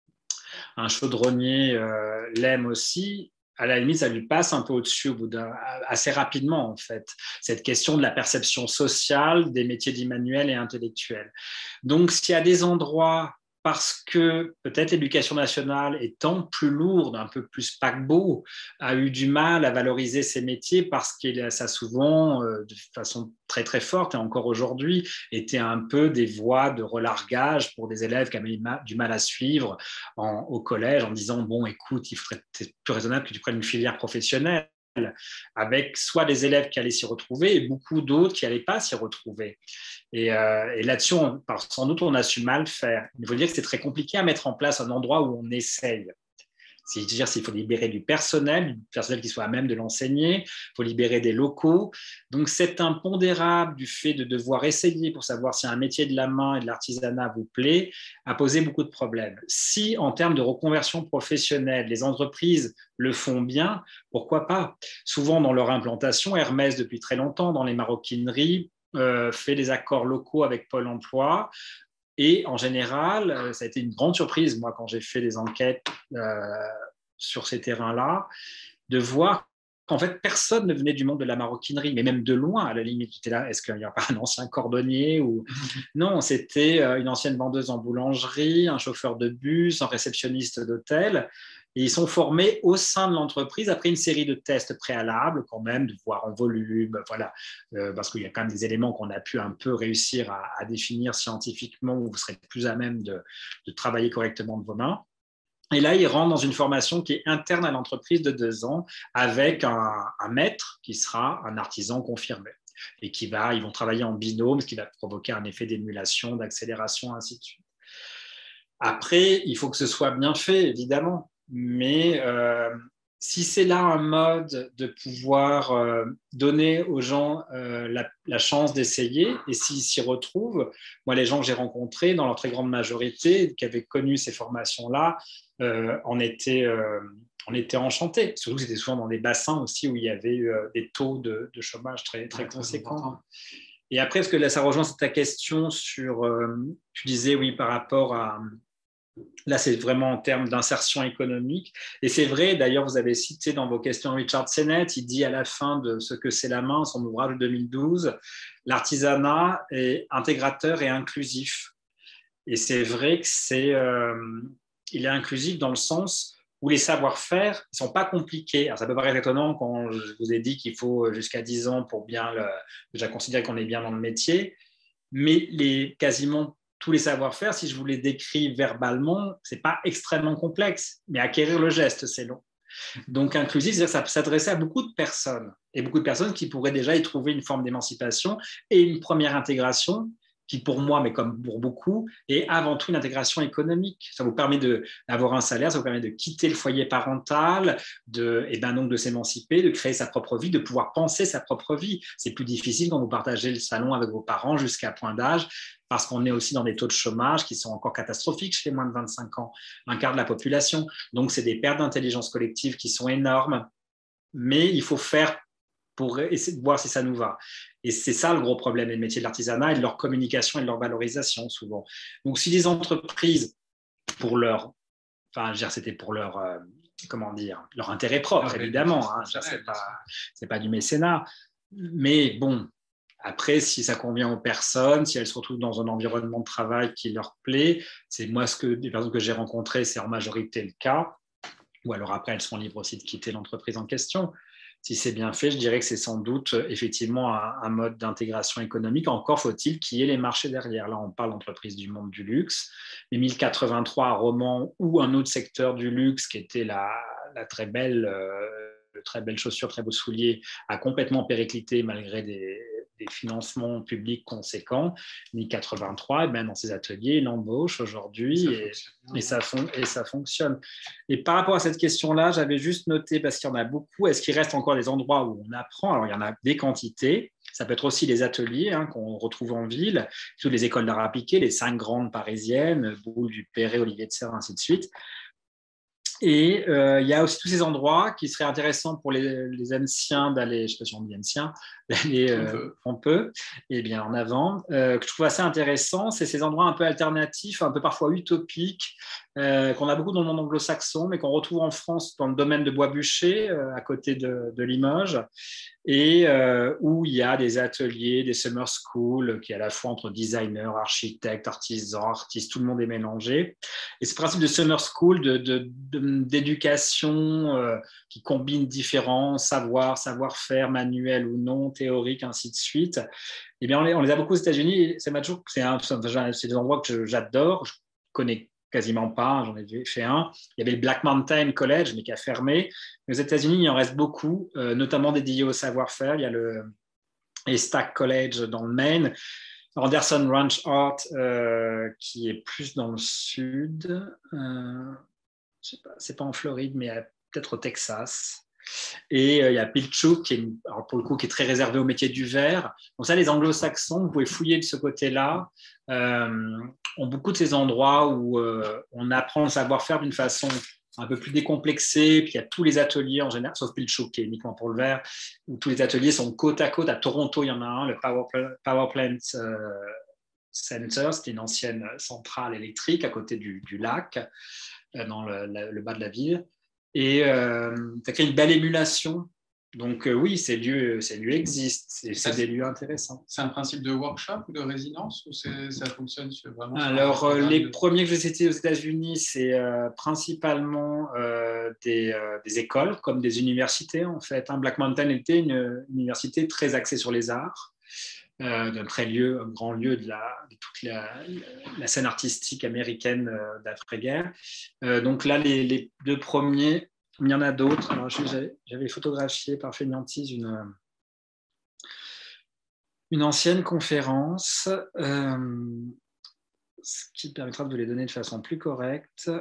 un chaudronnier euh, l'aime aussi, à la limite, ça lui passe un peu au-dessus au bout d'un, assez rapidement, en fait, cette question de la perception sociale des métiers dits manuels et intellectuels. Donc, s'il y a des endroits, parce que peut-être l'éducation nationale, étant plus lourde, un peu plus paquebot, a eu du mal à valoriser ces métiers parce que ça souvent, euh, de façon très très forte, et encore aujourd'hui, était un peu des voies de relargage pour des élèves qui avaient du mal à suivre en, au collège en disant, bon, écoute, il faudrait être plus raisonnable que tu prennes une filière professionnelle, avec soit des élèves qui allaient s'y retrouver et beaucoup d'autres qui n'allaient pas s'y retrouver. Et, euh, et là-dessus, on, sans doute, on a su mal faire. Il faut dire que c'est très compliqué à mettre en place un endroit où on essaye. C'est-à-dire qu'il faut libérer du personnel, du personnel qui soit à même de l'enseigner, il faut libérer des locaux. Donc, cet impondérable du fait de devoir essayer pour savoir si un métier de la main et de l'artisanat vous plaît a posé beaucoup de problèmes. Si, en termes de reconversion professionnelle, les entreprises le font bien, pourquoi pas? Souvent, dans leur implantation, Hermès, depuis très longtemps, dans les maroquineries, euh, fait des accords locaux avec Pôle emploi. Et en général, ça a été une grande surprise, moi, quand j'ai fait des enquêtes euh, sur ces terrains-là, de voir qu'en fait, personne ne venait du monde de la maroquinerie, mais même de loin, à la limite. J'étais là, est-ce qu'il n'y a pas un ancien cordonnier ou... Non, c'était une ancienne vendeuse en boulangerie, un chauffeur de bus, un réceptionniste d'hôtel. Et ils sont formés au sein de l'entreprise après une série de tests préalables, quand même, de voir en volume, voilà, euh, parce qu'il y a quand même des éléments qu'on a pu un peu réussir à, à définir scientifiquement, où vous serez plus à même de, de travailler correctement de vos mains. Et là, ils rentrent dans une formation qui est interne à l'entreprise de deux ans, avec un, un maître qui sera un artisan confirmé. Et qui va, ils vont travailler en binôme, ce qui va provoquer un effet d'émulation, d'accélération, ainsi de suite. Après, il faut que ce soit bien fait, évidemment. Mais euh, si c'est là un mode de pouvoir euh, donner aux gens euh, la, la chance d'essayer, et s'ils s'y retrouvent, moi, les gens que j'ai rencontrés, dans leur très grande majorité, qui avaient connu ces formations-là, euh, en étaient, euh, en étaient enchantés. Surtout que c'était souvent dans des bassins aussi où il y avait eu euh, des taux de, de chômage très, très ouais, conséquents. Et après, parce que là, ça rejoint ta question sur, euh, tu disais, oui, par rapport à... Là, c'est vraiment en termes d'insertion économique. Et c'est vrai, d'ailleurs, vous avez cité dans vos questions Richard Sennett, il dit à la fin de Ce que c'est la main, son ouvrage de deux mille douze, l'artisanat est intégrateur et inclusif. Et c'est vrai que c'est, euh, il est inclusif dans le sens où les savoir-faire ne sont pas compliqués. Alors, ça peut paraître étonnant quand je vous ai dit qu'il faut jusqu'à dix ans pour bien le, déjà considérer qu'on est bien dans le métier, mais les quasiment tous les savoir-faire, si je vous les décris verbalement, ce n'est pas extrêmement complexe, mais acquérir le geste, c'est long. Donc, inclusif, c'est-à-dire que ça peut s'adresser à beaucoup de personnes, et beaucoup de personnes qui pourraient déjà y trouver une forme d'émancipation et une première intégration, qui pour moi, mais comme pour beaucoup, est avant tout une intégration économique. Ça vous permet de, d'avoir un salaire, ça vous permet de quitter le foyer parental, de, et ben donc de s'émanciper, de créer sa propre vie, de pouvoir penser sa propre vie. C'est plus difficile quand vous partagez le salon avec vos parents jusqu'à point d'âge, parce qu'on est aussi dans des taux de chômage qui sont encore catastrophiques chez les moins de vingt-cinq ans, un quart de la population. Donc, c'est des pertes d'intelligence collective qui sont énormes, mais il faut faire pour essayer de voir si ça nous va. Et c'est ça le gros problème des métiers de l'artisanat et de leur communication et de leur valorisation, souvent. Donc, si les entreprises, pour leur... Enfin, je veux dire, c'était pour leur... Euh, comment dire, leur intérêt propre, non, évidemment. Hein, ce n'est pas, c'est pas du mécénat. Mais bon... Après, si ça convient aux personnes, si elles se retrouvent dans un environnement de travail qui leur plaît, c'est moi ce que les personnes que j'ai rencontrées, c'est en majorité le cas. Ou alors après, elles sont libres aussi de quitter l'entreprise en question. Si c'est bien fait, je dirais que c'est sans doute effectivement un, un mode d'intégration économique. Encore faut-il qu'il y ait les marchés derrière. Là, on parle d'entreprise du monde du luxe. Mais mille quatre-vingt-trois à Romans ou un autre secteur du luxe qui était la, la très belle, euh, très belle chaussure, très beau soulier, a complètement périclité malgré des des financements publics conséquents. mille quatre-vingt-trois, et bien dans ces ateliers, il embauche aujourd'hui et, et, ça et ça fonctionne. Et par rapport à cette question-là, j'avais juste noté, parce qu'il y en a beaucoup, est-ce qu'il reste encore des endroits où on apprend? Alors, il y en a des quantités. Ça peut être aussi les ateliers hein, qu'on retrouve en ville, toutes les écoles d'art appliqué, les cinq grandes parisiennes, Boulle, du Perret, Olivier de Serre, ainsi de suite. Et euh, il y a aussi tous ces endroits qui seraient intéressants pour les, les anciens d'aller, je ne sais pas si on dit anciens, d'aller euh, on peut, et bien en avant, euh, que je trouve assez intéressant, c'est ces endroits un peu alternatifs, un peu parfois utopiques, euh, qu'on a beaucoup dans le monde anglo-saxon, mais qu'on retrouve en France dans le domaine de Bois-Bûcher, euh, à côté de, de Limoges, et euh, où il y a des ateliers, des summer schools, qui est à la fois entre designers, architectes, artisans, artistes, tout le monde est mélangé. Et ce principe de summer school, de, de, de, d'éducation euh, qui combine différents savoirs, savoir-faire, manuels ou non, théoriques, ainsi de suite, eh bien, on les, on les a beaucoup aux États-Unis. C'est, c'est, un, c'est des endroits que j'adore. Je connais quasiment pas, j'en ai fait un. Il y avait le Black Mountain College, mais qui a fermé. Mais aux États-Unis, il en reste beaucoup, euh, notamment dédiés au savoir-faire. Il y a le Haystack College dans le Maine, Anderson Ranch Art, euh, qui est plus dans le sud. Euh, je sais pas, c'est pas en Floride, mais peut-être au Texas. Et euh, il y a Pilchuck, qui est, alors pour le coup, qui est très réservé au métier du verre. Donc ça, les anglo-saxons, vous pouvez fouiller de ce côté-là, euh, ont beaucoup de ces endroits où euh, on apprend le savoir-faire d'une façon un peu plus décomplexée. Puis il y a tous les ateliers en général, sauf Pilchuck, qui est uniquement pour le verre, où tous les ateliers sont côte à côte. À Toronto, il y en a un, le Power, Power Plant euh, Center. C'était une ancienne centrale électrique à côté du, du lac, euh, dans le, le, le bas de la ville. Et euh, ça crée une belle émulation. Donc euh, oui, ces lieux, ces lieux existent. C'est, c'est des lieux intéressants. C'est un principe de workshop ou de résidence ou c'est, ça fonctionne sur, vraiment Alors, sur euh, les de... premiers que j'ai cités aux États-Unis, c'est euh, principalement euh, des, euh, des écoles comme des universités en fait. Hein. Black Mountain était une, une université très axée sur les arts. Euh, d'un très lieu, un grand lieu de, la, de toute la, la scène artistique américaine euh, d'après-guerre. Euh, donc là, les, les deux premiers, il y en a d'autres. Alors, j'avais, j'avais photographié par fainéantise une, une ancienne conférence, euh, ce qui permettra de vous les donner de façon plus correcte.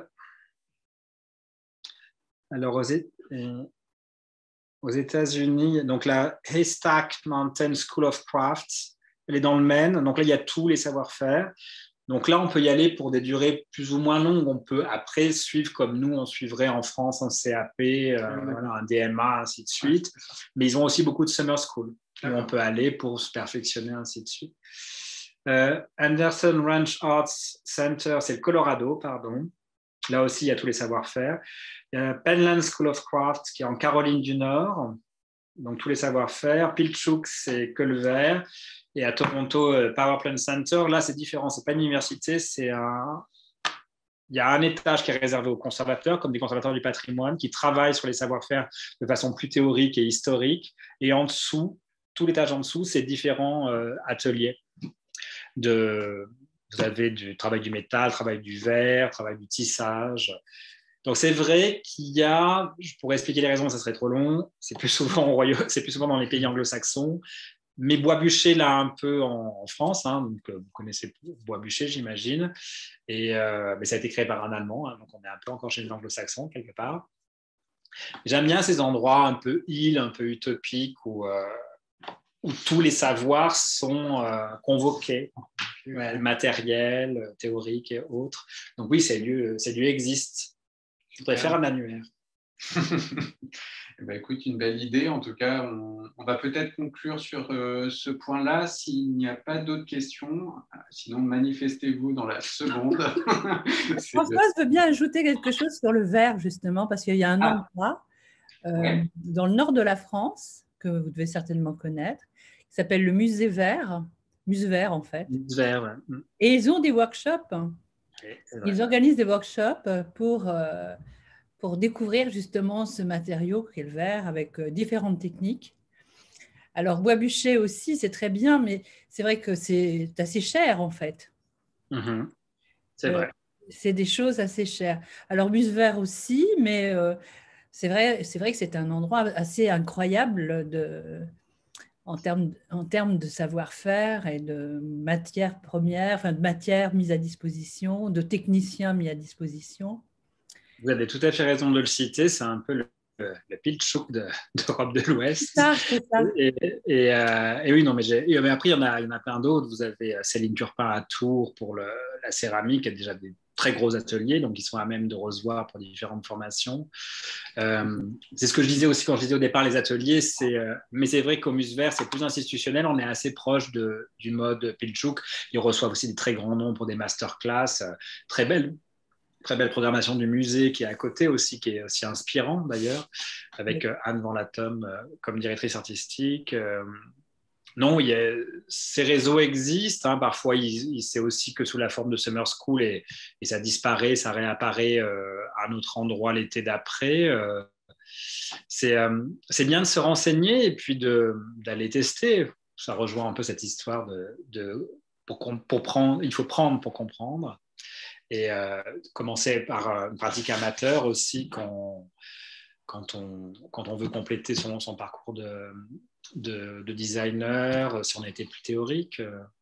Alors, aux, aux États-Unis, donc la Haystack Mountain School of Crafts, elle est dans le Maine. Donc là, il y a tous les savoir-faire. Donc là, on peut y aller pour des durées plus ou moins longues. On peut après suivre comme nous, on suivrait en France un C A P, euh, mmh. voilà, un D M A, ainsi de suite. Mais ils ont aussi beaucoup de summer school où on peut aller pour se perfectionner, ainsi de suite. Euh, Anderson Ranch Arts Center, c'est le Colorado, pardon. Là aussi, il y a tous les savoir-faire. Il y a Penland School of Craft qui est en Caroline du Nord, donc tous les savoir-faire. Pilchuck, c'est que le verre. Et à Toronto, Power Plant Center, là, c'est différent. Ce n'est pas une université, c'est un... Il y a un étage qui est réservé aux conservateurs, comme des conservateurs du patrimoine, qui travaillent sur les savoir-faire de façon plus théorique et historique. Et en dessous, tout l'étage en dessous, c'est différents euh, ateliers. De... Vous avez du travail du métal, travail du verre, travail du tissage. Donc, c'est vrai qu'il y a, je pourrais expliquer les raisons, ça serait trop long, c'est plus souvent, au Royaume, c'est plus souvent dans les pays anglo-saxons, mais Bois-Bûcher, là, un peu en, en France, hein, donc vous connaissez Bois-Bûcher, j'imagine, et, euh, mais ça a été créé par un Allemand, hein, donc on est un peu encore chez les anglo-saxons, quelque part. J'aime bien ces endroits un peu îles, un peu utopiques, où, euh, où tous les savoirs sont euh, convoqués, ouais, matériels, théoriques et autres. Donc oui, ces lieux, ces lieux existent. Je voudrais faire un annuaire. Eh ben, écoute, une belle idée. En tout cas, on, on va peut-être conclure sur euh, ce point-là. S'il n'y a pas d'autres questions, sinon manifestez-vous dans la seconde. Françoise de... veut bien ajouter quelque chose sur le verre, justement, parce qu'il y a un ah. endroit euh, ouais. dans le nord de la France, que vous devez certainement connaître, qui s'appelle le Musée Vert. Musée Vert, en fait. Musée Vert, ouais. Et ils ont des workshops. Okay, ils organisent des workshops pour... Euh, pour découvrir justement ce matériau qu'est le verre avec différentes techniques. Alors, Bois-Bûcher aussi, c'est très bien, mais c'est vrai que c'est assez cher, en fait. Mmh, c'est euh, vrai. C'est des choses assez chères. Alors, Musevert aussi, mais euh, c'est vrai, c'est vrai que c'est un endroit assez incroyable de, en, termes, en termes de savoir-faire et de matières premières, enfin de matières mises à disposition, de techniciens mis à disposition. Vous avez tout à fait raison de le citer, c'est un peu le, le, le Pilchuck de, d'Europe de l'Ouest. C'est ça, c'est ça. Et, et, euh, et oui, non, mais, j'ai, mais après, il y, en a, il y en a plein d'autres. Vous avez Céline Turpin à Tours pour le, la céramique, qui a déjà des très gros ateliers, donc ils sont à même de recevoir pour différentes formations. Euh, c'est ce que je disais aussi quand je disais au départ, les ateliers, c'est, euh, mais c'est vrai qu'au Musevert, c'est plus institutionnel, on est assez proche de, du mode Piltchouk. Ils reçoivent aussi des très grands noms pour des masterclass, euh, très belles. Très belle programmation du musée qui est à côté aussi, qui est aussi inspirant d'ailleurs, avec oui. Anne Van Latom euh, comme directrice artistique. Euh, non, il y a, ces réseaux existent. Hein, parfois, il, il, c'est aussi que sous la forme de Summer School et, et ça disparaît, ça réapparaît euh, à un autre endroit l'été d'après. Euh, c'est, euh, c'est bien de se renseigner et puis de, d'aller tester. Ça rejoint un peu cette histoire de, de pour, pour prendre, il faut prendre pour comprendre. Et euh, commencer par une pratique amateur aussi quand, quand, on, quand on veut compléter son, son parcours de, de, de designer, si on a été plus théorique.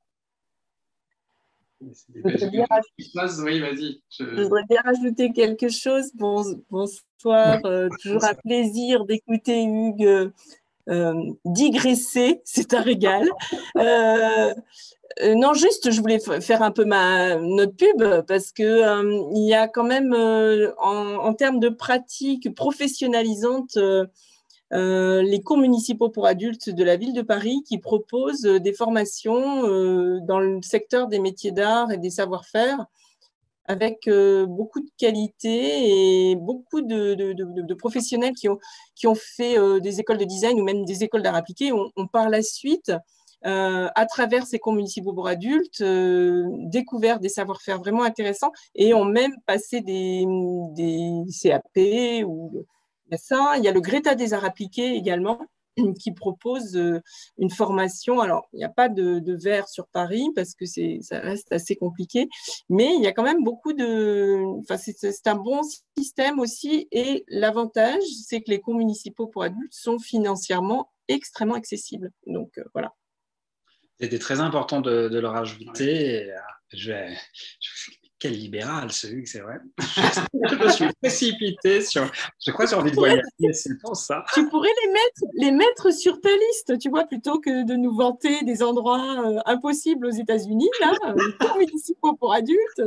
Je voudrais bien rajouter, oui, vas-y. Je... je voudrais bien rajouter quelque chose. Bon, bonsoir, euh, toujours un plaisir d'écouter Hugues euh, digresser, c'est un régal. Euh, Euh, non, juste, je voulais faire un peu ma notre pub parce que euh, il y a quand même, euh, en, en termes de pratiques professionnalisantes, euh, euh, les cours municipaux pour adultes de la ville de Paris qui proposent des formations euh, dans le secteur des métiers d'art et des savoir-faire avec euh, beaucoup de qualité et beaucoup de, de, de, de professionnels qui ont, qui ont fait euh, des écoles de design ou même des écoles d'art appliqué. On, on par la suite... Euh, à travers ces cours municipaux pour adultes, euh, découvert des savoir-faire vraiment intéressants et ont même passé des, des C A P ou ça. Il y a le Greta des arts appliqués également qui propose euh, une formation. Alors, il n'y a pas de, de verre sur Paris parce que c'est, ça reste assez compliqué, mais il y a quand même beaucoup de... Enfin, c'est, c'est un bon système aussi et l'avantage, c'est que les cours municipaux pour adultes sont financièrement extrêmement accessibles. Donc, euh, voilà. C'était très important de, de le rajouter. Et, euh, je vais, je, quel libéral ce Hugues, c'est vrai. Je, je me suis précipité sur. Je crois que j'ai envie de voyager, c'est pour ça. Tu pourrais les mettre, les mettre sur ta liste, tu vois, plutôt que de nous vanter des endroits euh, impossibles aux États-Unis, là, euh, cours municipaux pour adultes.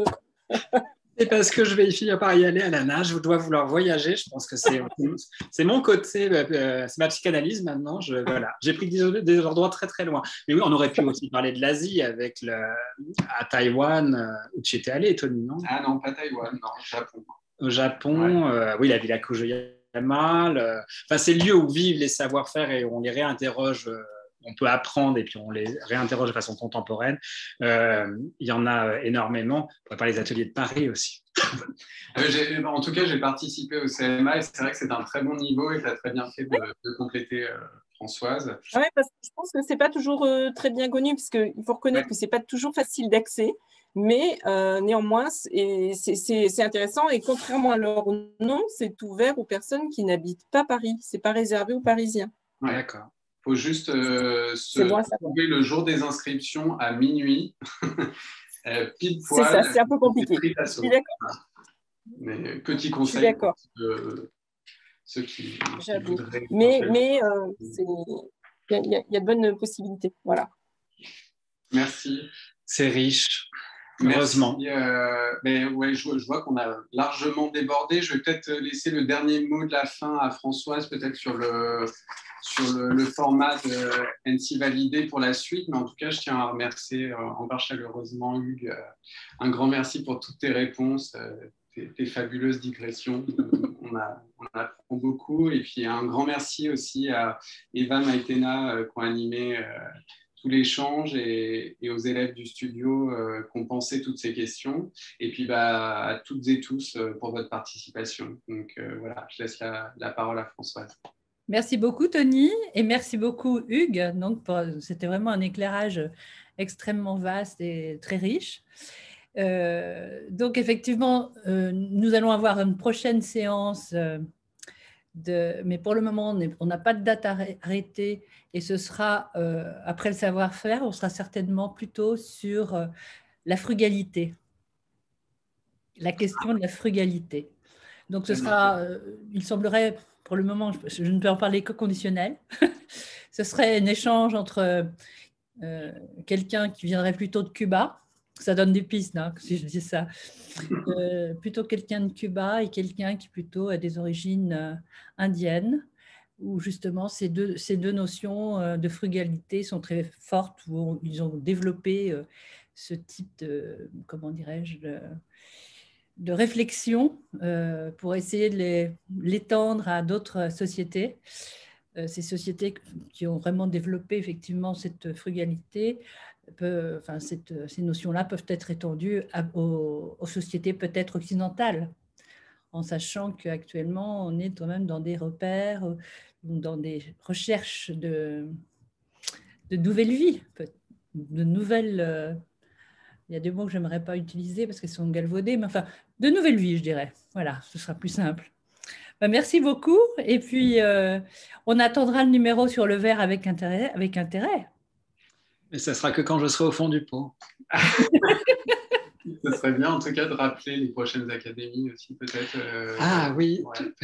C'est parce que je vais finir par y aller à la nage. Je dois vouloir voyager. Je pense que c'est, c'est mon côté, euh, c'est ma psychanalyse maintenant. Je, voilà. J'ai pris des, des endroits très très loin. Mais oui, on aurait pu aussi parler de l'Asie avec le, à Taïwan, euh, où tu étais allé, Tony, non? Ah non, pas Taïwan, non, au Japon. Au Japon, ouais. euh, oui, la Villa Kujoyama. Le... Enfin, c'est le lieu où vivent les savoir-faire et où on les réinterroge. Euh, on peut apprendre et puis on les réinterroge de façon contemporaine. Euh, il y en a énormément. On pourrait parler des ateliers de Paris aussi. j'ai, en tout cas, j'ai participé au C M A et c'est vrai que c'est d'un très bon niveau et tu as très bien fait de, de compléter, euh, Françoise. Oui, parce que je pense que ce n'est pas toujours euh, très bien connu, parce qu'il faut reconnaître ouais. que ce n'est pas toujours facile d'accès, mais euh, néanmoins, c'est, c'est, c'est, c'est intéressant et contrairement à leur nom, c'est ouvert aux personnes qui n'habitent pas Paris. Ce n'est pas réservé aux Parisiens. Ouais. D'accord. Il faut juste euh, se bon, trouver le jour des inscriptions à minuit. euh, pile poil. C'est ça, c'est un peu compliqué. Je suis d'accord. Mais petit conseil. Je suis d'accord. Euh, ceux qui, qui voudraient. Mais mais euh, il y, y a de bonnes possibilités. Voilà. Merci. C'est riche. Heureusement. Euh, mais ouais, je, je vois qu'on a largement débordé. Je vais peut-être laisser le dernier mot de la fin à Françoise, peut-être sur le, sur le, le format de N C Validé pour la suite. Mais en tout cas, je tiens à remercier encore chaleureusement Hugues. Un grand merci pour toutes tes réponses, tes, tes fabuleuses digressions. On, a, on apprend beaucoup. Et puis un grand merci aussi à Eva Maïtena qui ont animé tout l'échange et, et aux élèves du studio euh, qui ont pensé toutes ces questions. Et puis bah, à toutes et tous euh, pour votre participation. Donc euh, voilà, je laisse la, la parole à Françoise. Merci beaucoup Tony et merci beaucoup Hugues. Donc, pour, c'était vraiment un éclairage extrêmement vaste et très riche. Euh, donc effectivement, euh, nous allons avoir une prochaine séance euh, De, mais pour le moment, on n'a pas de date arrêtée et ce sera, euh, après le savoir-faire, on sera certainement plutôt sur euh, la frugalité, la question de la frugalité. Donc ce sera, euh, il semblerait, pour le moment, je, je ne peux en parler qu'au conditionnel, ce serait un échange entre euh, quelqu'un qui viendrait plutôt de Cuba Ça donne des pistes, hein, si je dis ça. Euh, plutôt quelqu'un de Cuba et quelqu'un qui plutôt a des origines euh, indiennes, où justement ces deux, ces deux notions euh, de frugalité sont très fortes, où on, ils ont développé euh, ce type de, comment dirais-je, de, de réflexion euh, pour essayer de les, l'étendre à d'autres sociétés. Euh, ces sociétés qui ont vraiment développé effectivement cette frugalité, peut, enfin, cette, ces notions-là peuvent être étendues à, aux, aux sociétés peut-être occidentales, en sachant qu'actuellement, on est quand même dans des repères, dans des recherches de, de nouvelles vies, de nouvelles... Euh, il y a des mots que je n'aimerais pas utiliser parce qu'elles sont galvaudées, mais enfin, de nouvelles vies, je dirais. Voilà, ce sera plus simple. Ben, merci beaucoup. Et puis, euh, on attendra le numéro sur le verre avec intérêt. Avec intérêt. Mais ça sera que quand je serai au fond du pot. Ce serait bien, en tout cas, de rappeler les prochaines académies aussi, peut-être. Euh, ah oui.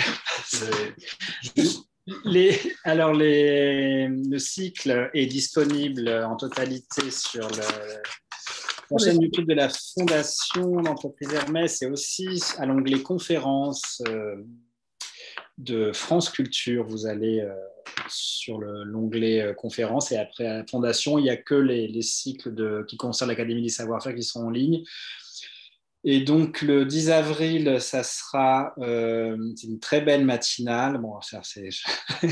Ouais. les, alors, les, le cycle est disponible en totalité sur le, la chaîne YouTube de la Fondation d'entreprise Hermès et aussi à l'onglet conférences euh, de France Culture. Vous allez euh, sur l'onglet euh, conférences et après à la Fondation, il n'y a que les, les cycles de, qui concernent l'Académie des savoir-faire qui sont en ligne. Et donc, le dix avril, ça sera euh, une très belle matinale. Bon, ça, c'est, je,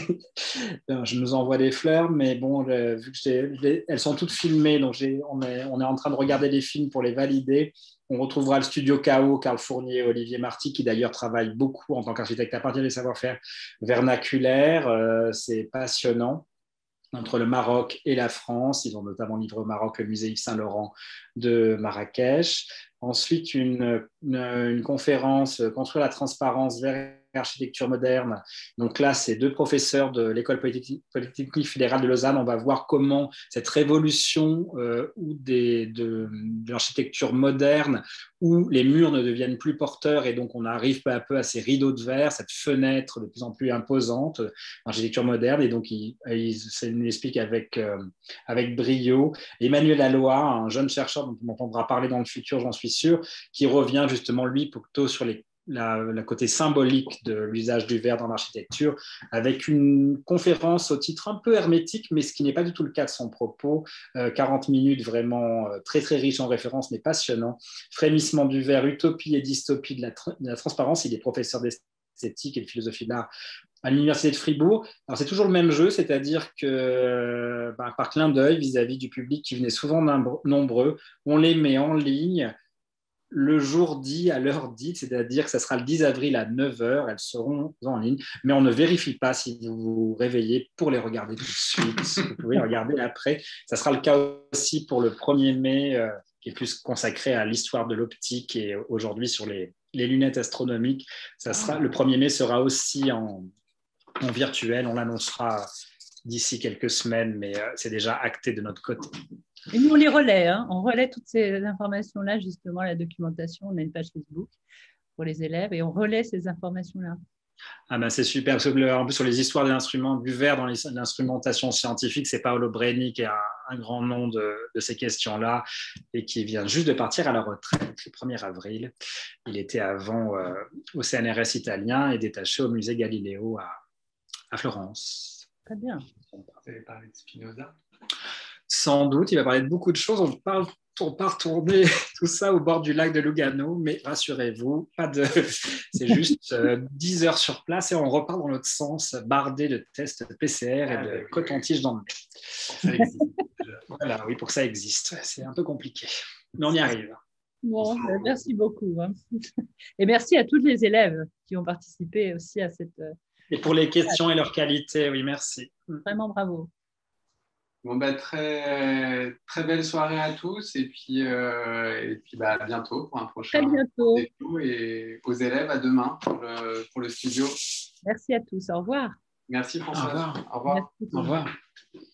je nous envoie des fleurs, mais bon, vu que j'ai, elles sont toutes filmées, donc on est, on est en train de regarder les films pour les valider. On retrouvera le studio K O, Carl Fournier et Olivier Marty, qui d'ailleurs travaillent beaucoup en tant qu'architecte à partir des savoir-faire vernaculaires. Euh, c'est passionnant. Entre le Maroc et la France. Ils ont notamment livré au Maroc le musée Yves Saint-Laurent de Marrakech. Ensuite, une, une, une conférence « Construire la transparence vers l'architecture moderne ». Donc là, c'est deux professeurs de l'École polytechnique fédérale de Lausanne. On va voir comment cette révolution euh, ou des, de, de l'architecture moderne, où les murs ne deviennent plus porteurs et donc on arrive peu à peu à ces rideaux de verre, cette fenêtre de plus en plus imposante, l'architecture moderne. Et donc, il, il, ça nous explique avec, euh, avec brio. Emmanuel Alloy, un jeune chercheur dont on entendra parler dans le futur, j'en suis sûr, qui revient justement, lui, plutôt sur les La, la côté symbolique de l'usage du verre dans l'architecture, avec une conférence au titre un peu hermétique, mais ce qui n'est pas du tout le cas de son propos. Euh, quarante minutes vraiment euh, très très riche en références, mais passionnant. Frémissement du verre, utopie et dystopie de la, de la transparence. Il est professeur d'esthétique et de philosophie de l'art à l'université de Fribourg. Alors c'est toujours le même jeu, c'est-à-dire que bah, par clin d'œil vis-à-vis du public qui venait souvent nombreux, on les met en ligne le jour dit, à l'heure dite, c'est-à-dire que ça sera le dix avril à neuf heures, elles seront en ligne, mais on ne vérifie pas si vous vous réveillez pour les regarder tout de suite, vous pouvez les regarder après. Ça sera le cas aussi pour le premier mai, euh, qui est plus consacré à l'histoire de l'optique et aujourd'hui sur les, les lunettes astronomiques. Ça sera, le premier mai sera aussi en, en virtuel, on l'annoncera d'ici quelques semaines, mais euh, c'est déjà acté de notre côté. Et nous, on les relaie, hein. On relaie toutes ces informations-là, justement, la documentation. On a une page Facebook pour les élèves et on relaie ces informations-là. Ah ben c'est super, parce que en plus sur les histoires des instruments, du verre dans l'instrumentation scientifique, c'est Paolo Breni qui est un, un grand nom de, de ces questions-là et qui vient juste de partir à la retraite le premier avril. Il était avant euh, au C N R S italien et détaché au musée Galileo à, à Florence. Très bien. Vous avez parlé de Spinoza ? Sans doute, il va parler de beaucoup de choses. On parle, on part tourner tout ça au bord du lac de Lugano, mais rassurez-vous, pas de, c'est juste euh, dix heures sur place et on repart dans l'autre sens, bardé de tests P C R et de coton-tige dans le nez. Ça existe. Voilà, oui, pour que ça existe. C'est un peu compliqué, mais on y arrive. Bon, merci beaucoup. Hein. Et merci à tous les élèves qui ont participé aussi à cette... Et pour les questions et leur qualité, oui, merci. Vraiment bravo. Bon, bah, très, très belle soirée à tous et puis, euh, et puis bah, à bientôt pour un prochain très bientôt. rendez-vous et aux élèves à demain pour le, pour le studio. Merci à tous. Au revoir. Merci François. Au revoir. Au revoir. Au revoir.